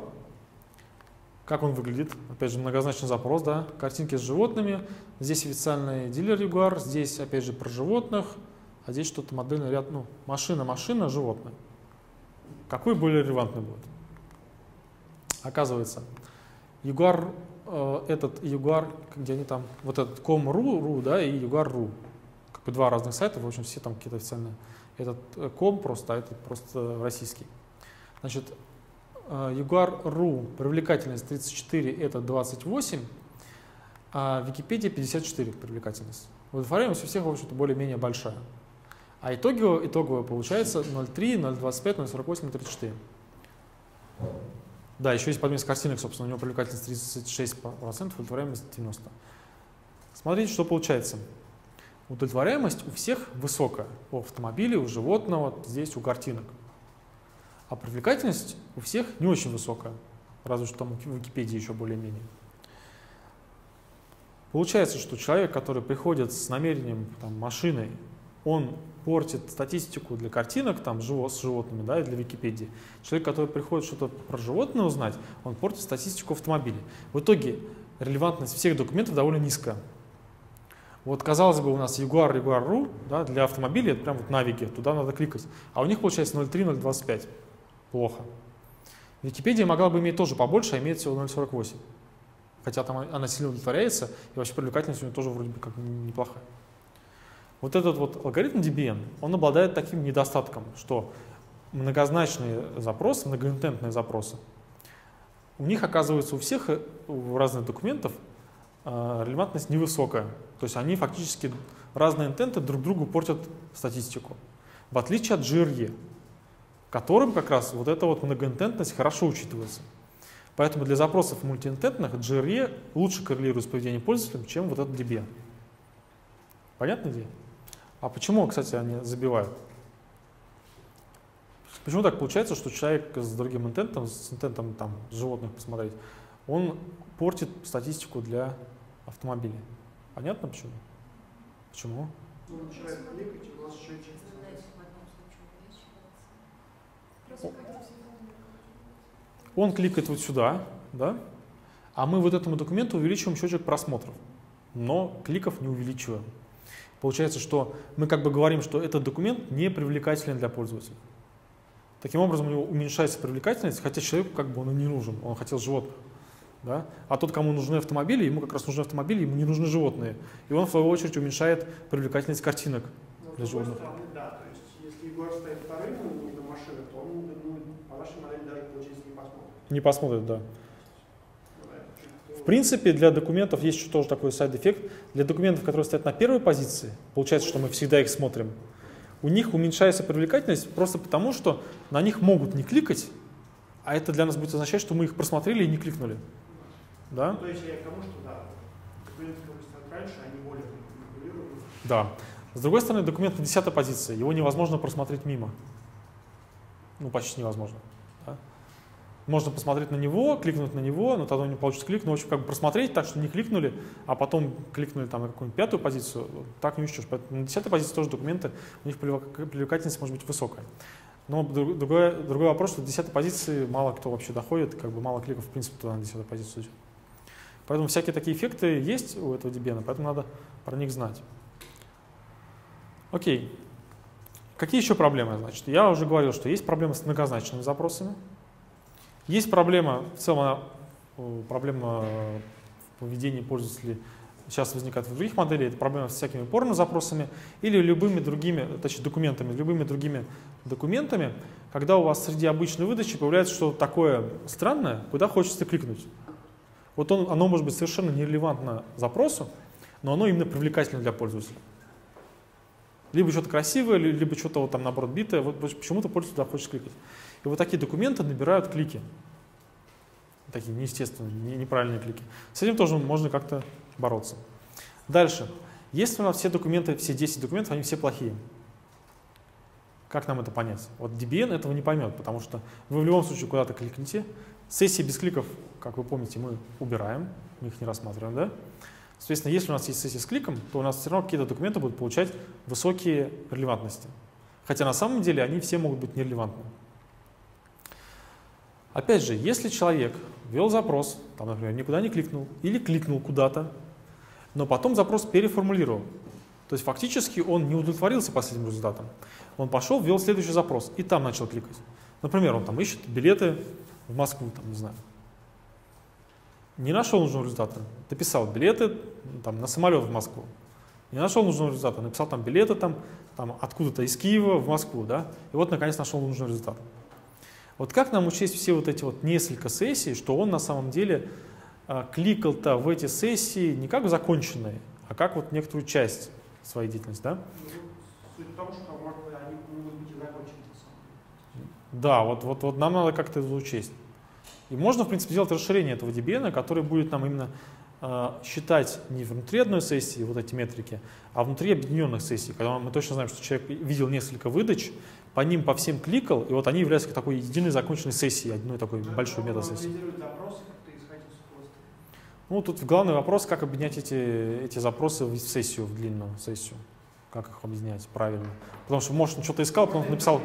Как он выглядит? Опять же, многозначный запрос, да, картинки с животными. Здесь официальный дилер Jaguar, здесь, опять же, про животных, а здесь что-то модельный ряд, ну, машина, машина, животное. Какой более релевантный будет? Оказывается, Jaguar, э, этот Jaguar, где они там, вот этот com.ru, да, и Jaguar.ru. Как бы два разных сайта, в общем, все там какие-то официальные. Этот com просто, а этот просто российский. Значит, Jaguar.ru привлекательность тридцать четыре, это двадцать восемь, а Википедия пятьдесят четыре привлекательность. Удовлетворяемость у всех, в общем-то, более-менее большая. А итоговая, итоговая получается ноль целых три, ноль целых двадцать пять, ноль целых сорок восемь, ноль целых тридцать четыре. Да, еще есть подмес картинок, собственно, у него привлекательность тридцать шесть процентов, удовлетворяемость девяносто процентов. Смотрите, что получается. Удовлетворяемость у всех высокая. У автомобилей, у животного, здесь у картинок. А привлекательность у всех не очень высокая, разве что там в Википедии еще более-менее. Получается, что человек, который приходит с намерением там, машиной, он портит статистику для картинок там, с животными, да, и для Википедии. Человек, который приходит что-то про животное узнать, он портит статистику автомобилей. В итоге релевантность всех документов довольно низкая. Вот, казалось бы, у нас Jaguar, Jaguar.ru, да, для автомобилей, это прям вот навиги, туда надо кликать. А у них получается ноль целых три, ноль целых двадцать пять. Плохо. Википедия могла бы иметь тоже побольше, а имеет всего ноль целых сорок восемь. Хотя там она сильно удовлетворяется, и вообще привлекательность у нее тоже вроде бы как неплохая. Вот этот вот алгоритм ди би эн, он обладает таким недостатком, что многозначные запросы, многоинтентные запросы, у них оказывается у всех, у разных документов, релевантность невысокая. То есть они фактически, разные интенты друг другу портят статистику. В отличие от джи ар и, которым как раз вот эта вот многоинтентность хорошо учитывается. Поэтому для запросов мультиинтентных джи ар и лучше коррелирует с поведением пользователя, чем вот этот ди би эн. Понятная идея? А почему, кстати, они забивают? Почему так получается, что человек с другим интентом, с интентом там, животных посмотреть, он портит статистику для автомобилей? Понятно почему? Почему? Он начинает кликать, и у вас счетчик. Он кликает вот сюда, да? А мы вот этому документу увеличиваем счетчик просмотров, но кликов не увеличиваем. Получается, что мы как бы говорим, что этот документ не привлекателен для пользователя. Таким образом, у него уменьшается привлекательность, хотя человеку как бы он и не нужен, он хотел животных. Да? А тот, кому нужны автомобили, ему как раз нужны автомобили, ему не нужны животные. И он, в свою очередь, уменьшает привлекательность картинок Но для с другой животных. стороны, да, то есть если Егор стоит вторым на машине, то он ну, по нашей модели даже, получается, не посмотрит. Не посмотрит, да. Ну, да, это В принципе, для документов есть еще тоже такой сайд-эффект. Для документов, которые стоят на первой позиции, получается, что мы всегда их смотрим, у них уменьшается привлекательность просто потому, что на них могут не кликать, а это для нас будет означать, что мы их просмотрели и не кликнули. Да? Ну, то есть я к тому, что да, документы, которые стоят раньше, они более регулируемы. Да. С другой стороны, документ на десятой позиции, его невозможно просмотреть мимо. Ну, почти невозможно. Да? Можно посмотреть на него, кликнуть на него, но тогда не получится клик. Но, в общем, как бы просмотреть так, что не кликнули, а потом кликнули там на какую-нибудь пятую позицию, так не учтешь. Поэтому на десятой позиции тоже документы, у них привлекательность может быть высокая. Но другой, другой вопрос, что до десятой позиции мало кто вообще доходит, как бы мало кликов в принципе туда на десятую позицию идет. Поэтому всякие такие эффекты есть у этого Debian, поэтому надо про них знать. Окей. Какие еще проблемы? Значит, я уже говорил, что есть проблемы с многозначными запросами. Есть проблема, в целом проблема в поведении пользователей сейчас возникает в других моделях, это проблема с всякими порно-запросами или любыми другими, точнее документами, любыми другими документами, когда у вас среди обычной выдачи появляется что-то такое странное, куда хочется кликнуть. Вот он, оно может быть совершенно нерелевантно запросу, но оно именно привлекательно для пользователя. Либо что-то красивое, либо что-то вот там наоборот битое, вот почему-то пользователь туда хочет кликать. И вот такие документы набирают клики. Такие неестественные, неправильные клики. С этим тоже можно как-то бороться. Дальше. Если у нас все документы, все десять документов, они все плохие. Как нам это понять? Вот Debian этого не поймет, потому что вы в любом случае куда-то кликните. Сессии без кликов, как вы помните, мы убираем, мы их не рассматриваем, да? Соответственно, если у нас есть сессия с кликом, то у нас все равно какие-то документы будут получать высокие релевантности. Хотя на самом деле они все могут быть нерелевантны. Опять же, если человек ввел запрос, там, например, никуда не кликнул, или кликнул куда-то, но потом запрос переформулировал, то есть фактически он не удовлетворился последним результатом, он пошел, ввел следующий запрос и там начал кликать. Например, он там ищет билеты в Москву, там, не знаю. Не нашел нужного результата, дописал билеты там, на самолет в Москву. Не нашел нужного результата, написал там билеты там, там, откуда-то из Киева в Москву, да, и вот наконец нашел нужный результат. Вот как нам учесть все вот эти вот несколько сессий, что он на самом деле а, кликал-то в эти сессии не как в законченные, а как вот некоторую часть своей деятельности, да? Суть в том, что они могут быть и закончены. Да, вот, вот, вот нам надо как-то это учесть. И можно, в принципе, сделать расширение этого Debian, который будет нам именно э, считать не внутри одной сессии вот эти метрики, а внутри объединенных сессий, когда мы точно знаем, что человек видел несколько выдач, по ним по всем кликал, и вот они являются такой единой законченной сессией, одной такой Но большой метасессией. Запросы, как-то исходить из Ну, тут главный вопрос, как объединять эти, эти запросы в сессию, в длинную сессию. Как их объединять правильно. Потому что, может, он что-то искал, потом написал...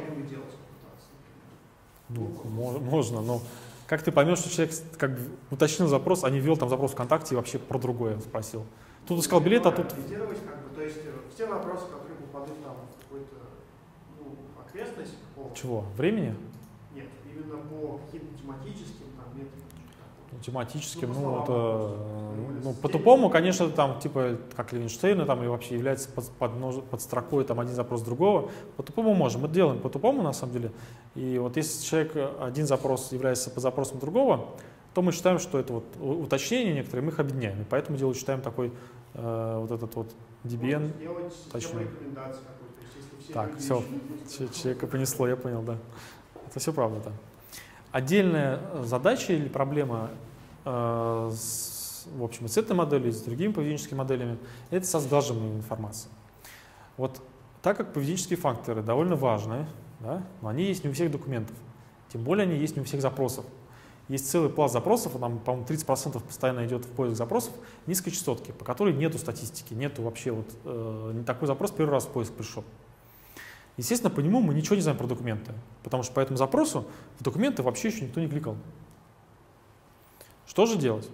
Ну, можно, но как ты поймешь, что человек как бы уточнил запрос, а не ввел там запрос ВКонтакте и вообще про другое спросил. Тут искал билет, а тут... Как бы, то есть все вопросы, которые попадут там в какую-то ну, окрестность по... Чего? Времени? Нет, именно по каким-то тематическим там метрикам. Ну, тематическим, ну, ну, это... ну, Ну, по-тупому, конечно, там, типа, как Левинштейна, там, и вообще является под, под, под строкой там один запрос другого. По-тупому можем. Мы делаем по-тупому, на самом деле. И вот если человек, один запрос является под запросом другого, то мы считаем, что это вот уточнения некоторые, мы их объединяем. И поэтому дело считаем такой э, вот этот вот Debian. Точно. Так, все, человека понесло, я понял, да. Это все правда, да. Отдельная задача или проблема э, с, в общем, с этой моделью, и с другими поведенческими моделями, это со сглаживанием информации. Вот так как поведенческие факторы довольно важны, да, но они есть не у всех документов, тем более они есть не у всех запросов. Есть целый пласт запросов, там, по-моему, тридцать процентов постоянно идет в поиск запросов низкой частотки, по которой нету статистики, нету вообще вот э, не такой запрос первый раз в поиск пришел. Естественно, по нему мы ничего не знаем про документы, потому что по этому запросу в документы вообще еще никто не кликал. Что же делать?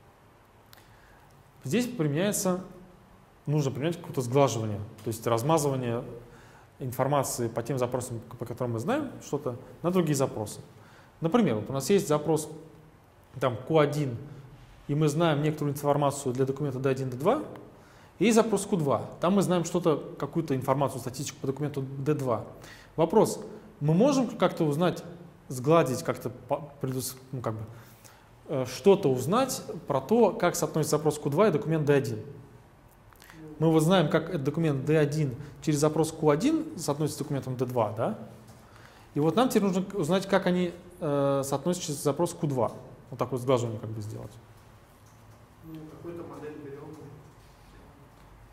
Здесь применяется, нужно применять какое-то сглаживание, то есть размазывание информации по тем запросам, по которым мы знаем что-то, на другие запросы. Например, вот у нас есть запрос там, ку один, и мы знаем некоторую информацию для документа ди один, ди два, и есть запрос ку два. Там мы знаем что-то, какую-то информацию, статистику по документу ди два. Вопрос, мы можем как-то узнать, сгладить, как-то ну, как бы, что-то узнать про то, как соотносится запрос ку два и документ ди один. Мы вот знаем, как этот документ ди один через запрос ку один соотносится с документом ди два, да? И вот нам теперь нужно узнать, как они э, соотносятся через запрос ку два. Вот такое сглаживание как бы сделать.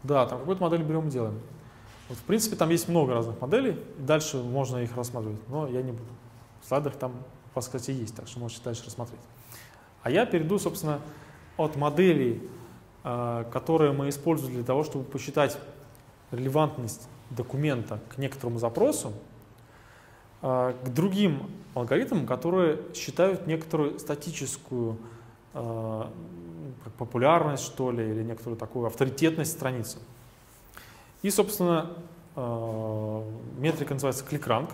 Да, там какую-то модель берем и делаем. Вот, в принципе, там есть много разных моделей, и дальше можно их рассматривать, но я не буду. В слайдах там, у вас, кстати, есть, так что можете дальше рассмотреть. А я перейду, собственно, от моделей, которые мы используем для того, чтобы посчитать релевантность документа к некоторому запросу, к другим алгоритмам, которые считают некоторую статическую как популярность, что ли, или некоторую такую авторитетность страницы. И, собственно, метрика называется ClickRank.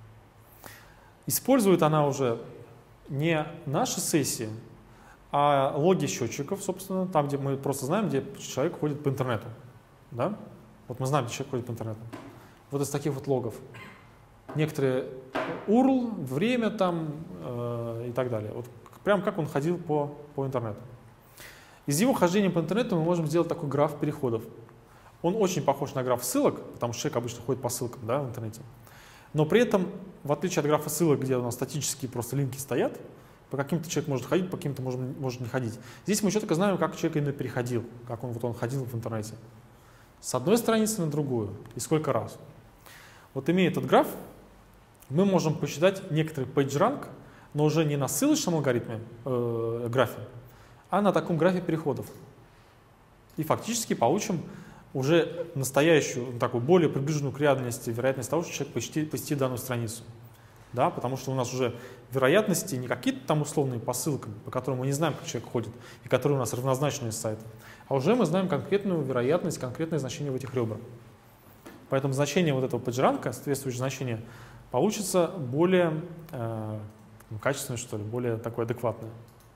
Использует она уже не наши сессии, а логи счетчиков, собственно, там, где мы просто знаем, где человек ходит по интернету. Да? Вот мы знаем, где человек ходит по интернету. Вот из таких вот логов. Некоторые ю ар эл, время там э, и так далее. Вот прям как он ходил по, по интернету. Из его хождения по интернету мы можем сделать такой граф переходов. Он очень похож на граф ссылок, потому что человек обычно ходит по ссылкам, да, в интернете. Но при этом, в отличие от графа ссылок, где у нас статические просто линки стоят, по каким-то человек может ходить, по каким-то может, может не ходить. Здесь мы четко знаем, как человек именно переходил, как он, вот он ходил в интернете. С одной страницы на другую и сколько раз. Вот имея этот граф, мы можем посчитать некоторый PageRank, но уже не на ссылочном алгоритме, э, графе, а на таком графе переходов. И фактически получим уже настоящую, такую более приближенную к реальности вероятность того, что человек посетит, посетит данную страницу. Да, потому что у нас уже вероятности не какие-то там условные по ссылкам, по которым мы не знаем, как человек ходит, и которые у нас равнозначные с сайта, а уже мы знаем конкретную вероятность, конкретное значение в этих ребрах. Поэтому значение вот этого PageRank, соответствующее значение, получится более э, качественное, что ли, более такое адекватное.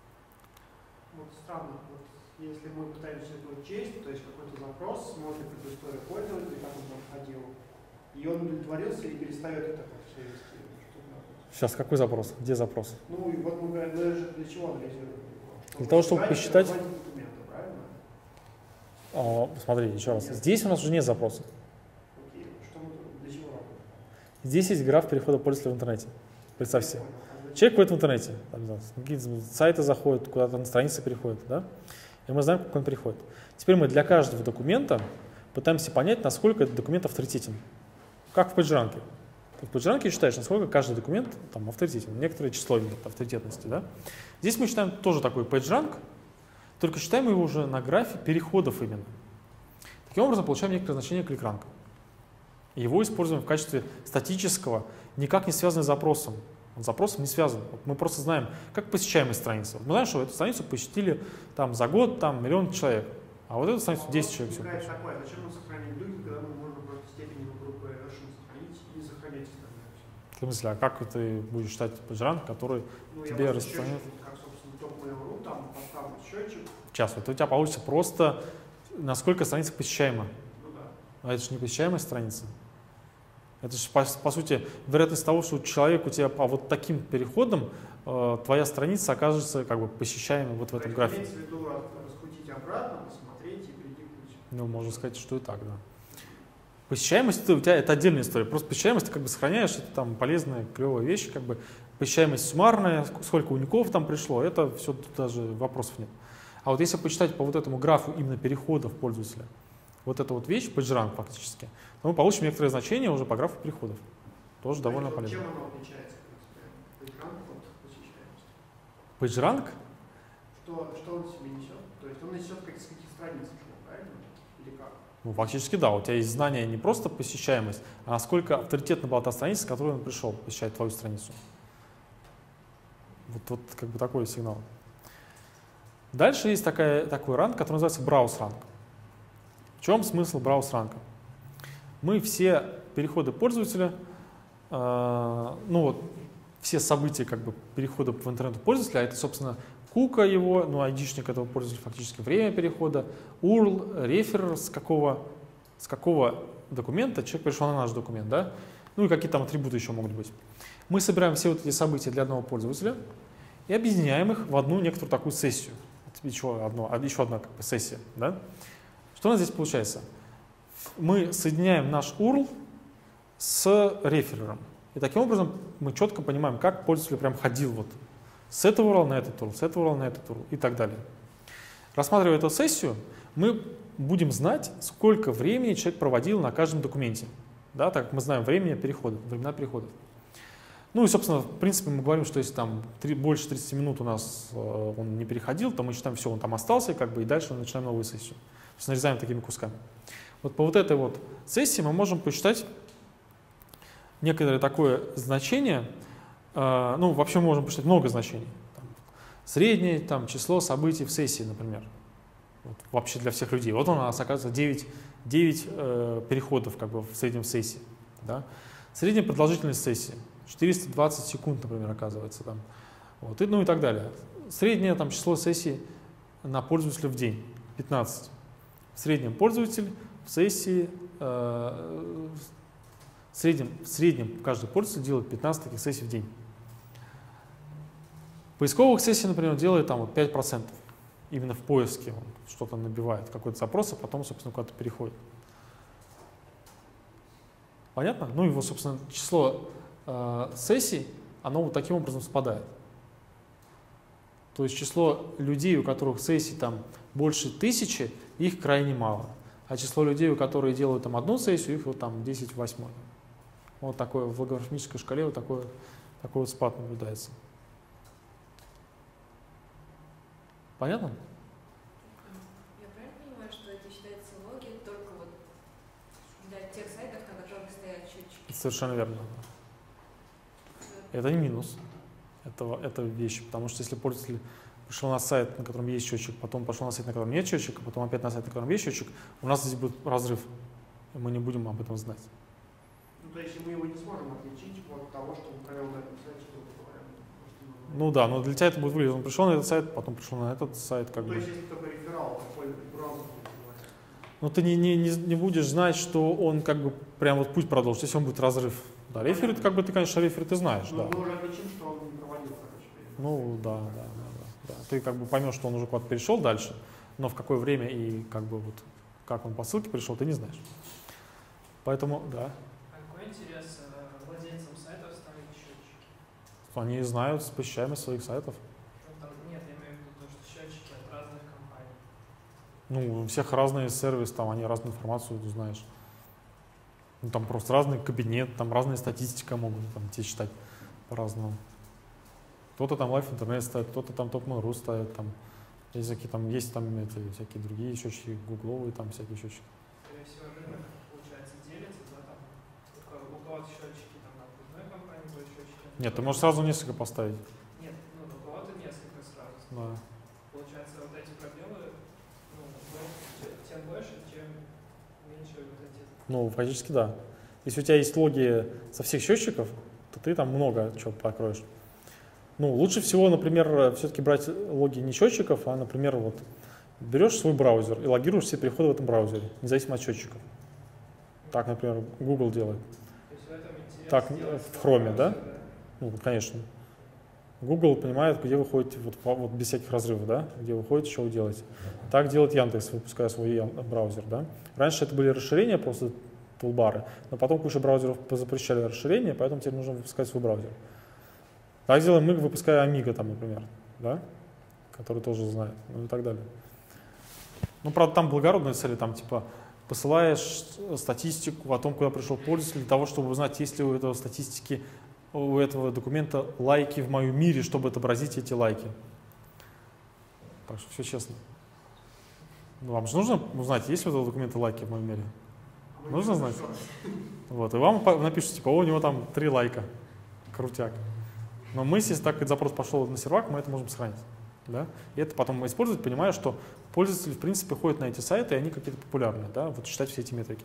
Вот странно, вот если мы пытаемся это учесть, то есть какой-то запрос, смотрит эту историю пользователя, как он там ходил, и он удовлетворился и перестает это все вести. Сейчас, какой запрос? Где запрос? Ну, и вот мы говорим, ну, для чего анализируем? Для того, чтобы посчитать... Документы, правильно? О, смотри, еще раз. Здесь у нас уже нет запроса. Окей, что мы, для чего работаем? Здесь есть граф перехода пользователя в интернете. Представь себе. Человек ходит в интернете, там, какие-то сайты заходят, куда-то на страницы переходят, да? И мы знаем, как он переходит. Теперь мы для каждого документа пытаемся понять, насколько этот документ авторитетен. Как в PageRank. В PageRank считаешь, насколько каждый документ там, авторитетен, некоторое число имеет авторитетности. Да? Здесь мы считаем тоже такой PageRank, только считаем его уже на графе переходов именно. Таким образом, получаем некоторое значение ClickRank. Его используем в качестве статического, никак не связанного с запросом. Он с запросом не связан. Вот мы просто знаем, как посещаемость страницы. Мы знаем, что эту страницу посетили там, за год там, миллион человек, а вот эту страницу десять человек. Все такое, зачем мы сохраним дуги, когда мы можем просто степень группы вершин сохранить и сохранять остальное? В смысле, а как ты будешь считать PageRank, который ну, тебе распространяет? Как, собственно, топ-mail.ru, там поставлю счетчик. Сейчас, вот у тебя получится просто, насколько страница посещаема. Ну да. А это же не посещаемая страница. Это же, по, по сути, вероятность того, что человек у тебя по вот таким переходом, э, твоя страница окажется как бы посещаемой вот в этом графике. Имеется в виду раскрутить обратно, посмотреть и перейти к ключу. Ну, можно сказать, что и так, да. Посещаемость это, у тебя это отдельная история. Просто посещаемость ты как бы сохраняешь, это там полезная, клевая вещь, как бы посещаемость суммарная, сколько уников там пришло, это все, тут даже вопросов нет. А вот если почитать по вот этому графу именно переходов пользователя, вот эта вот вещь, PageRank фактически, то мы получим некоторое значение уже по графу переходов. Тоже а довольно полезно. Чем оно отличается, PageRank от посещаемости? PageRank? Что, что он себе несет? То есть он несет как, с каких страниц, правильно? Или как? Ну, фактически, да. У тебя есть знание не просто посещаемость, а насколько авторитетна была та страница, с которой он пришел посещать твою страницу. Вот, вот как бы такой сигнал. Дальше есть такая, такой ранг, который называется browse-ранг. В чем смысл browse-ранга? Мы все переходы пользователя, э, ну вот, все события как бы перехода в интернет пользователя, а это, собственно, кука его, ну, айдишник этого пользователя, фактически время перехода, ю ар эл, рефер, с какого, с какого документа человек пришел на наш документ, да? Ну и какие там атрибуты еще могут быть. Мы собираем все вот эти события для одного пользователя и объединяем их в одну некоторую такую сессию. Еще, одно, еще одна как бы, сессия, да? Что у нас здесь получается? Мы соединяем наш ю ар эл с реферером. И таким образом мы четко понимаем, как пользователь прям ходил вот с этого ю ар эл на этот ю ар эл, с этого ю ар эл на этот ю ар эл и так далее. Рассматривая эту сессию, мы будем знать, сколько времени человек проводил на каждом документе. Да, так как мы знаем время перехода, времена перехода. Ну и, собственно, в принципе, мы говорим, что если там три, больше тридцати минут у нас э, он не переходил, то мы считаем, все, он там остался, как бы, и дальше мы начинаем новую сессию. То есть нарезаем такими кусками. Вот по вот этой вот сессии мы можем посчитать некоторое такое значение. Э, ну, вообще мы можем посчитать много значений. Там, среднее там, число событий в сессии, например. Вот, вообще для всех людей. Вот у нас оказывается девять, девять э, переходов как бы, в среднем в сессии. Да? Средняя продолжительность сессии четыреста двадцать секунд, например, оказывается. Там. Вот, и, ну и так далее. Среднее там, число сессий на пользователя в день пятнадцать. В среднем пользователь в сессии, э, в, среднем, в среднем каждый пользователь делает пятнадцать таких сессий в день. Поисковых сессий, например, делает там, вот, пять процентов. Именно в поиске он что-то набивает, какой-то запрос, а потом, собственно, куда-то переходит. Понятно? Ну, его, собственно, число э, сессий, оно вот таким образом спадает. То есть число людей, у которых сессий там больше тысячи, их крайне мало. А число людей, у которых делают там одну сессию, их вот там десять в восьмой. Вот такое в логарифмической шкале вот такой, такой вот спад наблюдается. Понятно? Я правильно понимаю, что это считается логи только вот для тех сайтов, на которых стоят счетчики? Совершенно верно. Это не минус. Это, это вещь, потому что если пользователь пришел на сайт, на котором есть счетчик, потом пошел на сайт, на котором нет счетчика, потом опять на сайт, на котором есть счетчик, у нас здесь будет разрыв, и мы не будем об этом знать. Ну, то есть мы его не сможем отличить от того, что он провел на этом сайте, что вы говорим. Ну да, но для тебя это будет выглядеть. Он пришел на этот сайт, потом пришел на этот сайт. Как ну, бы. То есть если только реферал, такой браузер. Но ты не, не, не, не будешь знать, что он как бы прям вот путь продолжит, если он будет разрыв. Да, реферы, как бы ты, конечно, реферы ты знаешь, Ну, да. мы уже отличим, что он не проводил, короче. Ну да, да, да, да, да. Ты как бы поймешь, что он уже куда-то перешел дальше, но в какое время и как бы вот как он по ссылке пришел, ты не знаешь. Поэтому, да. А какой интерес э, владельцам сайтов ставить счетчики? Они знают посещаемость своих сайтов. Ну, там, нет, я имею в виду то, что счетчики от разных компаний. Ну, у всех разные сервисы, там они разную информацию знаешь. Ну, там просто разный кабинет, там разная статистика могут там, тебе читать по-разному. Кто-то там Live интернет ставит, кто-то там топ-менру ставит, там есть всякие, там есть там эти, всякие другие счетчики, гугловые, там всякие счетчики. Скорее всего, рынок, получается, делится, да, там, у кого- у кого-то счетчики там от одной компании, будет счетчики от Нет, ты другой. можешь сразу несколько поставить. Нет, ну, у кого-то несколько сразу. Да. Получается, вот эти пробелы, ну, бо- тем больше, чем меньше вот эти. Ну, фактически да. Если у тебя есть логи со всех счетчиков, то ты там много чего покроешь. Ну, лучше всего, например, все-таки брать логи не счетчиков, а, например, вот берешь свой браузер и логируешь все переходы в этом браузере, независимо от счетчиков. Так, например, Google делает. То есть в этом интерес Так, сделать в Chrome, да? браузер, Ну, конечно. Google понимает, где вы ходите, вот, вот без всяких разрывов, да, где вы ходите, что вы делаете. Так делает Яндекс, выпуская свой Ян- браузер, да. Раньше это были расширения, просто тулбары, но потом куча браузеров запрещали расширения, поэтому теперь нужно выпускать свой браузер. Так делаем мы, выпуская Amiga, там, например, да, который тоже знает, ну и так далее. Ну, правда, там благородные цели, там, типа, посылаешь статистику о том, куда пришел пользователь, для того, чтобы узнать, есть ли у этого статистики, у этого документа лайки в моем мире, чтобы отобразить эти лайки. Так что все честно. Ну, вам же нужно узнать, есть ли у этого документа лайки в моем мире? Нужно знать? Вот, и вам по- напишут, типа, о, у него там три лайка. Крутяк. Но мы, если так запрос пошел на сервак, мы это можем сохранить. Да? И это потом использовать, понимая, что пользователи, в принципе, ходят на эти сайты, и они какие-то популярные. Да? Вот считать все эти метрики.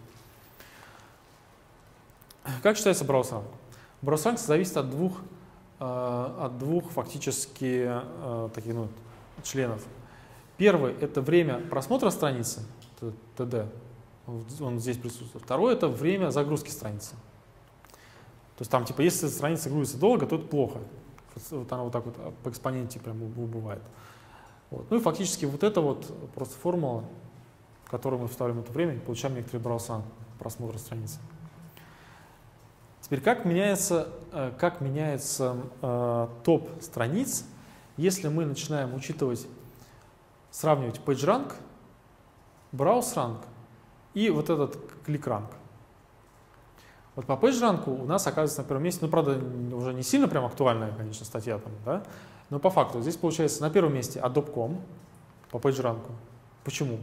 Как считается брowser-ранг? Брowser-ранг зависит от двух, э, от двух фактически э, таких, ну, членов. Первый – это время просмотра страницы, тэ дэ, он здесь присутствует. Второй – это время загрузки страницы. То есть там, типа, если страница грузится долго, то это плохо. Вот она вот так вот по экспоненте прям убывает. Вот. Ну и фактически вот это вот просто формула, в которую мы вставляем это время и получаем некоторый брowser просмотра страницы. Теперь как меняется, как меняется э, топ страниц, если мы начинаем учитывать сравнивать PageRank, BrowseRank и вот этот ClickRank. Вот по PageRank у нас оказывается на первом месте, ну, правда, уже не сильно прям актуальная, конечно, статья там, да, но по факту здесь получается на первом месте Adobe точка ком по PageRank. Почему?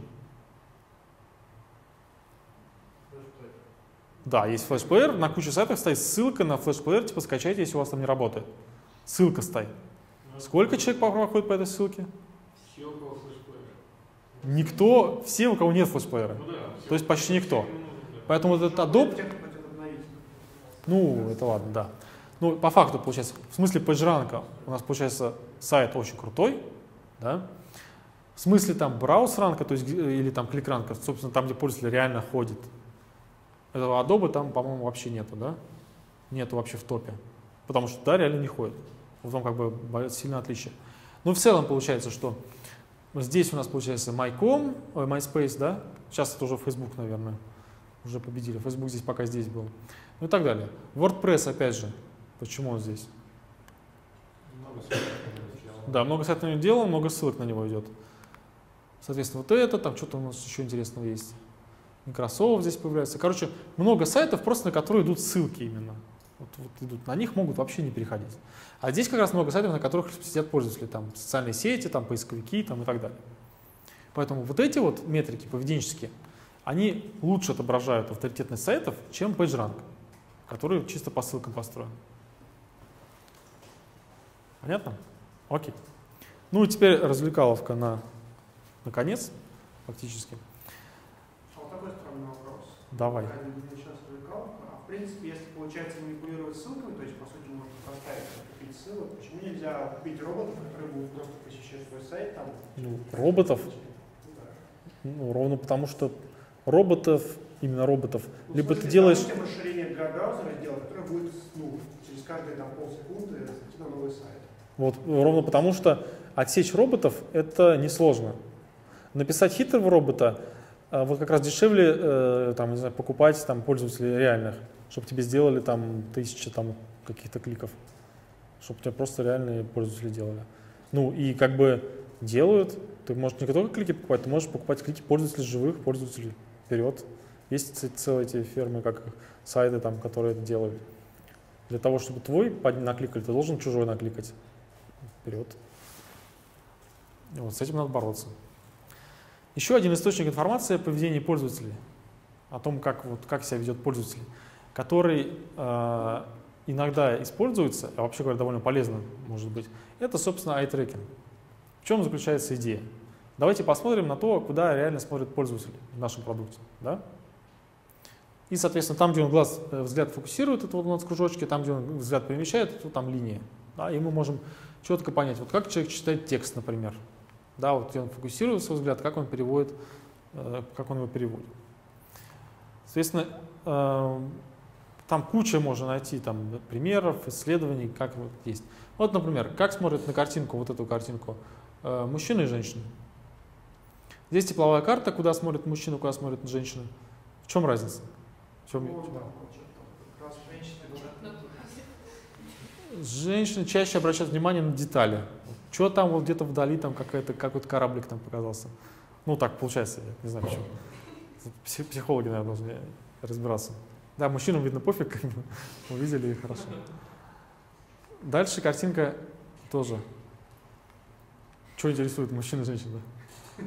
Да, есть флешплеер, на куче сайтов стоит ссылка на флешплеер, типа скачайте, если у вас там не работает. Ссылка стоит. Сколько человек проходит по этой ссылке? Все, у кого флешплеер. Никто, все, у кого нет флешплеера. Ну да. То есть почти никто. Поэтому вот этот Adobe, ну, это ладно, да. Ну, по факту, получается, в смысле PageRank у нас, получается, сайт очень крутой, да. В смысле там BrowseRank, то есть, или там ClickRank, собственно, там, где пользователь реально ходит. Этого Adobe там, по-моему, вообще нету, да? Нету вообще в топе. Потому что, да, реально не ходит. В том как бы сильное отличие. Но в целом получается, что здесь у нас получается MyCom, ой, MySpace, да? Сейчас это уже Facebook, наверное, уже победили. Facebook здесь пока здесь был. Ну и так далее. WordPress, опять же. Почему он здесь? Много сайтов сделано. Да, много сайтов на него делал, много ссылок на него идет. Соответственно, вот это, там что-то у нас еще интересного есть. Microsoft здесь появляется. Короче, много сайтов, просто на которые идут ссылки именно. Вот, вот идут, на них могут вообще не переходить. А здесь как раз много сайтов, на которых сидят пользователи, там социальные сети, там поисковики там, и так далее. Поэтому вот эти вот метрики поведенческие, они лучше отображают авторитетность сайтов, чем PageRank, который чисто по ссылкам построен. Понятно? Окей. Ну и теперь развлекаловка на наконец, фактически. А вот такой странный вопрос. Давай. Сейчас развлекаловка. А в принципе, если получается манипулировать ссылками, то есть, по сути, можно поставить купить ссылок, почему нельзя купить роботов, которые будут просто посещать свой сайт там? Ну, роботов? Ну, ровно потому, что роботов, именно роботов, ну, либо смысле, ты делаешь... Там расширение для браузера сделать, которое будет ну, через каждые там, полсекунды зайти на новый сайт. Вот ровно потому, что отсечь роботов — это несложно. Написать хитрого робота вот как раз дешевле э, там, не знаю, покупать там, пользователей реальных, чтобы тебе сделали там тысячи там, каких-то кликов, чтобы тебе просто реальные пользователи делали. Ну и как бы делают, ты можешь не только клики покупать, ты можешь покупать клики пользователей живых, пользователей вперед. Есть целые эти фирмы, как сайты, там, которые это делают. Для того, чтобы твой накликали, ты должен чужой накликать. Вперед. И вот с этим надо бороться. Еще один источник информации о поведении пользователей, о том, как, вот, как себя ведет пользователь, который э, иногда используется, а вообще говоря, довольно полезно может быть, это, собственно, eye-tracking. В чем заключается идея? Давайте посмотрим на то, куда реально смотрит пользователь в нашем продукте. Да? И, соответственно, там, где он глаз, взгляд фокусирует, это вот у нас кружочки, там, где он взгляд перемещает, это там линия. Да? И мы можем четко понять, вот как человек читает текст, например. Да, вот где он фокусирует свой взгляд, как он переводит, э, как он его переводит. Соответственно, э, там куча можно найти там, примеров, исследований, как вот есть. Вот, например, как смотрят на картинку, вот эту картинку, э, мужчина и женщина. Здесь тепловая карта, куда смотрит мужчина, куда смотрит женщина. В чем разница? В чем... Ну, да, как раз Женщины чаще обращают внимание на детали. Что там вот где-то вдали там какой-то какой-то кораблик там показался. Ну так получается, я не знаю почему. Психологи, наверное, должны разбираться. Да, мужчинам видно пофиг, как бы увидели и хорошо. Дальше картинка тоже. Что интересует мужчин и женщин, да?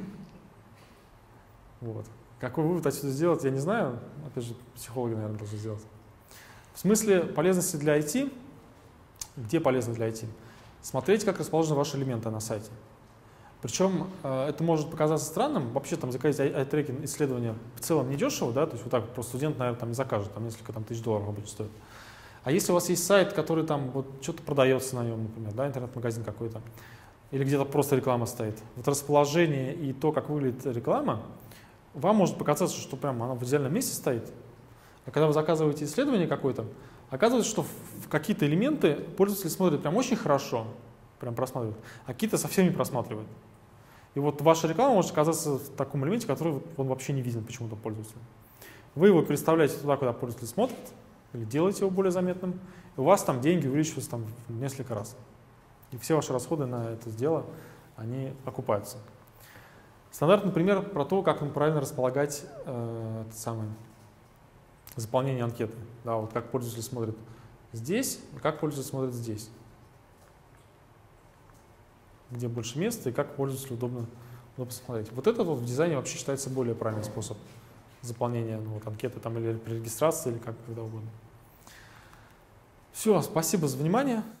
Вот. Какой вывод отсюда сделать, я не знаю. Опять же, психологи, наверное, должны сделать. В смысле полезности для ай ти, где полезно для ай ти? Смотреть, как расположены ваши элементы на сайте. Причем э, это может показаться странным. Вообще там заказать ай-трекинг исследование в целом недешево, да, то есть вот так просто студент, наверное, там не закажет, там несколько там, тысяч долларов обычно стоит. А если у вас есть сайт, который там вот что-то продается на нем, например, да, интернет-магазин какой-то, или где-то просто реклама стоит, вот расположение и то, как выглядит реклама, вам может показаться, что прям она в идеальном месте стоит. А когда вы заказываете исследование какое-то, оказывается, что в какие-то элементы пользователи смотрят прям очень хорошо, прям просматривают, а какие-то совсем не просматривают. И вот ваша реклама может оказаться в таком элементе, который он вообще не виден почему-то пользователю. Вы его переставляете туда, куда пользователь смотрит, или делаете его более заметным, и у вас там деньги увеличиваются там в несколько раз. И все ваши расходы на это дело, они окупаются. Стандартный пример про то, как нам правильно располагать э, это самое, заполнение анкеты. Да, вот как пользователь смотрит здесь и как пользователь смотрит здесь. Где больше места и как пользователю удобно, удобно посмотреть. Вот это вот в дизайне вообще считается более правильный способ заполнения ну, вот, анкеты там, или при регистрации, или как когда угодно. Все, спасибо за внимание.